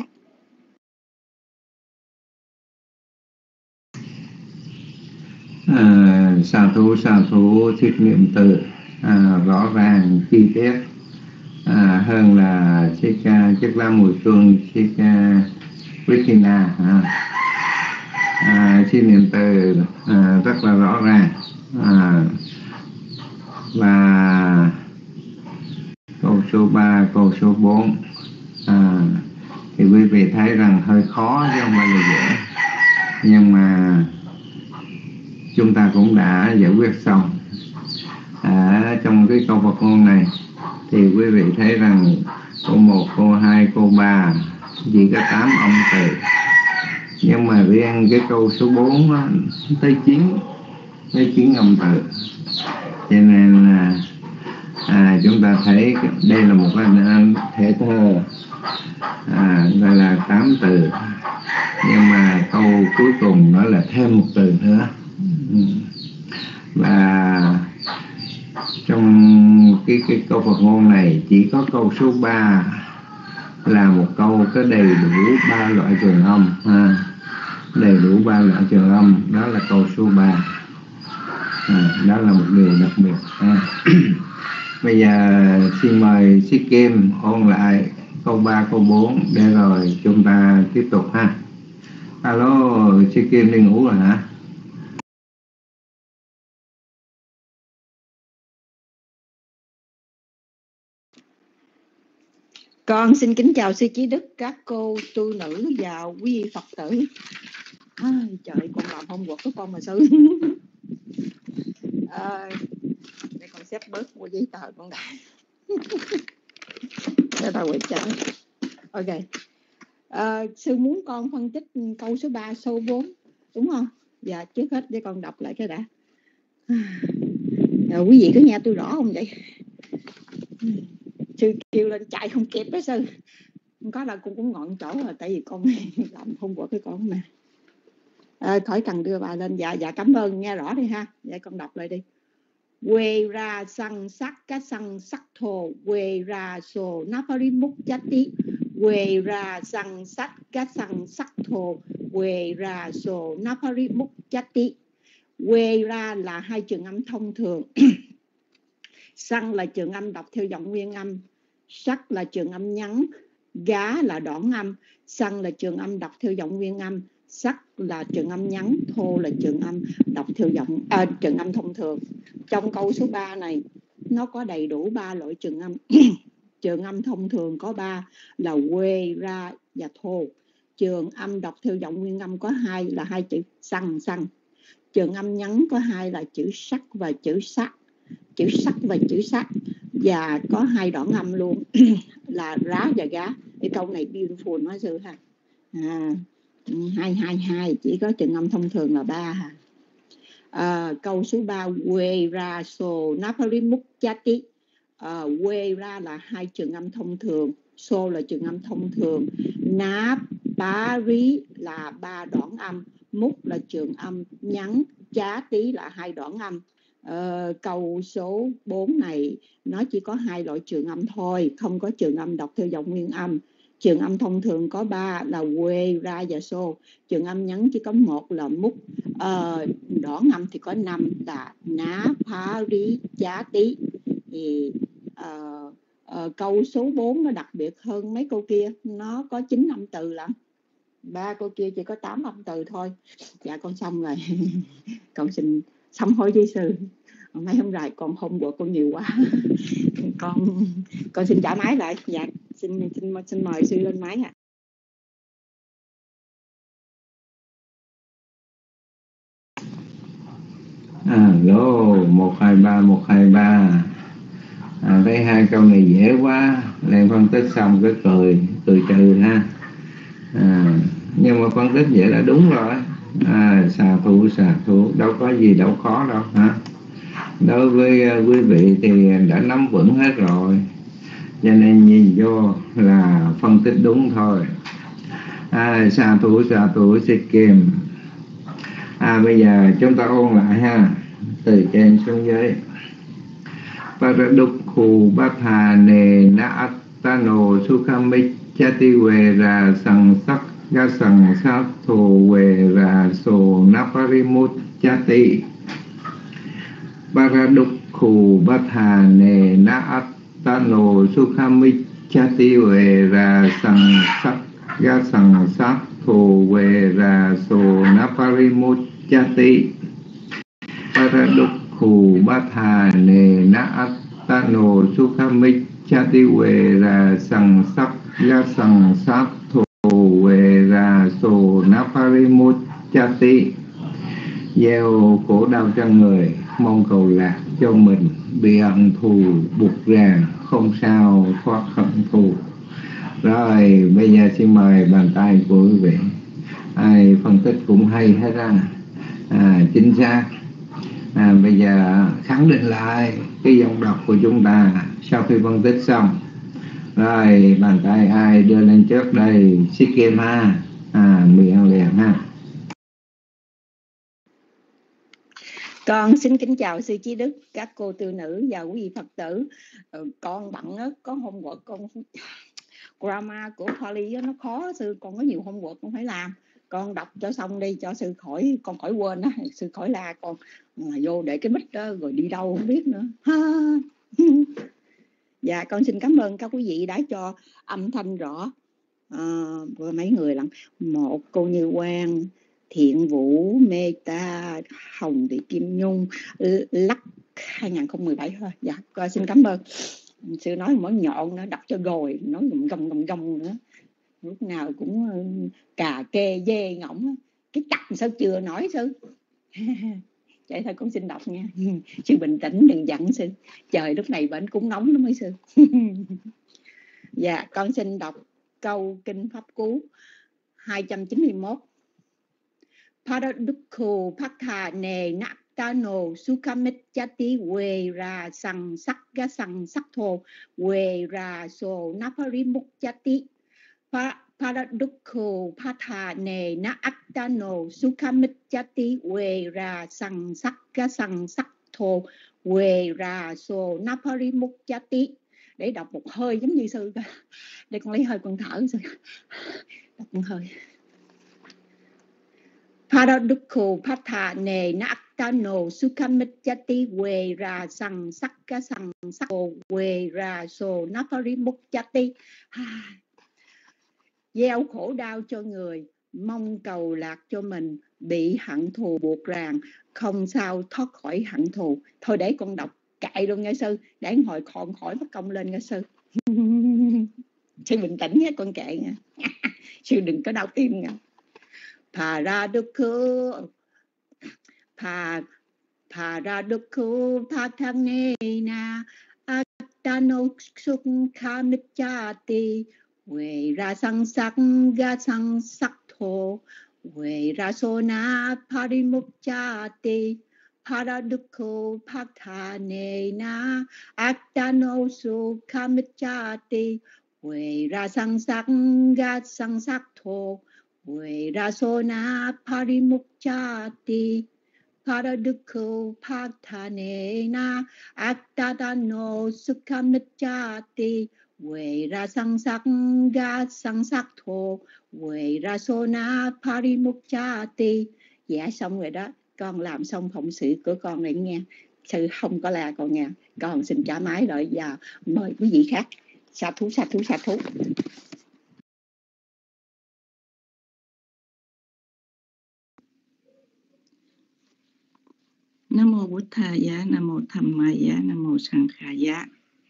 À, sa thú sa thú thuyết niệm từ à, rõ ràng chi tiết à, hơn là chiếc chiếc lá mùi chuông, chiếc Vitina à. À, chi niệm từ à, rất là rõ ràng à, và câu số ba, câu số bốn à, thì quý vị thấy rằng hơi khó chứ không phải là dễ, nhưng mà chúng ta cũng đã giải quyết xong. À, trong cái câu Phật ngôn này thì quý vị thấy rằng câu một, câu hai, câu ba chỉ có tám âm từ, nhưng mà riêng cái câu số bốn đó, tới chín tới chín âm từ, cho nên là à, chúng ta thấy đây là một cái thể thơ à, gọi là tám từ, nhưng mà câu cuối cùng nó là thêm một từ nữa. Và Trong cái, cái câu Phật ngôn này chỉ có câu số ba là một câu có đầy đủ ba loại trường âm ha. Đầy đủ ba loại trường âm, đó là câu số ba. À, đó là một điều đặc biệt ha. Bây giờ xin mời Sĩ Kim ôn lại câu ba, câu bốn để rồi chúng ta tiếp tục ha. Alo, Sĩ Kim đi ngủ rồi hả? Con xin kính chào sư Chí Đức, các cô tu nữ và quý vị Phật tử. À, trời, con làm homework của con mà sư. À, để con xếp bớt mua giấy tờ con đã. Để tao quay trời. Ok. À, sư muốn con phân tích câu số ba, số bốn, đúng không? Dạ, trước hết để con đọc lại cái đã. À, quý vị có nghe tôi rõ không vậy? Sư kêu lên chạy không kịp đó sư. Không có là con cũng ngọn chỗ rồi, tại vì con làm homework với con mà. À, khỏi cần đưa bài lên. Dạ, dạ cảm ơn, nghe rõ đi ha. Vậy con đọc lại đi. Quê ra sang sắc cá sang sắc thổ, quê ra sổ napari múc chati, quê ra sang sắc cá sang sắc thổ, quê ra sổ napari múc chati. Quê ra là hai trường âm thông thường. Sang là trường âm đọc theo giọng nguyên âm, sắc là trường âm ngắn, gá là đoạn âm. Sang là trường âm đọc theo giọng nguyên âm, sắc là trường âm ngắn, thô là trường âm đọc theo giọng à, trường âm thông thường. Trong câu số ba này nó có đầy đủ ba loại trường âm. Trường âm thông thường có ba là quê, ra và thô. Trường âm đọc theo giọng nguyên âm có hai là hai chữ xăng xăng. Trường âm ngắn có hai là chữ sắc và chữ sắc. Chữ sắc và chữ sắc. Và có hai đoạn âm luôn là rá và gá. Cái câu này beautiful nói sư ha. À, hai hai hai, chỉ có trường âm thông thường là ba ha. À, câu số ba quê ra so napari muk chati. À, quê ra là hai trường âm thông thường, so là trường âm thông thường, napari là ba đoạn âm, muk là trường âm ngắn, chá tí là hai đoạn âm. À, câu số bốn này nó chỉ có hai loại trường âm thôi, không có trường âm đọc theo giọng nguyên âm. Trường âm thông thường có ba là quê, ra và so. Trường âm ngắn chỉ có một là múc. Ờ, đoạn âm thì có năm là ná, phá, rí, chá, tí. Thì uh, uh, câu số bốn nó đặc biệt hơn mấy câu kia. Nó có chín âm từ lận. Ba câu kia chỉ có tám âm từ thôi. Dạ con xong rồi. Con xin sám hối với sư. Mấy hôm rồi con không của con nhiều quá. con con xin trả máy lại. Dạ xin xin xin mời sư lên máy ạ. À, lô một hai ba một hai ba. À, thấy hai câu này dễ quá, lên phân tích xong cái cười cười trừ ha. À, nhưng mà phân tích vậy là đúng rồi. À, xà thủ xà thủ đâu có gì đâu khó đâu hả. Đối với uh, quý vị thì đã nắm vững hết rồi, cho nên nhìn vô là phân tích đúng thôi. À, xà thủ xà thủ xịt kìm. À, bây giờ chúng ta ôn lại ha, từ trên xuống dưới. Paradukhu Bhatha Ne Na Attano Sukhamik Chati Vera Sang Sắc Ga Sang Sát Thô Vera So Naparimut Chati. Paradukhu Bhatha Ne Na Attano Sukhamik Chati Vera Sang Sắc Ga Sang Sát Thô Vera So Naparimut Chati. Paradukhu Bhatha Ne Na Attano Sukhamik Chati Vera Sang Sắc Ga Sang Sát Thô Vera So Naparimut Chati. Gieo khổ đau cho người, mong cầu lạc cho mình, bị hận thù buộc ràng, không sao thoát hận thù. Rồi bây giờ xin mời bàn tay của quý vị. Ai phân tích cũng hay hết ra. À, chính xác. À, bây giờ khẳng định lại cái dòng đọc của chúng ta sau khi phân tích xong. Rồi bàn tay ai đưa lên trước đây? Sĩ Kim ha. À, miệng liền ha. Con xin kính chào sư Chí Đức, các cô tư nữ và quý vị Phật tử. Ừ, con bận á, có homework con grammar của Pali á, nó khó sư, con có nhiều homework con phải làm. Con đọc cho xong đi cho sư khỏi con khỏi quên á, sư khỏi la con mà vô để cái mic đó rồi đi đâu không biết nữa. Dạ con xin cảm ơn các quý vị đã cho âm thanh rõ. À, mấy người lắm, một cô Như Quang, Thiện Vũ, Meta, Hồng Thị Kim Nhung, Lắc hai không một bảy thôi. Dạ con xin cảm ơn. Sư nói mỗi nhọn nó đọc cho rồi, nói gầm gầm gầm gầm nữa, lúc nào cũng cà kê dê ngỗng. Cái chặt sao chưa nói sư. Vậy thôi con xin đọc nha. Sư bình tĩnh đừng giận sư, trời lúc này bệnh cũng nóng lắm mấy sư. Dạ con xin đọc câu kinh pháp cú hai trăm chín mươi mốt. Paradukho Pakha Ne Naktano Sukhamechati We Ra Sang Sakga Sang Sakto We Ra So Naparimukchati. Paradukho Pakha Ne Naktano Sukhamechati We Ra Sang Sakga Sang Sakto We Ra So Naparimukchati. Để đọc một hơi giống như sư. Để con lấy hơi con thở sư. Đọc một hơi. Paradukho Patha Ne Naktano Sukhamechati We Ra Sang Sakka Sang Sakko We Ra So Naparimukchati. Gieo khổ đau cho người, mong cầu lạc cho mình, bị hận thù buộc ràng, không sao thoát khỏi hận thù. Thôi để con đọc cạy luôn nghe sư, để hồi còn khỏi mất công lên nghe sư. Sư bình tĩnh nhé, con kệ nha. Sư đừng có đau tim nha. Paradukho Pa Paradukho Pathanena Attano Sukhamechati We Ra Sang Sakga Sang Sakto We Ra Sona Parimukchati. Paradukho Pathanena Attano Sukhamechati We Ra Sang Sakga Sang Sakto We Ra Sona Parimukchati. Paradukho Pathanena Attano Sukhamechati We Ra Sang Sakga Sang Sakto We Ra Sona Parimukchati. Dạ xong rồi đó, con làm xong phụng sự của con này nghe. Sư không có là con nghe. Con xin trả máy rồi và mời quý vị khác. Sa thú, sa thú, sa thú. Nam mô Bụt Thà Giá, Nam mô Tham Ma Giá, Nam mô Sang Kha Giá.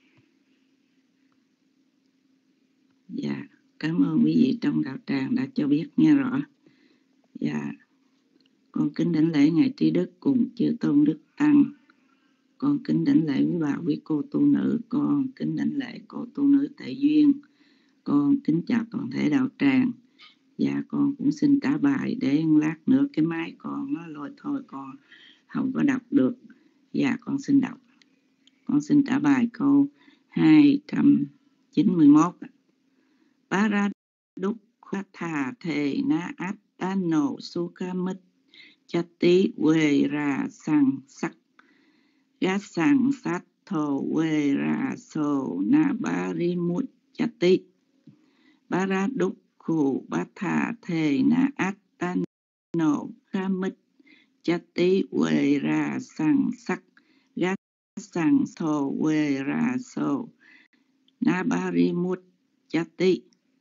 Dạ, cảm ơn quý vị trong đạo tràng đã cho biết nghe rõ. Dạ, con kính đảnh lễ ngài Trí Đức cùng chư tôn đức tăng. Con kính đảnh lễ quý bà quý cô tu nữ. Con kính đảnh lễ cô tu nữ Tệ Duyên. Con kính chào toàn thể đạo tràng. Dạ, con cũng xin trả bài để lát nữa cái máy con nó lôi thôi con không có đọc được. Dạ, con xin đọc. Con xin trả bài câu hai trăm chín mươi mốt. Paradukha Thề Na Attano Sukhamechati We Ra Sang Sắc Gá Sang Sát Thô We Ra So Naparimukchati. Paradukho Patha Thề Na Attano Sukhamechati We Ra Sang Sắc Gá Sang Thô We Ra So Naparimukchati.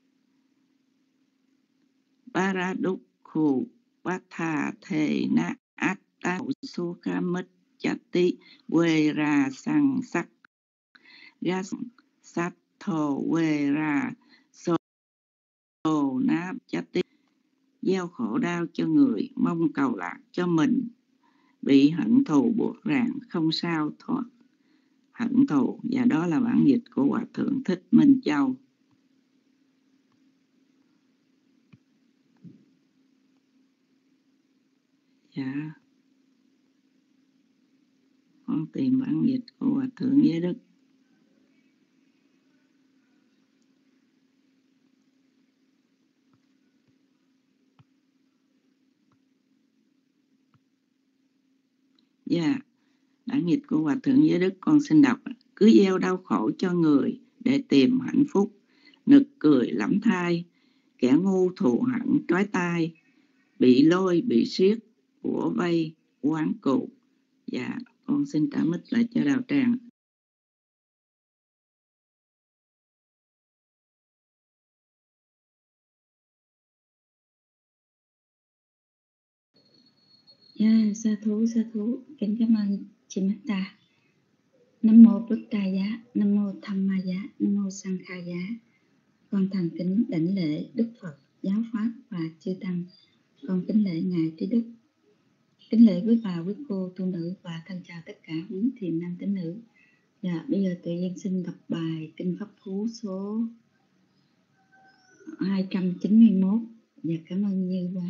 Paradukho Patha Thề Na Attano Sukhamechati We Ra Sang Sắc Gá Sát Thô We Ra So Naparimukchati. Gieo khổ đau cho người, mong cầu lạc cho mình, bị hận thù buộc ràng, không sao thoát hận thù. Và đó là bản dịch của Hòa Thượng Thích Minh Châu. Dạ, con tìm bản dịch của Hòa Thượng Giới Đức. Dạ, Bản dịch của Hòa Thượng Giới Đức con xin đọc. Cứ gieo đau khổ cho người để tìm hạnh phúc, nực cười lắm thai, kẻ ngu thù hận trói tai, bị lôi bị siết, của vây quán cụ. Dạ, con xin trả mít lại cho Đạo Tràng. Yeah, sa thú, sa thú. Kính cảm ơn chị Metta. Nam mô Bụt Đà Giá, Nam mô Tham Ma Giá, Nam mô Sang Kha Giá. Con thành kính đảnh lễ Đức Phật, Giáo Pháp và Chư Tăng. Con kính lễ Ngài Trí Đức. Kính lễ quý bà, quý cô, tu nữ và thân chào tất cả quý thiền nam tín nữ. Dạ, bây giờ tự nhiên xin đọc bài Kinh Pháp Cú số hai trăm chín mươi mốt. Dạ, cảm ơn Như Quang.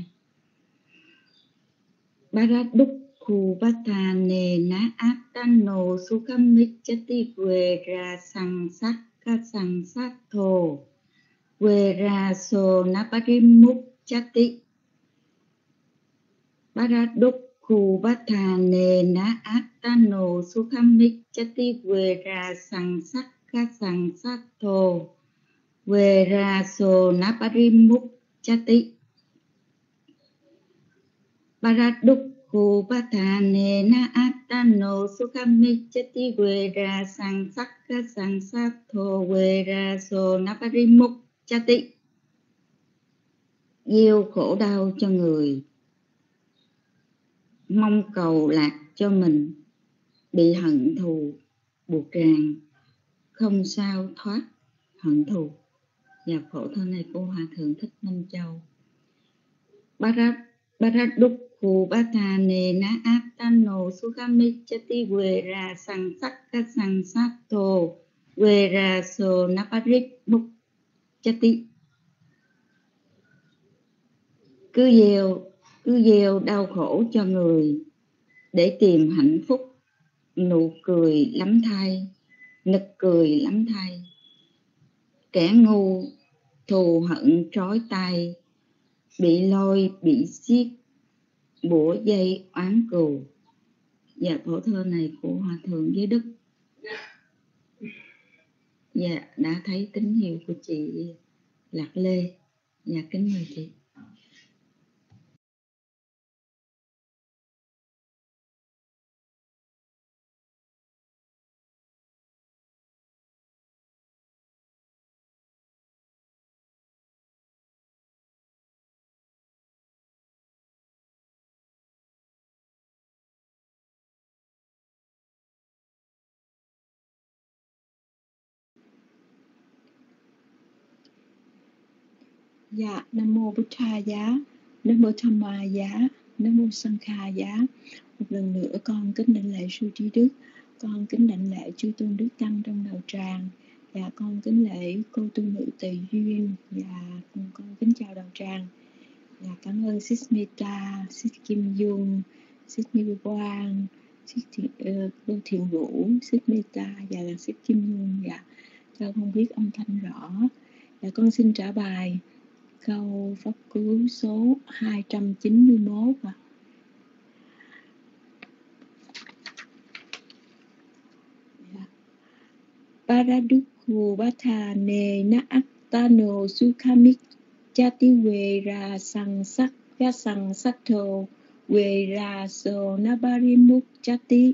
Bharat Đúc Khu Bát Thà Nề Ná Át Tan Nô Su Kham Mít Chát Ti Quê Ra Sang Sát Ca Sang Sát Thô Quê Ra Sô Ná Bá Ri Múc Chát Ti. Bharat Đúc Khu Bát Thà Nề Ná Át Tan Nô Su Kham Mít Chát Ti Quê Ra Sang Sát Ca Sang Sát Thô Quê Ra Sô Ná Bá Ri Múc Chát Ti. Bharat Đúc Khu Bát Thà Nề Na Atano Sukhamit Chati Quê Ra Sang Sắc Ca Sang Sát Thô Quê Ra Sô Naparimuk Chati. Gieo khổ đau cho người, mong cầu lạc cho mình, bị hận thù buộc ràng, không sao thoát hận thù. Và khổ thơ này của Hòa Thượng Thích Minh Châu. Bharat Bharat Đúc Khu Bát Thà Nề Ná Át Tan Nô Sukhamit Chati Quê Ra Sang Sắc Ca Sang Sát Thô Quê Ra Sô Naparit Muk Chati. Cứ gieo cứ gieo đau khổ cho người để tìm hạnh phúc, nụ cười lắm thay, nực cười lắm thay, kẻ ngu thù hận trói tay, bị lôi bị xiết, bủa dây oán cừu. Dạ, phổ thơ này của Hòa Thượng Giới Đức. Dạ, đã thấy tín hiệu của chị Lạc Lê. Dạ, kính mời chị. Dạ, Nam mô Bụt Tha Giá, Nam mô Tham Ma Giá, Nam mô Sang Kha Giá. Một lần nữa con kính đảnh lễ sư Trí Đức, con kính đảnh lễ chư tôn đức tăng trong đạo tràng. Dạ, con kính lễ cô tu nữ Tề Duyên. Dạ, con, con kính chào đạo tràng. Dạ, cảm ơn Sis Mita, Sis Kim Dung, Sis Như Quang, Sis Thiện, uh, cô Thiện Vũ, Sis Mita và là Sis Kim Dung. Dạ, cho con biết âm thanh rõ. Dạ, con xin trả bài câu pháp cú số hai trăm chín mươi mốt ạ. À. Paradukhu Bhatha Ne Na Attano Sukhamik Chati We Ra Sang Sắc Ga Sang Sattho We Ra So Nabarimuk Chati.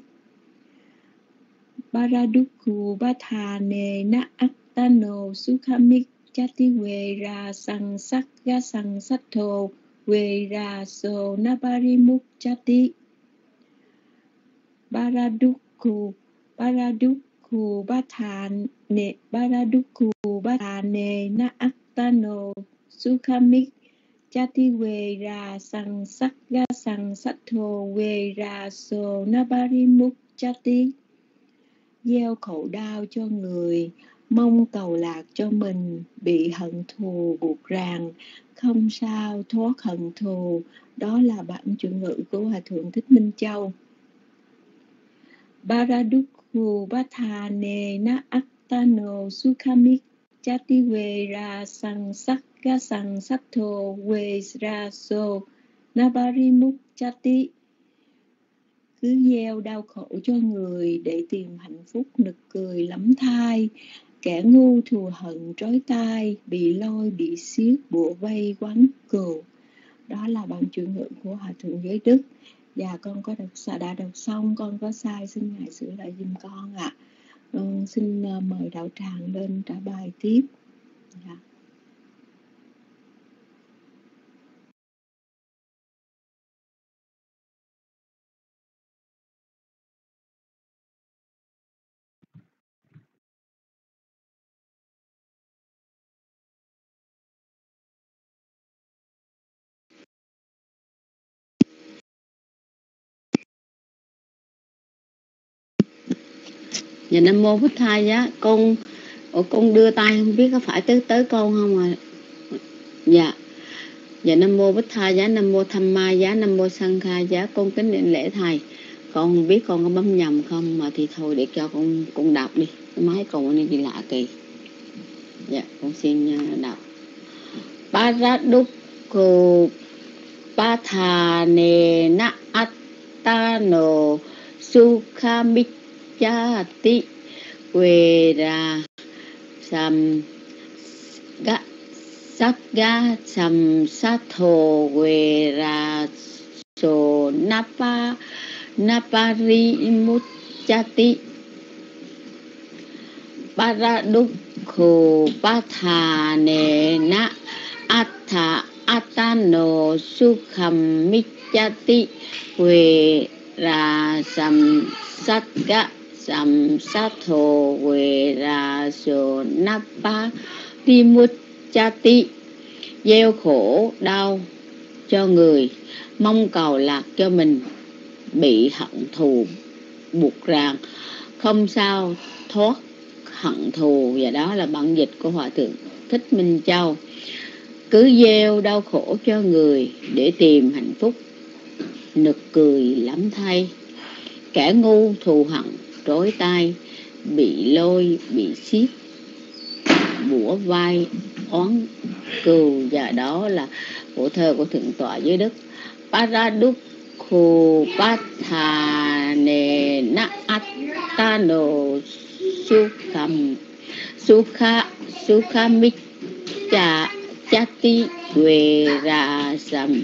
Paradukhu Bhatha Ne Na Attano Sukhamik Chati We Ra Sang Sắc Ga Sang Sattho We Ra So Nabarimuk Chati. Paradukhu Paradukhu Bhatha Ne Paradukhu Bhatha Ne Na Attano Sukhamik Chati We Ra Sang Sắc Ga Sang Sattho We Ra So Nabarimuk Chati. Gieo khổ đau cho người, mong cầu lạc cho mình, bị hận thù buộc ràng, không sao thoát hận thù. Đó là bản chuyển ngữ của Hòa Thượng Thích Minh Châu. Paradukhu Bhatha Ne Na Attano Sukhamik Chati We Ra Sang Sắc Ga Sang Sattho We Ra So Nabarimuk Chati. cứ gieo đau khổ cho người để tìm hạnh phúc nực cười lắm thai. Kẻ ngu thù hận trói tai, bị lôi bị xiết bủa vây quán cừu. Đó là bằng chuyển ngữ của Hòa Thượng Giới Đức. Và con có đọc đã đọc xong, con có sai xin Ngài sửa lại giùm con ạ. À. Con xin mời đạo tràng lên trả bài tiếp. Dạ. Dạ Nam Mô Bích Thai Giá. Con Ủa, con đưa tay không biết có phải tới tới con không à? Dạ. Dạ Nam Mô Bích Thai Giá, Nam Mô Tham Ma Giá, Nam Mô Sang Kha Giá. Con kính định lễ thầy. Con không biết con có bấm nhầm không, mà thì thôi để cho con con đọc đi. Cái máy con này gì lạ kỳ. Dạ con xin đọc. Paradukku Pathane na attano sukhamicchati Vera sam ga Sagga sam satho Vera so napa napari muchati Paradukku Pathane na Atha Atano Sukham Michati Vera sam Sagga sam satho Vera so napa đi muchati. Gieo khổ đau cho người, mong cầu lạc cho mình, bị hận thù buộc ràng, không sao thoát hận thù. Và đó là bản dịch của Hòa Thượng Thích Minh Châu. Cứ gieo đau khổ cho người để tìm hạnh phúc, nực cười lắm thay. Kẻ ngu thù hận trói tay, bị lôi bị xiết bủa vai oán cừu. Và đó là bộ thơ của Thượng tọa Giới Đức. Paradukku Pathane na attano sukham sukha sukhamiccha chati Vera sam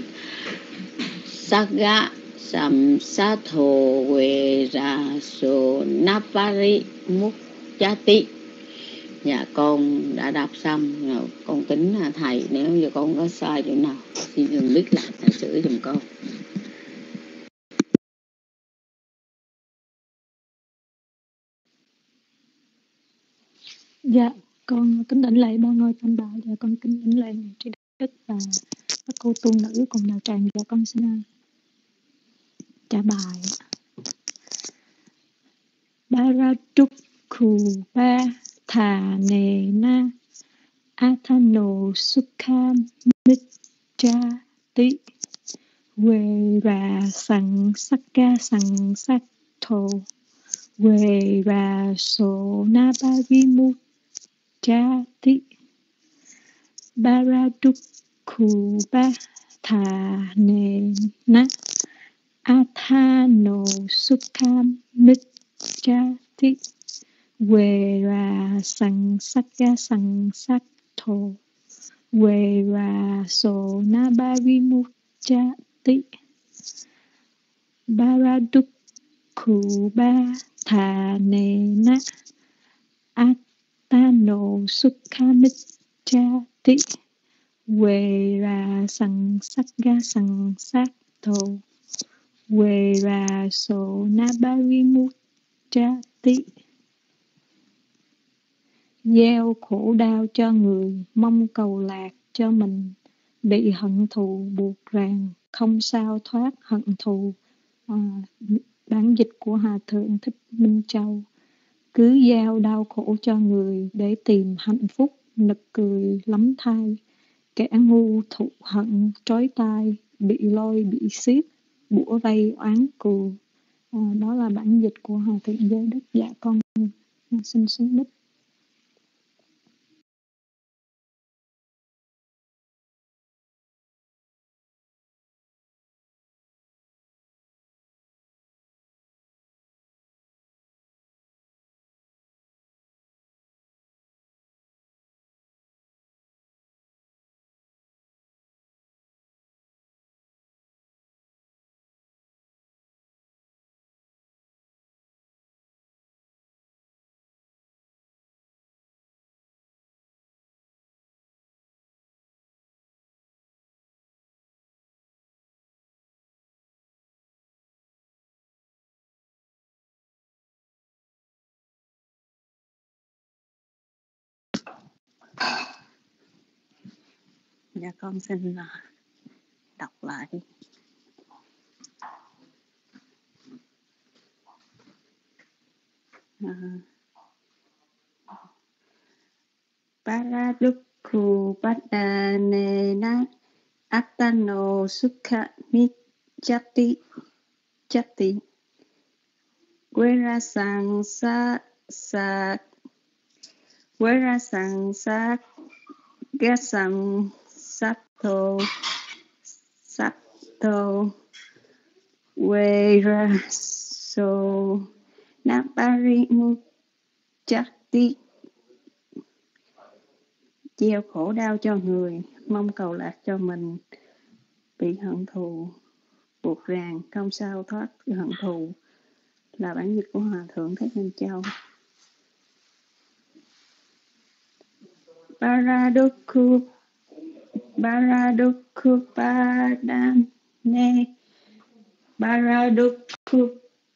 Sagga sam satho Vera so napari muchati. Dạ con đã đọc xong rồi, con kính thầy nếu như con có sai chỗ nào xin đừng biết lại thầy sửa giùm con. Dạ, con kính đảnh lễ ba ngôi tam bảo. Và con kính đảnh lễ Ngài Trí Đức và các cô tu nữ cùng đạo tràng. Và con xin trả bài. Paradukku Pathanena Athano Sukhamicchati Vera sang Sagga sang satho Vera so naparimuchati. Paradukku Pathanena Athano Sukhamicchati Vera sang Sagga sang satho Vera so naparimuchati. Paradukku Pathanena Attano Sukhamicchati Vera sang Sagga sang satho Vera so naparimuchati. Gieo khổ đau cho người, mong cầu lạc cho mình, bị hận thù buộc ràng, không sao thoát hận thù. À, bản dịch của Hòa Thượng Thích Minh Châu. Cứ gieo đau khổ cho người để tìm hạnh phúc, nực cười lắm thay. Kẻ ngu thụ hận trói tai, bị lôi bị xiết bủa vây oán cừu. À, đó là bản dịch của Hòa Thượng Giới Đức. Dạ con xin xuống đích. Dạ con xin đọc lại. À, Paradukku padanena attano sukha mijati chati quera sang sa sa quera sang sa gasang sato sato quera so napari muchati, gieo khổ đau cho người, mong cầu lạc cho mình, bị hận thù buộc ràng, không sao thoát hận thù, là bản dịch của Hòa Thượng Thích Minh Châu. Paradukku Paradukku padane Paradukku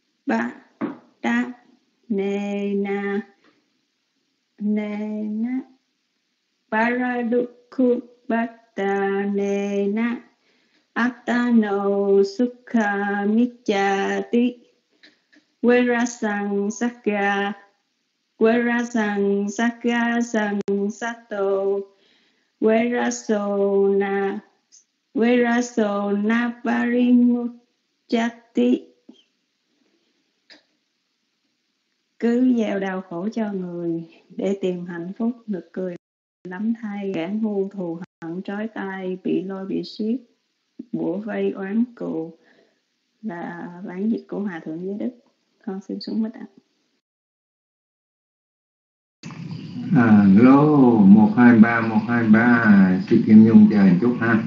padane na ne na Paradukku padane na attano sukha mijati Querasang sakya Querasang sakya sang sato Querasona Querasona parimuchati, cứ gieo đau khổ cho người để tìm hạnh phúc, nực cười lắm thay, kẻ ngu thù hận trói tay, bị lôi bị xiết, bủa vây oán cừu, là bản dịch của Hòa Thượng Giới Đức. Con xin xuống mic ạ. À, lô một hai ba một hai ba, chị Kim Nhung chờ một chút ha.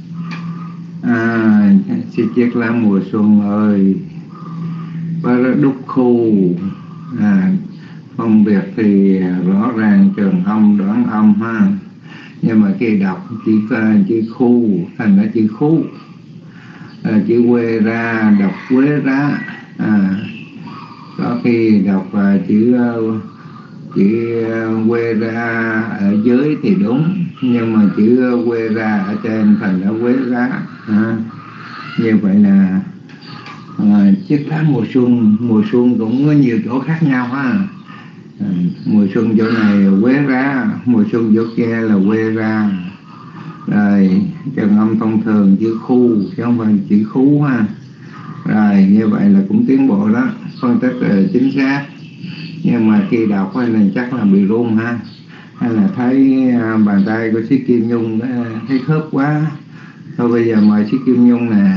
À, chị Chiết Lá mùa xuân ơi, Paradukku, à, phân biệt thì rõ ràng trường âm đoạn âm ha, nhưng mà khi đọc chỉ chỉ khu thành ra chỉ khu, à, chữ quê ra đọc quế ra, à, có khi đọc uh, chữ uh, chữ uh, quê ra ở dưới thì đúng, nhưng mà chữ uh, quê ra ở trên thành ra quế ra, à, như vậy là uh, chiếc lá mùa xuân. Mùa xuân cũng có nhiều chỗ khác nhau ha. À, mùa xuân chỗ này quế ra, mùa xuân chỗ kia là quê ra. Rồi trần âm thông thường chữ khu chứ không phải chữ khú ha. Rồi như vậy là cũng tiến bộ đó, phân tích uh, chính xác. Nhưng mà khi đọc hay là chắc là bị run ha, hay là thấy uh, bàn tay của Sĩ Kim Nhung uh, thấy khớp quá. Thôi bây giờ mời Sĩ Kim Nhung nè.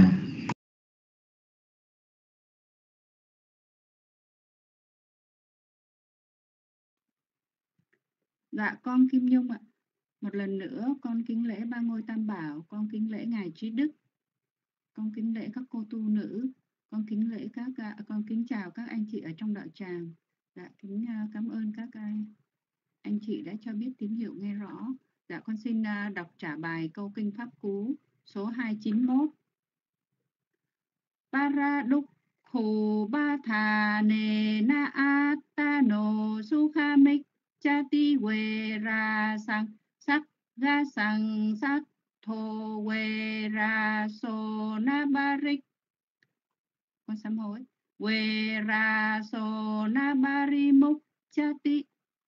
Dạ con Kim Nhung ạ. Một lần nữa con kính lễ ba ngôi Tam Bảo, con kính lễ ngài Trí Đức, con kính lễ các cô tu nữ, con kính lễ các con kính chào các anh chị ở trong đạo tràng. Dạ kính cảm ơn các anh anh chị đã cho biết tín hiệu nghe rõ. Dạ con xin đọc trả bài câu kinh Pháp Cú số hai chín mốt. Paradukku bathane na attano sukhamik chati vera sang sắc ga sang sắc thô vera so na barik. Con sám hối. Vera so na barimuk chati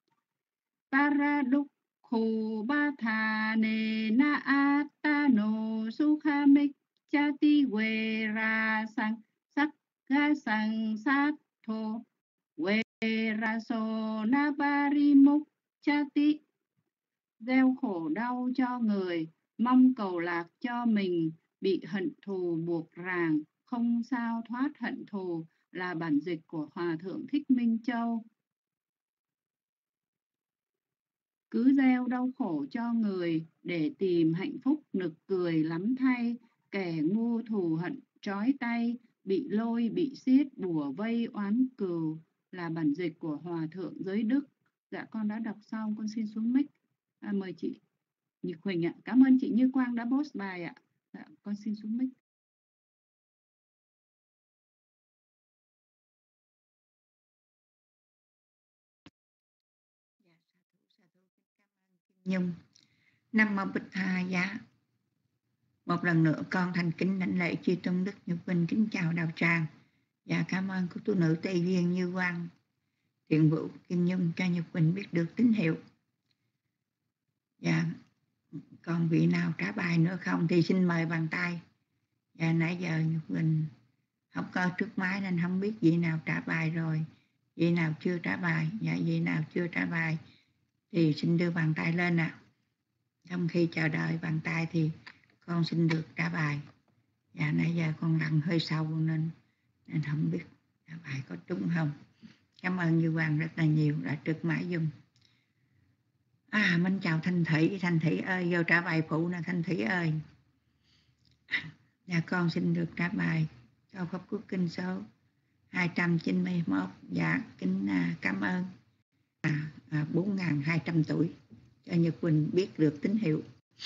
Paradukku bathane na attano sukhamik chati vera sang sắc ga sang sát thô vera so na barimuk chati, gieo khổ đau cho người, mong cầu lạc cho mình, bị hận thù buộc ràng, không sao thoát hận thù, là bản dịch của Hòa Thượng Thích Minh Châu. Cứ gieo đau khổ cho người để tìm hạnh phúc, nực cười lắm thay, kẻ ngu thù hận trói tay, bị lôi bị xiết bủa vây oán cừu, là bản dịch của Hòa Thượng Giới Đức. Dạ con đã đọc xong, con xin xuống mic. À, mời chị Nhật Huỳnh ạ. Cảm ơn chị Như Quang đã post bài ạ. Dạ, con xin xuống mic. Nhung. Nam mô Bích Tha giá. Một lần nữa con thành kính đảnh lễ chư tôn đức Nhật Vinh, kính chào đạo tràng và cảm ơn cô tu nữ Tây Duyên Như Quang, Thiện Vũ, Kim Nhung cho Nhật Vinh biết được tín hiệu. Và còn vị nào trả bài nữa không thì xin mời bàn tay. Và nãy giờ Nhật Vinh không có trước máy nên không biết vị nào trả bài rồi, vị nào chưa trả bài. Và vị nào chưa trả bài thì xin đưa bàn tay lên nào. Trong khi chờ đợi bàn tay thì con xin được trả bài. Và nãy giờ con lặn hơi sâu nên nên không biết trả bài có trúng không. Cảm ơn Như Hoàng rất là nhiều đã trực mãi dùm. À, mình chào Thanh Thủy. Thanh Thủy ơi, vô trả bài phụ nè Thanh Thủy ơi. Dạ con xin được trả bài cho Pháp Quốc Kinh số hai trăm chín mươi mốt. Dạ kính à, cảm ơn à, à, bốn nghìn hai trăm tuổi cho Nhật Quỳnh biết được tín hiệu.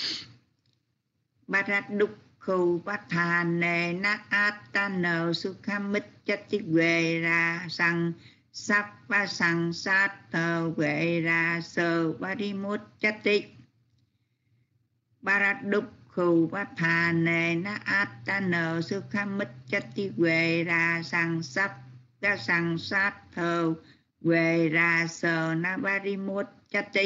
Bharat Dukhu Vathane Naatano Sukhamit Chative Ra Sang Sappa Sang Sát Thờ Vệ Ra Sơ Varimut Chati Bharat Dukhu Vathane Naatano Sukhamit Chative Ra Sang Sappa Sang Sát Thờ Vệ Ra Sơ Varimut Chati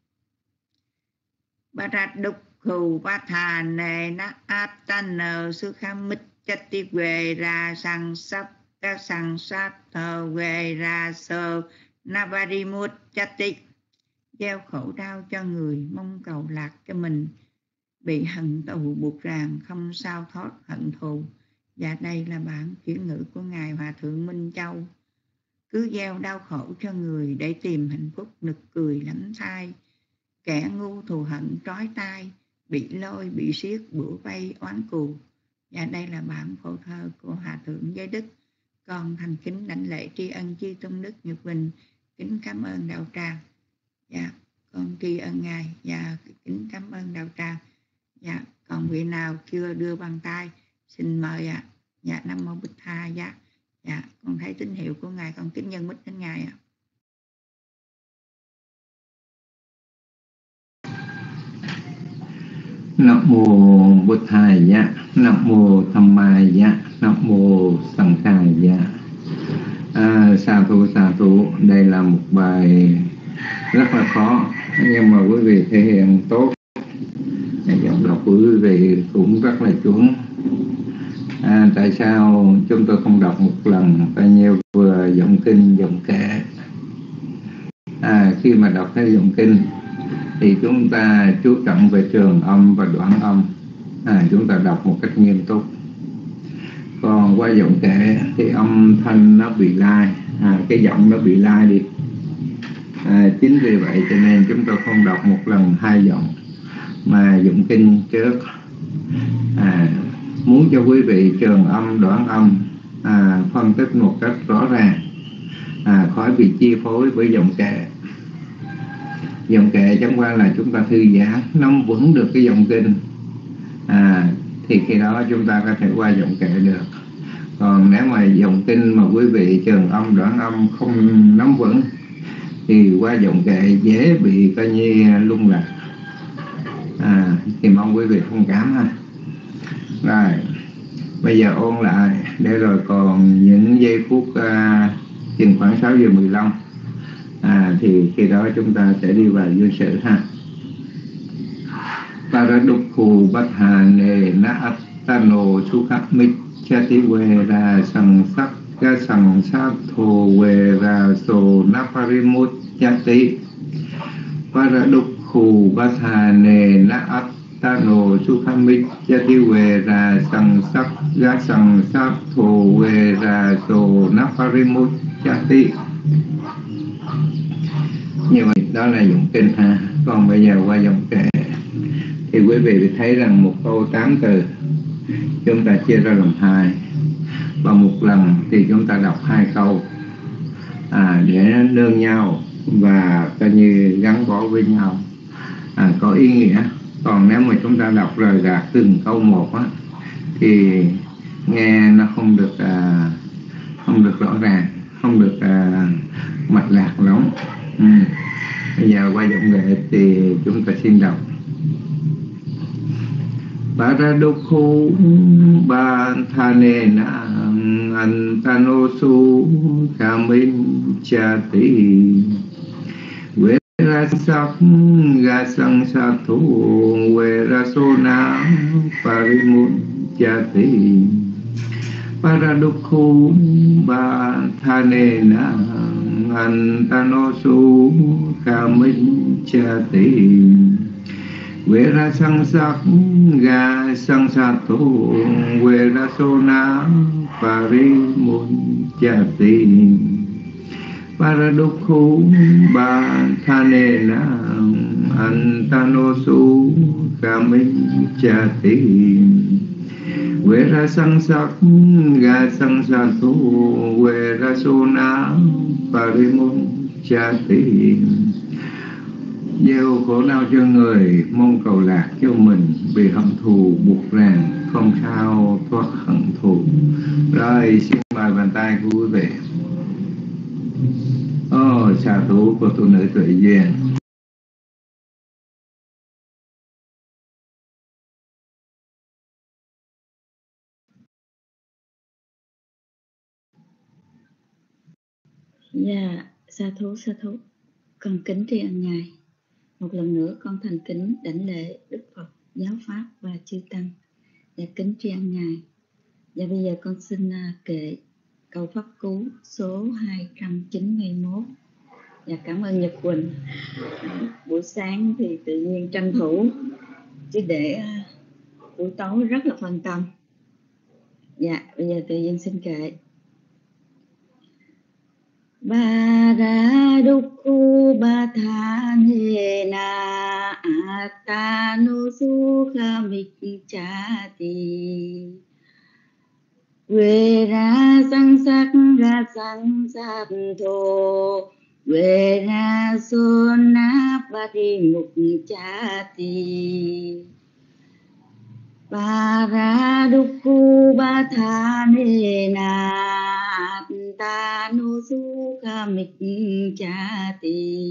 Bharat Dukhu Vathane Naatano Sukhamit Chative Ra Sang Sappa các sang sát thờ về ra sơ Navarimut Chati, gieo khổ đau cho người, mong cầu lạc cho mình, bị hận thù buộc ràng không sao thoát hận thù. Và đây là bản chuyển ngữ của Ngài Hòa Thượng Minh Châu. Cứ gieo đau khổ cho người để tìm hạnh phúc, nực cười lắm thai, kẻ ngu thù hận trói tai, bị lôi bị siết bủa vây oán cù. Và đây là bản phổ thơ của Hòa Thượng Giới Đức. Con thành kính đảnh lễ tri ân chư tôn đức Nhật Vinh, kính cảm ơn đạo tràng. Dạ, con tri ân Ngài và kính cảm ơn đạo tràng. Dạ, còn vị nào chưa đưa bàn tay xin mời ạ. À. Dạ, Nam Mô Bích Tha. Dạ, dạ, con thấy tín hiệu của Ngài, con kính nhân mít đến Ngài ạ. À. Nam Mô Bụt Thầy Dạ, Nam Mô Tham Mai Dạ, Nam Mô Sanh Khai Dạ. À, sa thú sa thú, đây là một bài rất là khó nhưng mà quý vị thể hiện tốt, giọng đọc của quý vị cũng rất là chuẩn. À, tại sao chúng tôi không đọc một lần bao nhiêu vừa giọng kinh giọng kệ? À, khi mà đọc theo giọng kinh thì chúng ta chú trọng về trường âm và đoạn âm, à, chúng ta đọc một cách nghiêm túc. Còn qua giọng kệ thì âm thanh nó bị lai, à, cái giọng nó bị lai đi. À, chính vì vậy cho nên chúng tôi không đọc một lần hai giọng mà giọng kinh trước. À, muốn cho quý vị trường âm đoạn âm à, phân tích một cách rõ ràng, à, khỏi bị chi phối với giọng kệ. Giọng kệ chẳng qua là chúng ta thư giãn nắm vững được cái giọng kinh, à, thì khi đó chúng ta có thể qua giọng kệ được. Còn nếu mà giọng kinh mà quý vị trường âm đoạn âm không nắm vững thì qua giọng kệ dễ bị coi như lung lạc, à, thì mong quý vị thông cảm ha. Rồi bây giờ ôn lại để rồi còn những giây phút uh, chừng khoảng sáu giờ mười lăm, à, thì khi đó chúng ta sẽ đi vào vô sự ha. Paradukhu Vathane Naatano Sukhamit Chative Ra Sang Sakka Sang Satho Ve Ra So Naparimut Chati Paradukhu Vathane Naatano Sukhamit Chative Ra Sang Sakka Sang Satho Ve Ra So Naparimut Chati. Như vậy đó là giọng kinh ha. Còn bây giờ qua giọng kệ thì quý vị thấy rằng một câu tám từ chúng ta chia ra làm hai, và một lần thì chúng ta đọc hai câu, à, để nương nhau và coi như gắn bó với nhau, à, có ý nghĩa. Còn nếu mà chúng ta đọc rời rạc từng câu một á, thì nghe nó không được à, không được rõ ràng, không được à, mạch lạc lắm. Ừ. Bây giờ qua giọng nghệ thì chúng ta xin đọc. Paradukhu Bhathanena Antanosu Kamichati Verasak Gasang Sathu Verasona Parimuchati Paradukhu Bhathanena Antanosu Kamichati Vera sang sắc ga sang sattu Vera sona parimuchati Paradukhu Bhathanena Antanosu Kamichati Vera sang sắc ga sang sattu Vera sona parimuchati Gieo khổ đau cho người, mong cầu lạc cho mình, vì hận thù buộc ràng, không sao thoát hận thù. Rồi, xin mời bàn tay của quý vị. Ồ, oh, xà thủ của tu nữ Tuệ Duyên. Dạ, sa thú, sa thú. Con kính tri ân Ngài. Một lần nữa con thành kính đảnh lễ Đức Phật, Giáo Pháp và Chư Tăng. Và kính tri ân Ngài. Và bây giờ con xin kệ câu pháp cú số hai trăm chín mươi mốt. Và cảm ơn Nhật Quỳnh. Buổi sáng thì tự nhiên tranh thủ, chứ để buổi tối rất là phân tâm. Dạ, bây giờ tự nhiên xin kệ. Paradukhu Bhathanena Attanosuka Michati Vera Sangsak Rasang Sabtho Vera Sona Parimuchati Paradukhu Bhathanena Antanosuka Michati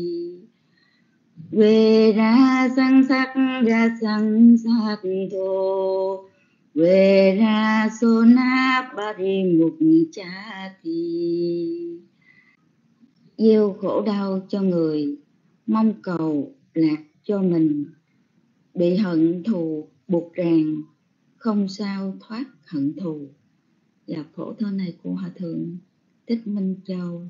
Vera Sangsak Rasang Sabtho Vera Sona Parimuchati Gieo khổ đau cho người, mong cầu lạc cho mình, bị hận thù buộc ràng, không sao thoát hận thù. Và phổ thơ này của Hòa Thượng Thích Minh Châu.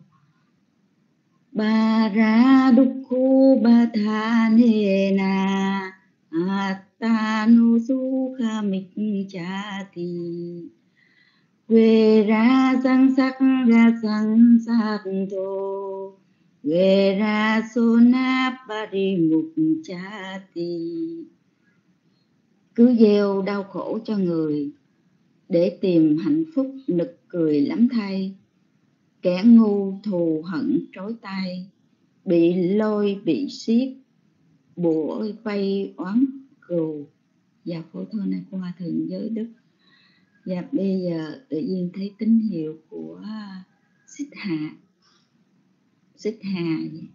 Paradukhu Bhathanena Attanosuka Michati Vera Sangsak Rasang Sabtho Vera Sona Parimuchati Cứ gieo đau khổ cho người để tìm hạnh phúc nực cười lắm thay. Kẻ ngu thù hận trói tay, bị lôi bị xiết, bủa vây oán cừu. Và phổ thơ này của Hòa Thượng Giới Đức. Và bây giờ tự nhiên thấy tín hiệu của Xích Hà. Xích Hà vậy.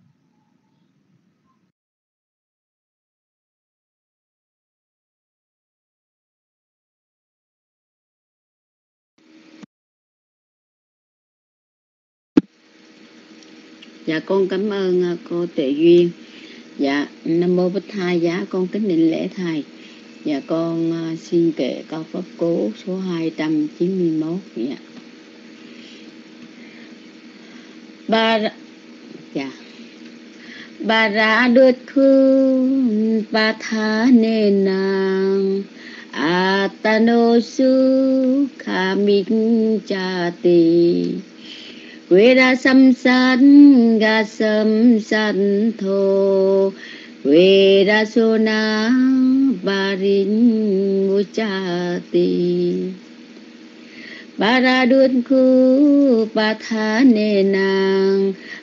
Dạ con cảm ơn cô Tuệ Duyên. Dạ Nam Mô Bích Thai Giá, con kính định lễ Thầy. Dạ con xin kệ câu pháp cú số hai trăm chín mươi mốt. Dạ. Ba dạ. Paradukhu Bhathanena Attanosuka Michati Vera Samsan Gasam Santho Vera Sona Parimuchati Paradukhu Bhathanena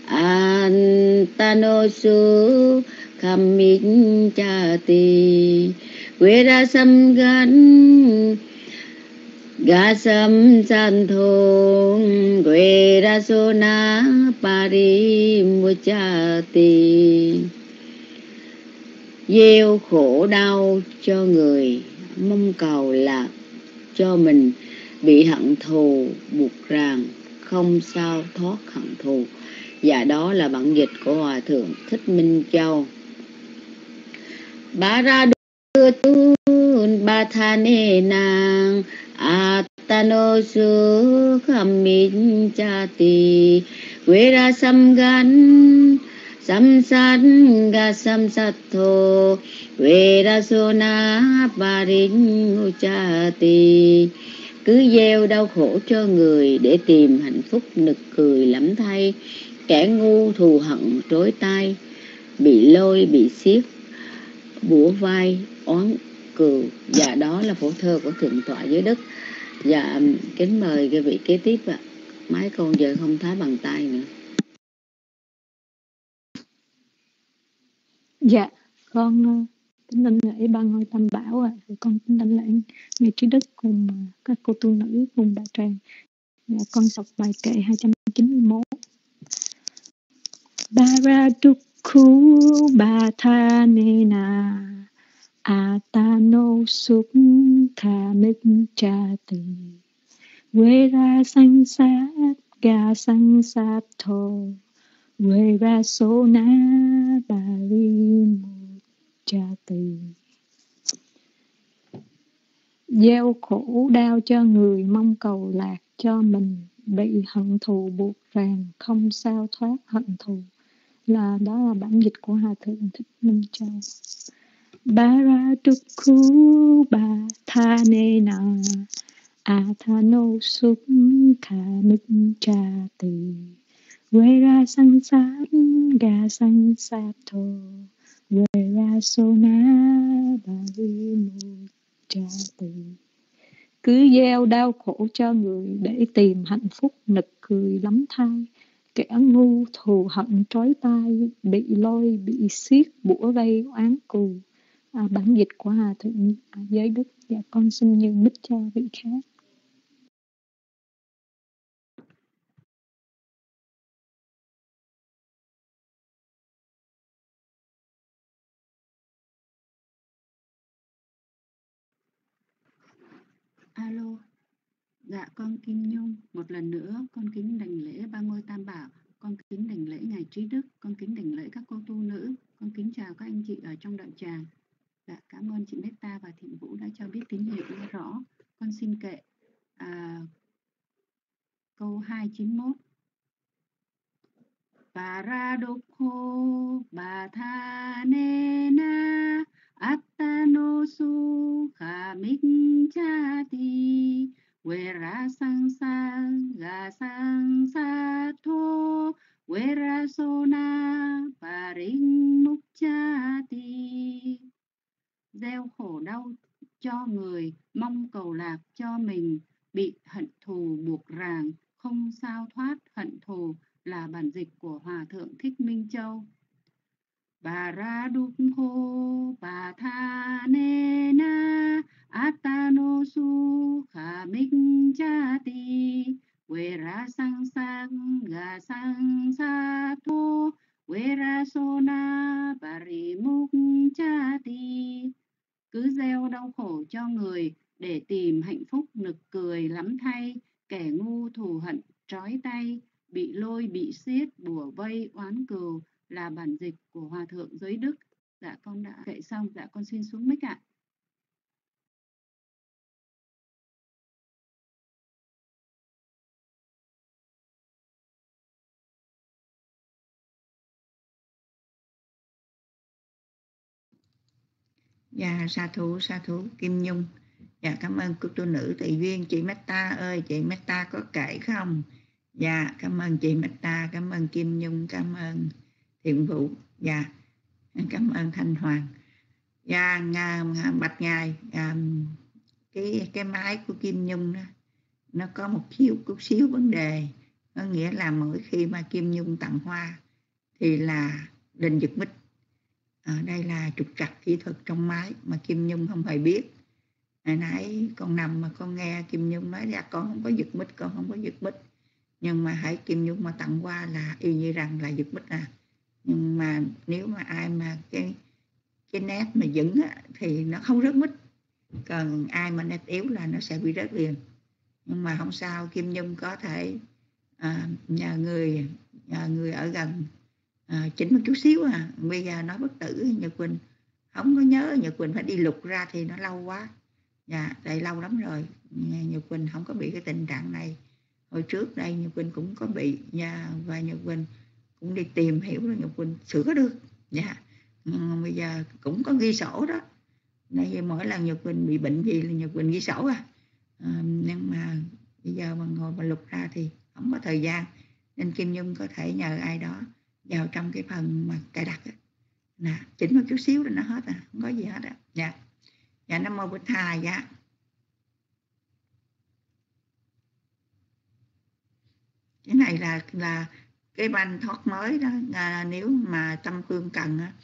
Antanosuka Michati Vera Samgan Gasam Santho Vera Sona Parimuchati Gieo khổ đau cho người, mong cầu là cho mình bị hận thù buộc ràng, không sao thoát hận thù. Dạ đó là bản dịch của Hòa Thượng Thích Minh Châu. Bà ra đưa tu bà tha nê nàng atano su khamin chati vera samgan samsat ga samsatho vera sona parin uchati. Cứ gieo đau khổ cho người để tìm hạnh phúc nực cười lắm thay. Kẻ ngu thù hận trối tai, bị lôi bị xiết bủa vai oán cừu. Dạ đó là phổ thơ của Thượng tọa Giới Đức. Dạ kính mời cái vị kế tiếp ạ. Mấy con giờ không thái bằng tay nữa. Dạ con kính đảnh lễ ba ngôi Tam Bảo ạ. À. Con kính đảnh lễ ngài Trí Đức cùng các cô tu nữ cùng đại tràng. Dạ, con đọc bài kệ hai trăm chín mươi mốt. Baradukhu Bhathanena Atano Sukha Michati Vera Sangsat Ga Sangsatho Vera Sona Parimutchati. Gieo khổ đau cho người, mong cầu lạc cho mình, bị hận thù buộc ràng, không sao thoát hận thù. Là đó là bản dịch của Hòa Thượng Thích Minh Châu. Baradukhu Bhathanena Atano Sukha Michati Vera Sangsat Ga Sangsatho Vera Sona Parimutchati. Cứ gieo đau khổ cho người để tìm hạnh phúc nực cười lắm thay. Kẻ ngu thù hận trói tai, bị lôi bị xiết bủa vây oán cù. À, bản dịch của Hòa Thượng Giới Đức. Dạ con xin nhường mic cho vị khác. Alo. Dạ con Kim Nhung, một lần nữa con kính đảnh lễ ba ngôi Tam Bảo, con kính đảnh lễ ngài Trí Đức, con kính đảnh lễ các cô tu nữ, con kính chào các anh chị ở trong đạo tràng. Dạ cảm ơn chị Meta và Thiện Vũ đã cho biết tín hiệu rõ. Con xin kệ à, câu hai trăm chín mươi mốt. Paradokho Bhathanena Attano Sukha Michati Vera Sangsanga Sangsatho Vera Sona Parimutchati. Gieo khổ đau cho người, mong cầu lạc cho mình, bị hận thù buộc ràng, không sao thoát hận thù. Là bản dịch của Hòa Thượng Thích Minh Châu. Baradukho Bhathanena Attano Sukha Michati Vera Sangsanga Sangsatho Vera Sona Parimutchati. Cứ gieo đau khổ cho người để tìm hạnh phúc nực cười lắm thay. Kẻ ngu thù hận trói tay, bị lôi bị xiết bủa vây oán cừu. Là bản dịch của Hòa Thượng Giới Đức. Dạ con đã kệ xong. Dạ con xin xuống mic ạ. Dạ sa thú sa thú Kim Nhung. Dạ cảm ơn cô tu nữ Tùy Duyên. Chị Meta ơi, chị Meta có kể không? Dạ cảm ơn chị Meta, cảm ơn Kim Nhung, cảm ơn Thiện Vũ. Dạ cảm ơn Thanh Hoàng. Dạ bạch ngài, à, cái cái máy của Kim Nhung đó, nó có một xíu chút xíu vấn đề. Có nghĩa là mỗi khi mà Kim Nhung tặng hoa thì là đình giật mic. Ở đây là trục trặc kỹ thuật trong máy mà Kim Nhung không hề biết. Hồi nãy con nằm mà con nghe Kim Nhung nói ra con không có giật mic, con không có giật mic. Nhưng mà hãy Kim Nhung mà tặng hoa là y như rằng là giật mic à. Nhưng mà nếu mà ai mà cái cái nét mà vững á, thì nó không rớt mic. Còn ai mà net yếu là nó sẽ bị rớt liền. Nhưng mà không sao, Kim Nhung có thể à, nhờ người nhờ người ở gần à, chỉnh một chút xíu à. Bây giờ nói bất tử Nhật Quỳnh không có nhớ, Nhật Quỳnh phải đi lục ra thì nó lâu quá. Dạ, đây lâu lắm rồi. Nhật Quỳnh không có bị cái tình trạng này. Hồi trước đây Nhật Quỳnh cũng có bị nha, và Nhật Quỳnh cũng đi tìm hiểu rồi Nhật Quỳnh sửa được. Dạ. Nhưng bây giờ cũng có ghi sổ đó. Nên mỗi lần Nhật Quỳnh bị bệnh gì là Nhật Quỳnh ghi sổ à. à nhưng mà bây giờ mà ngồi mà lục ra thì không có thời gian, nên Kim Nhung có thể nhờ ai đó vào trong cái phần mà cài đặt á, nè, chỉnh một chút xíu là nó hết à, không có gì hết á. Dạ, dạ, Nam Mô Bụt Thà. Dạ, cái này là là cái banh thoát mới đó. À, nếu mà Tâm Phương cần á,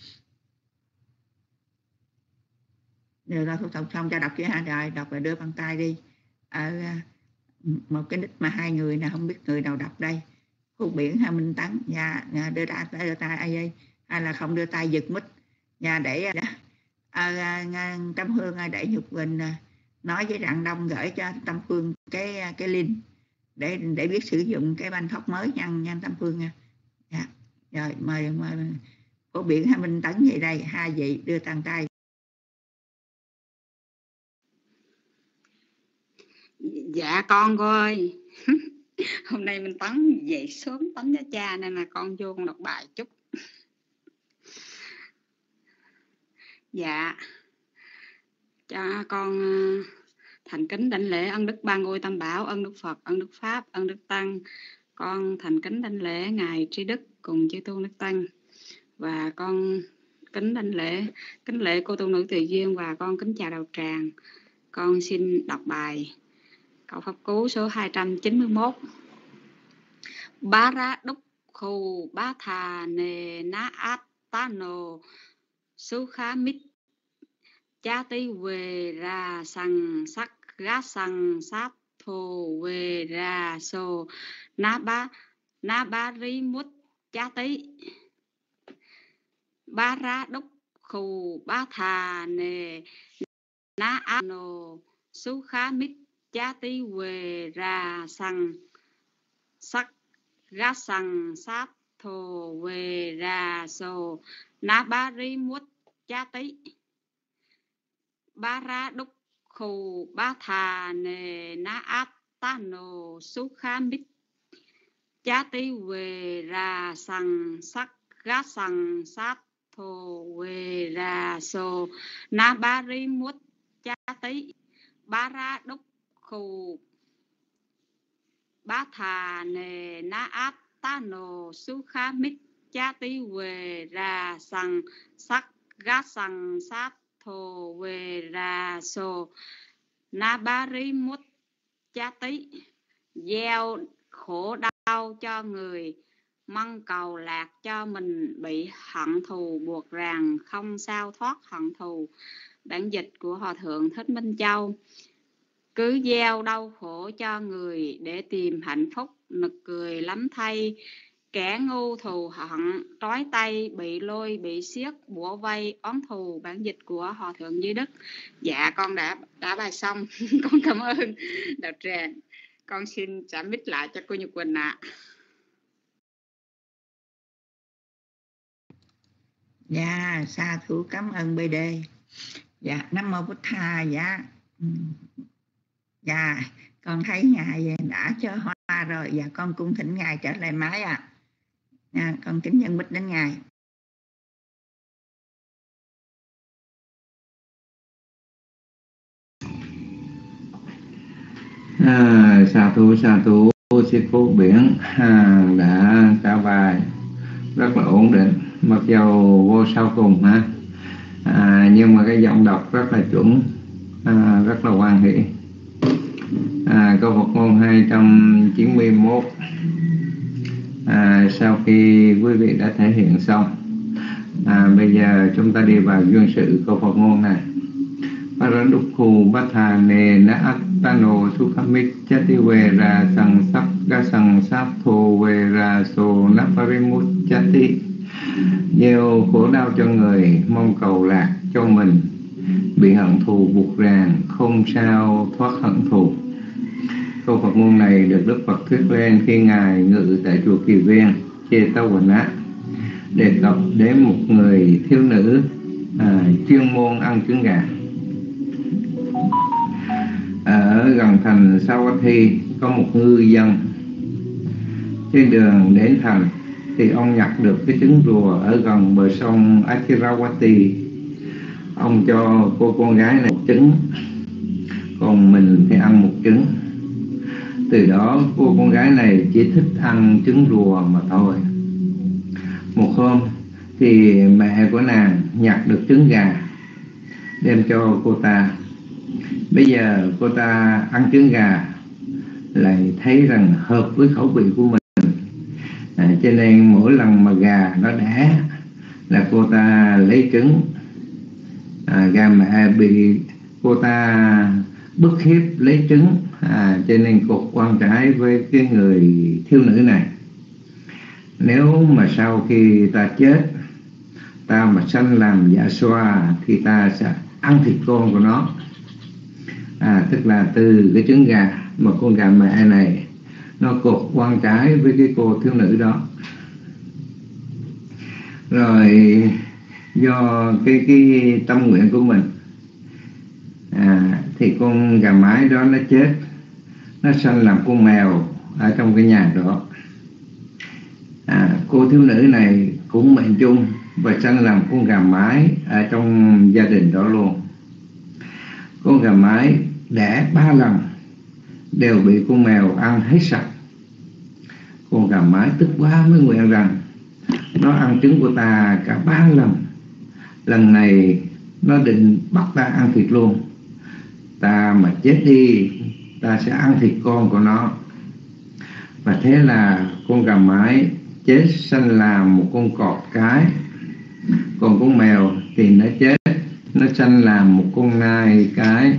rồi ra thuộc xong cho đọc chứ ha, rồi đọc rồi đưa bằng tay đi. Ở một cái nick mà hai người nào không biết người nào đọc đây, Khu Biển Hà Minh Tấn. Dạ, đưa tay đưa tay ai ơi, hay là không đưa tay giật mic. Dạ, để à, Tâm Phương để Nhật Quỳnh nói với Rạng Đông gửi cho Tâm Phương cái cái link để để biết sử dụng cái banh thoát mới nha, nha Tâm Phương nha. Dạ, rồi mời mời Khu Biển Hà Minh Tấn về đây, hai vị đưa tàn tay. Dạ con coi. Hôm nay mình Tấn dậy sớm Tấn cho cha nên là con vô con đọc bài chút. Dạ, cho con thành kính đảnh lễ ân đức ba ngôi tam bảo, ân đức Phật, ân đức Pháp, ân đức Tăng. Con thành kính đảnh lễ ngài Trí Đức cùng chư tôn đức Tăng, và con kính đảnh lễ kính lễ cô tu nữ Tùy Duyên, và con kính chào đạo tràng. Con xin đọc bài câu pháp cú số hai trăm chín mươi mốt. Bá ra đúc khu bá thà nề ná át tá nô su khá mít cha tí về ra sang sắc gá sang sát thô về ra sô ná bá ná bá rí mút cha tí. Bá ra đúc khu bá thà nề ná át nô su khá mít cha tí về ra sang sắc gá sang sát thô về ra sô ná bá rí mút cha tí. Bá ra đúc khu bá thà nề ná át tá nô su khá mít cha tí về ra sang sắc gá sang sát thô về ra sô ná bá rí mút cha tí. Bá ra đúc khu bá thà nề ná át tá nô su khá mít cha tí về ra sang sắc gá sang sát thô về ra sô ná bá rí mút cha tí. Gieo khổ đau cho người, mong cầu lạc cho mình, bị hận thù buộc ràng, không sao thoát hận thù. Bản dịch của Hòa Thượng Thích Minh Châu. Cứ gieo đau khổ cho người để tìm hạnh phúc, nực cười lắm thay. Kẻ ngu thù hận, trói tay, bị lôi, bị siết, bủa vây, oán thù. Bản dịch của Hòa Thượng Duy Đức. Dạ, con đã đã bài xong. Con cảm ơn đạo tràng. Con xin trả mic lại cho cô Nhật Quỳnh ạ. À. Dạ, sa thú cảm ơn bê đê. Dạ, Nam Mô Bụt Thà. Dạ, dạ, con thấy ngài đã cho hoa rồi. Dạ, con cũng thỉnh ngài trở lại máy ạ. À. Dạ, con kính nhân mic đến ngài. À, sa thú sa thú sư cô Biển à, đã trả bài rất là ổn định, mặc dầu vô sau cùng ha, à, nhưng mà cái giọng đọc rất là chuẩn, à, rất là hoan hỷ. À, câu Phật ngôn hai trăm chín mươi mốt. À, sau khi quý vị đã thể hiện xong, à, bây giờ chúng ta đi vào duyên sự câu Phật ngôn này. Paradukhu Bhatha Ne Na Attano Sukhamit Chati Vera Sang Sắc Ga Sang Sát Thô Vera So Naparimut Chati. Gieo khổ đau cho người, mong cầu lạc cho mình, bị hận thù buộc ràng, không sao thoát hận thù. Câu Phật ngôn này được Đức Phật thuyết lên khi Ngài ngự tại chùa Kỳ Viên, Jetavana, đề cập đến một người thiếu nữ à, chuyên môn ăn trứng gà. Ở gần thành Savatthi có một ngư dân. Trên đường đến thành thì ông nhặt được cái trứng rùa ở gần bờ sông Achiravati. Ông cho cô con gái này một trứng, còn mình thì ăn một trứng. Từ đó cô con gái này chỉ thích ăn trứng rùa mà thôi. Một hôm thì mẹ của nàng nhặt được trứng gà đem cho cô ta. Bây giờ cô ta ăn trứng gà lại thấy rằng hợp với khẩu vị của mình, à, cho nên mỗi lần mà gà nó đẻ là cô ta lấy trứng. à, Gà mẹ bị cô ta bức hiếp lấy trứng, à, cho nên cột quan trái với cái người thiếu nữ này. Nếu mà sau khi ta chết, ta mà sanh làm dạ xoa thì ta sẽ ăn thịt con của nó. À, tức là từ cái trứng gà mà con gà mẹ này nó cột quan trái với cái cô thiếu nữ đó. Rồi do cái cái tâm nguyện của mình, à, thì con gà mái đó nó chết, nó sanh làm con mèo ở trong cái nhà đó. À, cô thiếu nữ này cũng mệnh chung và sanh làm con gà mái ở trong gia đình đó luôn. Con gà mái đẻ ba lần đều bị con mèo ăn hết sạch. Con gà mái tức quá mới nguyện rằng nó ăn trứng của ta cả ba lần. Lần này nó định bắt ta ăn thịt luôn. Ta mà chết đi, ta sẽ ăn thịt con của nó. Và thế là con gà mái chết sanh làm một con cọp cái. Còn con mèo thì nó chết, nó sanh làm một con nai cái.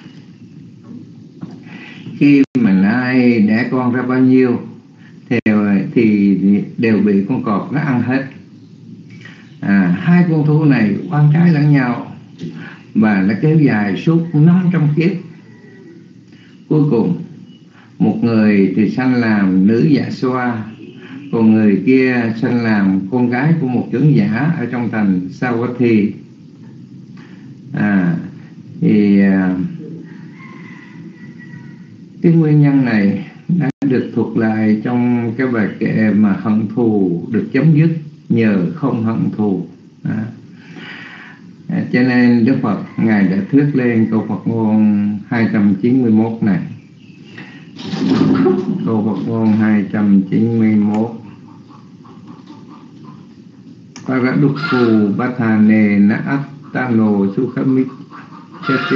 Khi mà nai đẻ con ra bao nhiêu thì, thì đều bị con cọp nó ăn hết. À, hai con thú này oan trái lẫn nhau và nó kéo dài suốt năm trăm kiếp. Cuối cùng một người thì sanh làm nữ dạ xoa, còn người kia sanh làm con gái của một trưởng giả ở trong thành Savatthi. À, thì à, cái nguyên nhân này đã được thuật lại trong cái bài kệ mà hận thù được chấm dứt nhờ không hận thù. À, à, cho nên Đức Phật Ngài đã thuyết lên câu Phật ngôn hai trăm chín mươi mốt này. Câu Phật ngôn hai trăm chín mươi mốt: Paradukhu Bhathane Naattano Sukhamicchati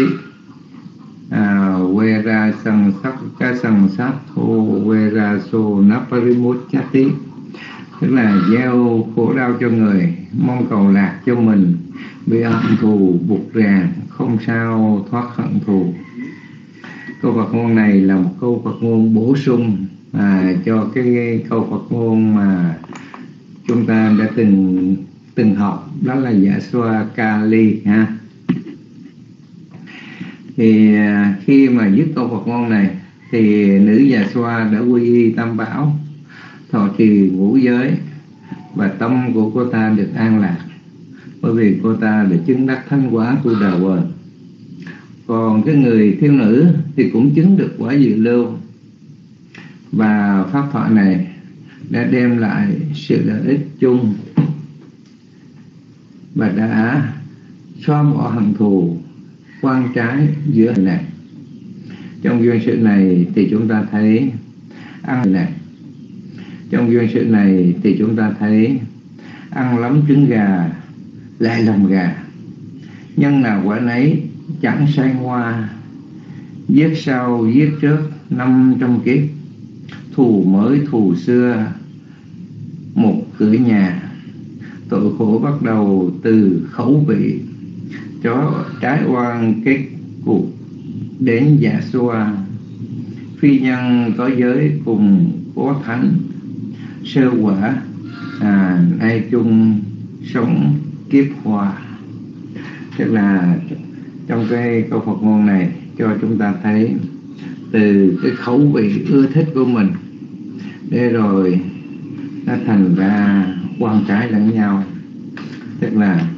Vera Sang Sakka Sang Sattho Vera So Naparimuchati. Tức là gieo khổ đau cho người, mong cầu lạc cho mình, bị hận thù buộc ràng, không sao thoát hận thù. Câu Phật ngôn này là một câu Phật ngôn bổ sung à, cho cái câu Phật ngôn mà chúng ta đã từng từng học, đó là Dạ Xoa Kali ha. Thì à, khi mà dứt câu Phật ngôn này thì nữ Dạ Xoa đã quy y Tam Bảo, thọ trì ngũ giới, và tâm của cô ta được an lạc, bởi vì cô ta đã chứng đắc thánh quả của Đà Quần. Còn cái người thiếu nữ thì cũng chứng được quả dự lưu. Và pháp thoại này đã đem lại sự lợi ích chung và đã xóa bỏ hận thù quan trái giữa này. Trong duyên sự này thì chúng ta thấy ăn này. Trong duyên sự này thì chúng ta thấy ăn lắm trứng gà lại làm gà. Nhân nào quả nấy chẳng sai hoa, giết sau giết trước năm trăm kiếp. Thù mới thù xưa một cửa nhà, tội khổ bắt đầu từ khẩu vị. Chó trái oan kết cuộc đến dạ xoa. Phi nhân có giới cùng có thánh, sơ quả à, nay chung sống kiếp hòa. Tức là trong cái câu Phật ngôn này cho chúng ta thấy từ cái khẩu vị ưa thích của mình để rồi nó thành ra quan trái lẫn nhau, tức là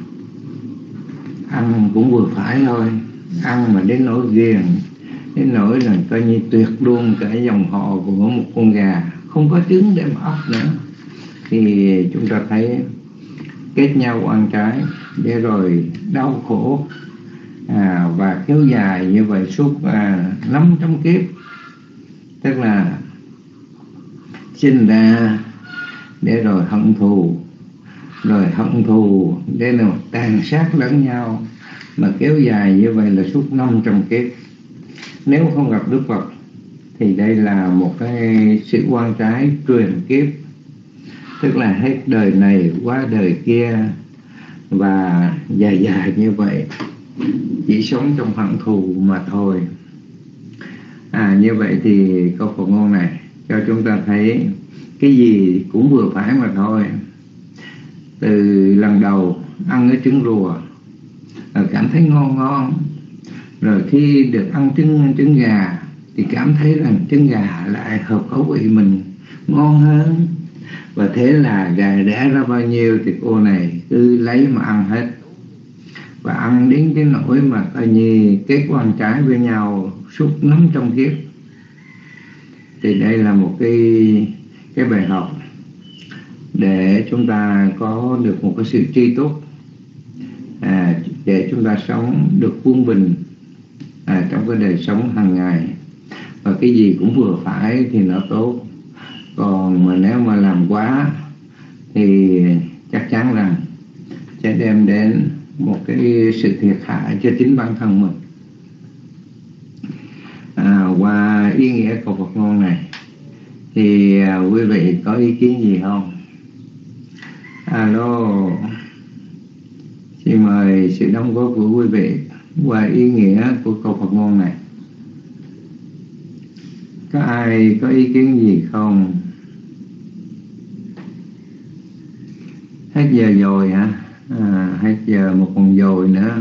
ăn cũng vừa phải thôi, ăn mà đến nỗi ghiền, đến nỗi là coi như tuyệt luôn cả dòng họ của một con gà không có trứng để mà ấp nữa, thì chúng ta thấy kết nhau ăn trái để rồi đau khổ à, và kéo dài như vậy suốt à, năm trăm kiếp, tức là sinh ra để rồi hận thù, rồi hận thù để rồi tàn sát lẫn nhau, mà kéo dài như vậy là suốt năm trăm kiếp. Nếu không gặp Đức Phật thì đây là một cái sự oan trái truyền kiếp, tức là hết đời này qua đời kia, và dài dài như vậy chỉ sống trong hận thù mà thôi. À, như vậy thì câu Phật ngôn này cho chúng ta thấy cái gì cũng vừa phải mà thôi. Từ lần đầu ăn cái trứng rùa rồi cảm thấy ngon ngon, rồi khi được ăn trứng trứng gà thì cảm thấy rằng trứng gà lại hợp khẩu vị mình ngon hơn, và thế là gà đẻ ra bao nhiêu thì cô này cứ lấy mà ăn hết, và ăn đến cái nỗi mà coi như kết quan trái với nhau suốt năm trăm kiếp. Thì đây là một cái cái bài học để chúng ta có được một cái sự tri túc, à, để chúng ta sống được quân bình à, trong cái đời sống hàng ngày, và cái gì cũng vừa phải thì nó tốt. Còn mà nếu mà làm quá thì chắc chắn rằng sẽ đem đến một cái sự thiệt hại cho chính bản thân mình. À, qua ý nghĩa câu Phật ngôn này thì à, quý vị có ý kiến gì không? Alo, xin mời sự đóng góp của quý vị qua ý nghĩa của câu Phật ngôn này. Có ai có ý kiến gì không? Hết giờ rồi hả? À, hết giờ một còn dồi nữa.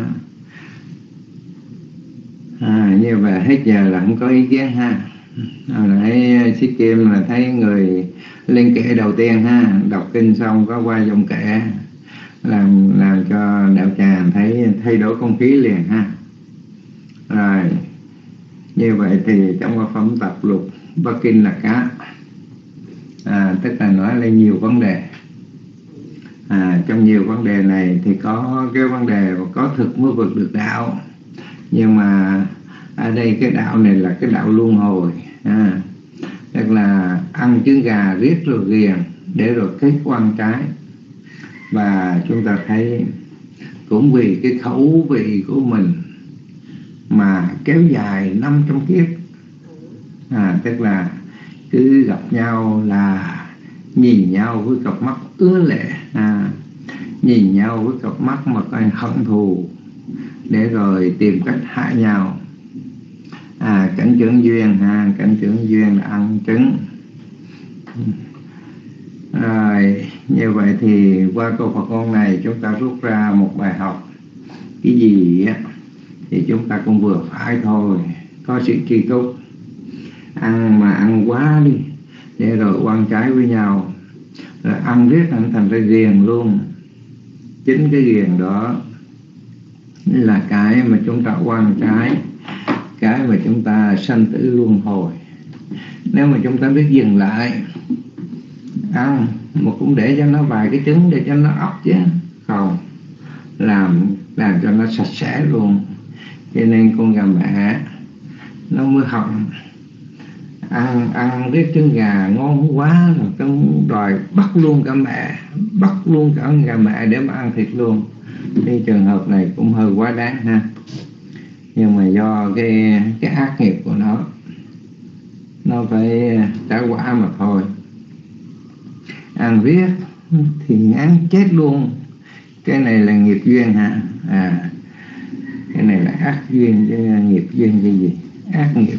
À, như vậy hết giờ là không có ý kiến ha. Hồi nãy Sĩ Kim là thấy người lên kệ đầu tiên ha, đọc kinh xong có qua dòng kệ, làm làm cho đạo tràng thấy thay đổi không khí liền ha. Rồi như vậy thì trong cái phẩm tập lục Bắc Kinh là cá, à, tức là nói lên nhiều vấn đề. À, trong nhiều vấn đề này thì có cái vấn đề có thực mới vượt được đạo, nhưng mà ở đây cái đạo này là cái đạo luân hồi, à, tức là ăn trứng gà riết rồi ghiền để rồi kết quan trái. Và chúng ta thấy cũng vì cái khẩu vị của mình mà kéo dài năm trăm kiếp, à, tức là cứ gặp nhau là nhìn nhau với cặp mắt ứa lệ, à, nhìn nhau với cặp mắt mà coi hận thù để rồi tìm cách hại nhau. À, cảnh trưởng duyên ha, cảnh trưởng duyên là ăn trứng. Rồi như vậy thì qua câu Phật ngôn này chúng ta rút ra một bài học, cái gì á thì chúng ta cũng vừa phải thôi, có sự tri túc. Ăn mà ăn quá đi để rồi quan trái với nhau, rồi ăn riết thành thành ra ghiền luôn. Chính cái ghiền đó là cái mà chúng ta quan trái, cái mà chúng ta sanh tử luân hồi. Nếu mà chúng ta biết dừng lại ăn mà cũng để cho nó vài cái trứng để cho nó ấp chứ không, làm làm cho nó sạch sẽ luôn. Cho nên con gà mẹ nó mới hận, ăn ăn cái trứng gà ngon quá rồi nó đòi bắt luôn cả mẹ, bắt luôn cả gà mẹ để mà ăn thịt luôn. Cái trường hợp này cũng hơi quá đáng ha, nhưng mà do cái cái ác nghiệp của nó nó phải trả quả mà thôi. Ăn riết thì ăn chết luôn. Cái này là nghiệp duyên hả? À, cái này là ác duyên chứ nghiệp duyên cái gì? Ác nghiệp.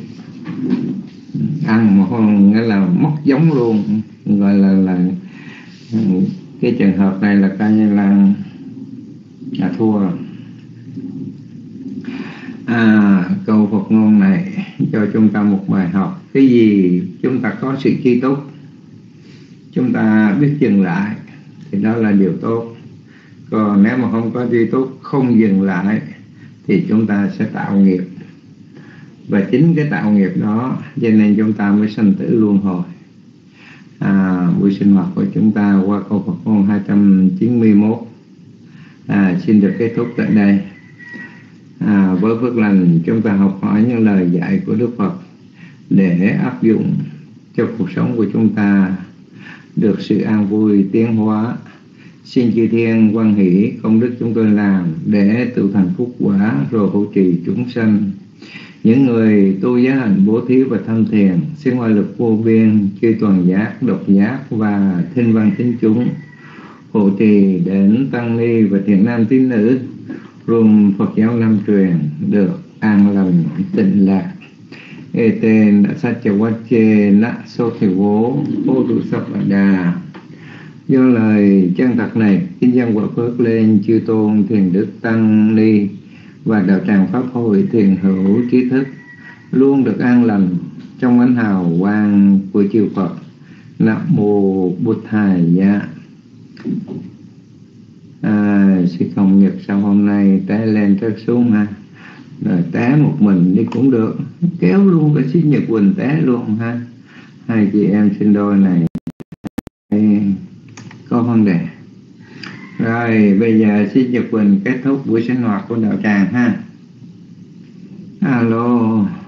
Ăn mà không nghĩa là mất giống luôn, gọi là là cái trường hợp này là coi như là là thua rồi. À, câu Phật ngôn này cho chúng ta một bài học. Cái gì chúng ta có sự tri túc, chúng ta biết dừng lại thì đó là điều tốt. Còn nếu mà không có tri túc, không dừng lại thì chúng ta sẽ tạo nghiệp. Và chính cái tạo nghiệp đó cho nên chúng ta mới sanh tử luân hồi. À, buổi sinh hoạt của chúng ta qua câu Phật ngôn hai trăm chín mươi mốt à, xin được kết thúc tại đây. À, với phước lành chúng ta học hỏi những lời dạy của Đức Phật để áp dụng cho cuộc sống của chúng ta được sự an vui tiến hóa. Xin chư thiên hoan hỷ công đức chúng tôi làm để tự thành phúc quả rồi hộ trì chúng sanh. Những người tu giới hạnh bố thí và tham thiền xin ngoại lực vô biên chư toàn giác, độc giác và thinh văn tín chúng hộ trì đến tăng ni và thiện nam tín nữ rùm Phật giáo Nam truyền được an lành tịnh lạc. Eten Sachawache Na Sothevo Podu Sapada. Do lời chân thật này, kính dân quả phước lên chư tôn thiền đức tăng ni và đạo tràng pháp hội thiền hữu trí thức luôn được an lành trong ánh hào quang của chư Phật. Nam mô Bụt Thầy Dạ. À, sư Công Nhật sau hôm nay té lên té xuống ha, rồi té một mình đi cũng được, kéo luôn cái sư Nhật Quỳnh té luôn ha. Hai chị em sinh đôi này có vấn đề. Rồi bây giờ sư Nhật Quỳnh kết thúc buổi sinh hoạt của đạo tràng ha. Alo.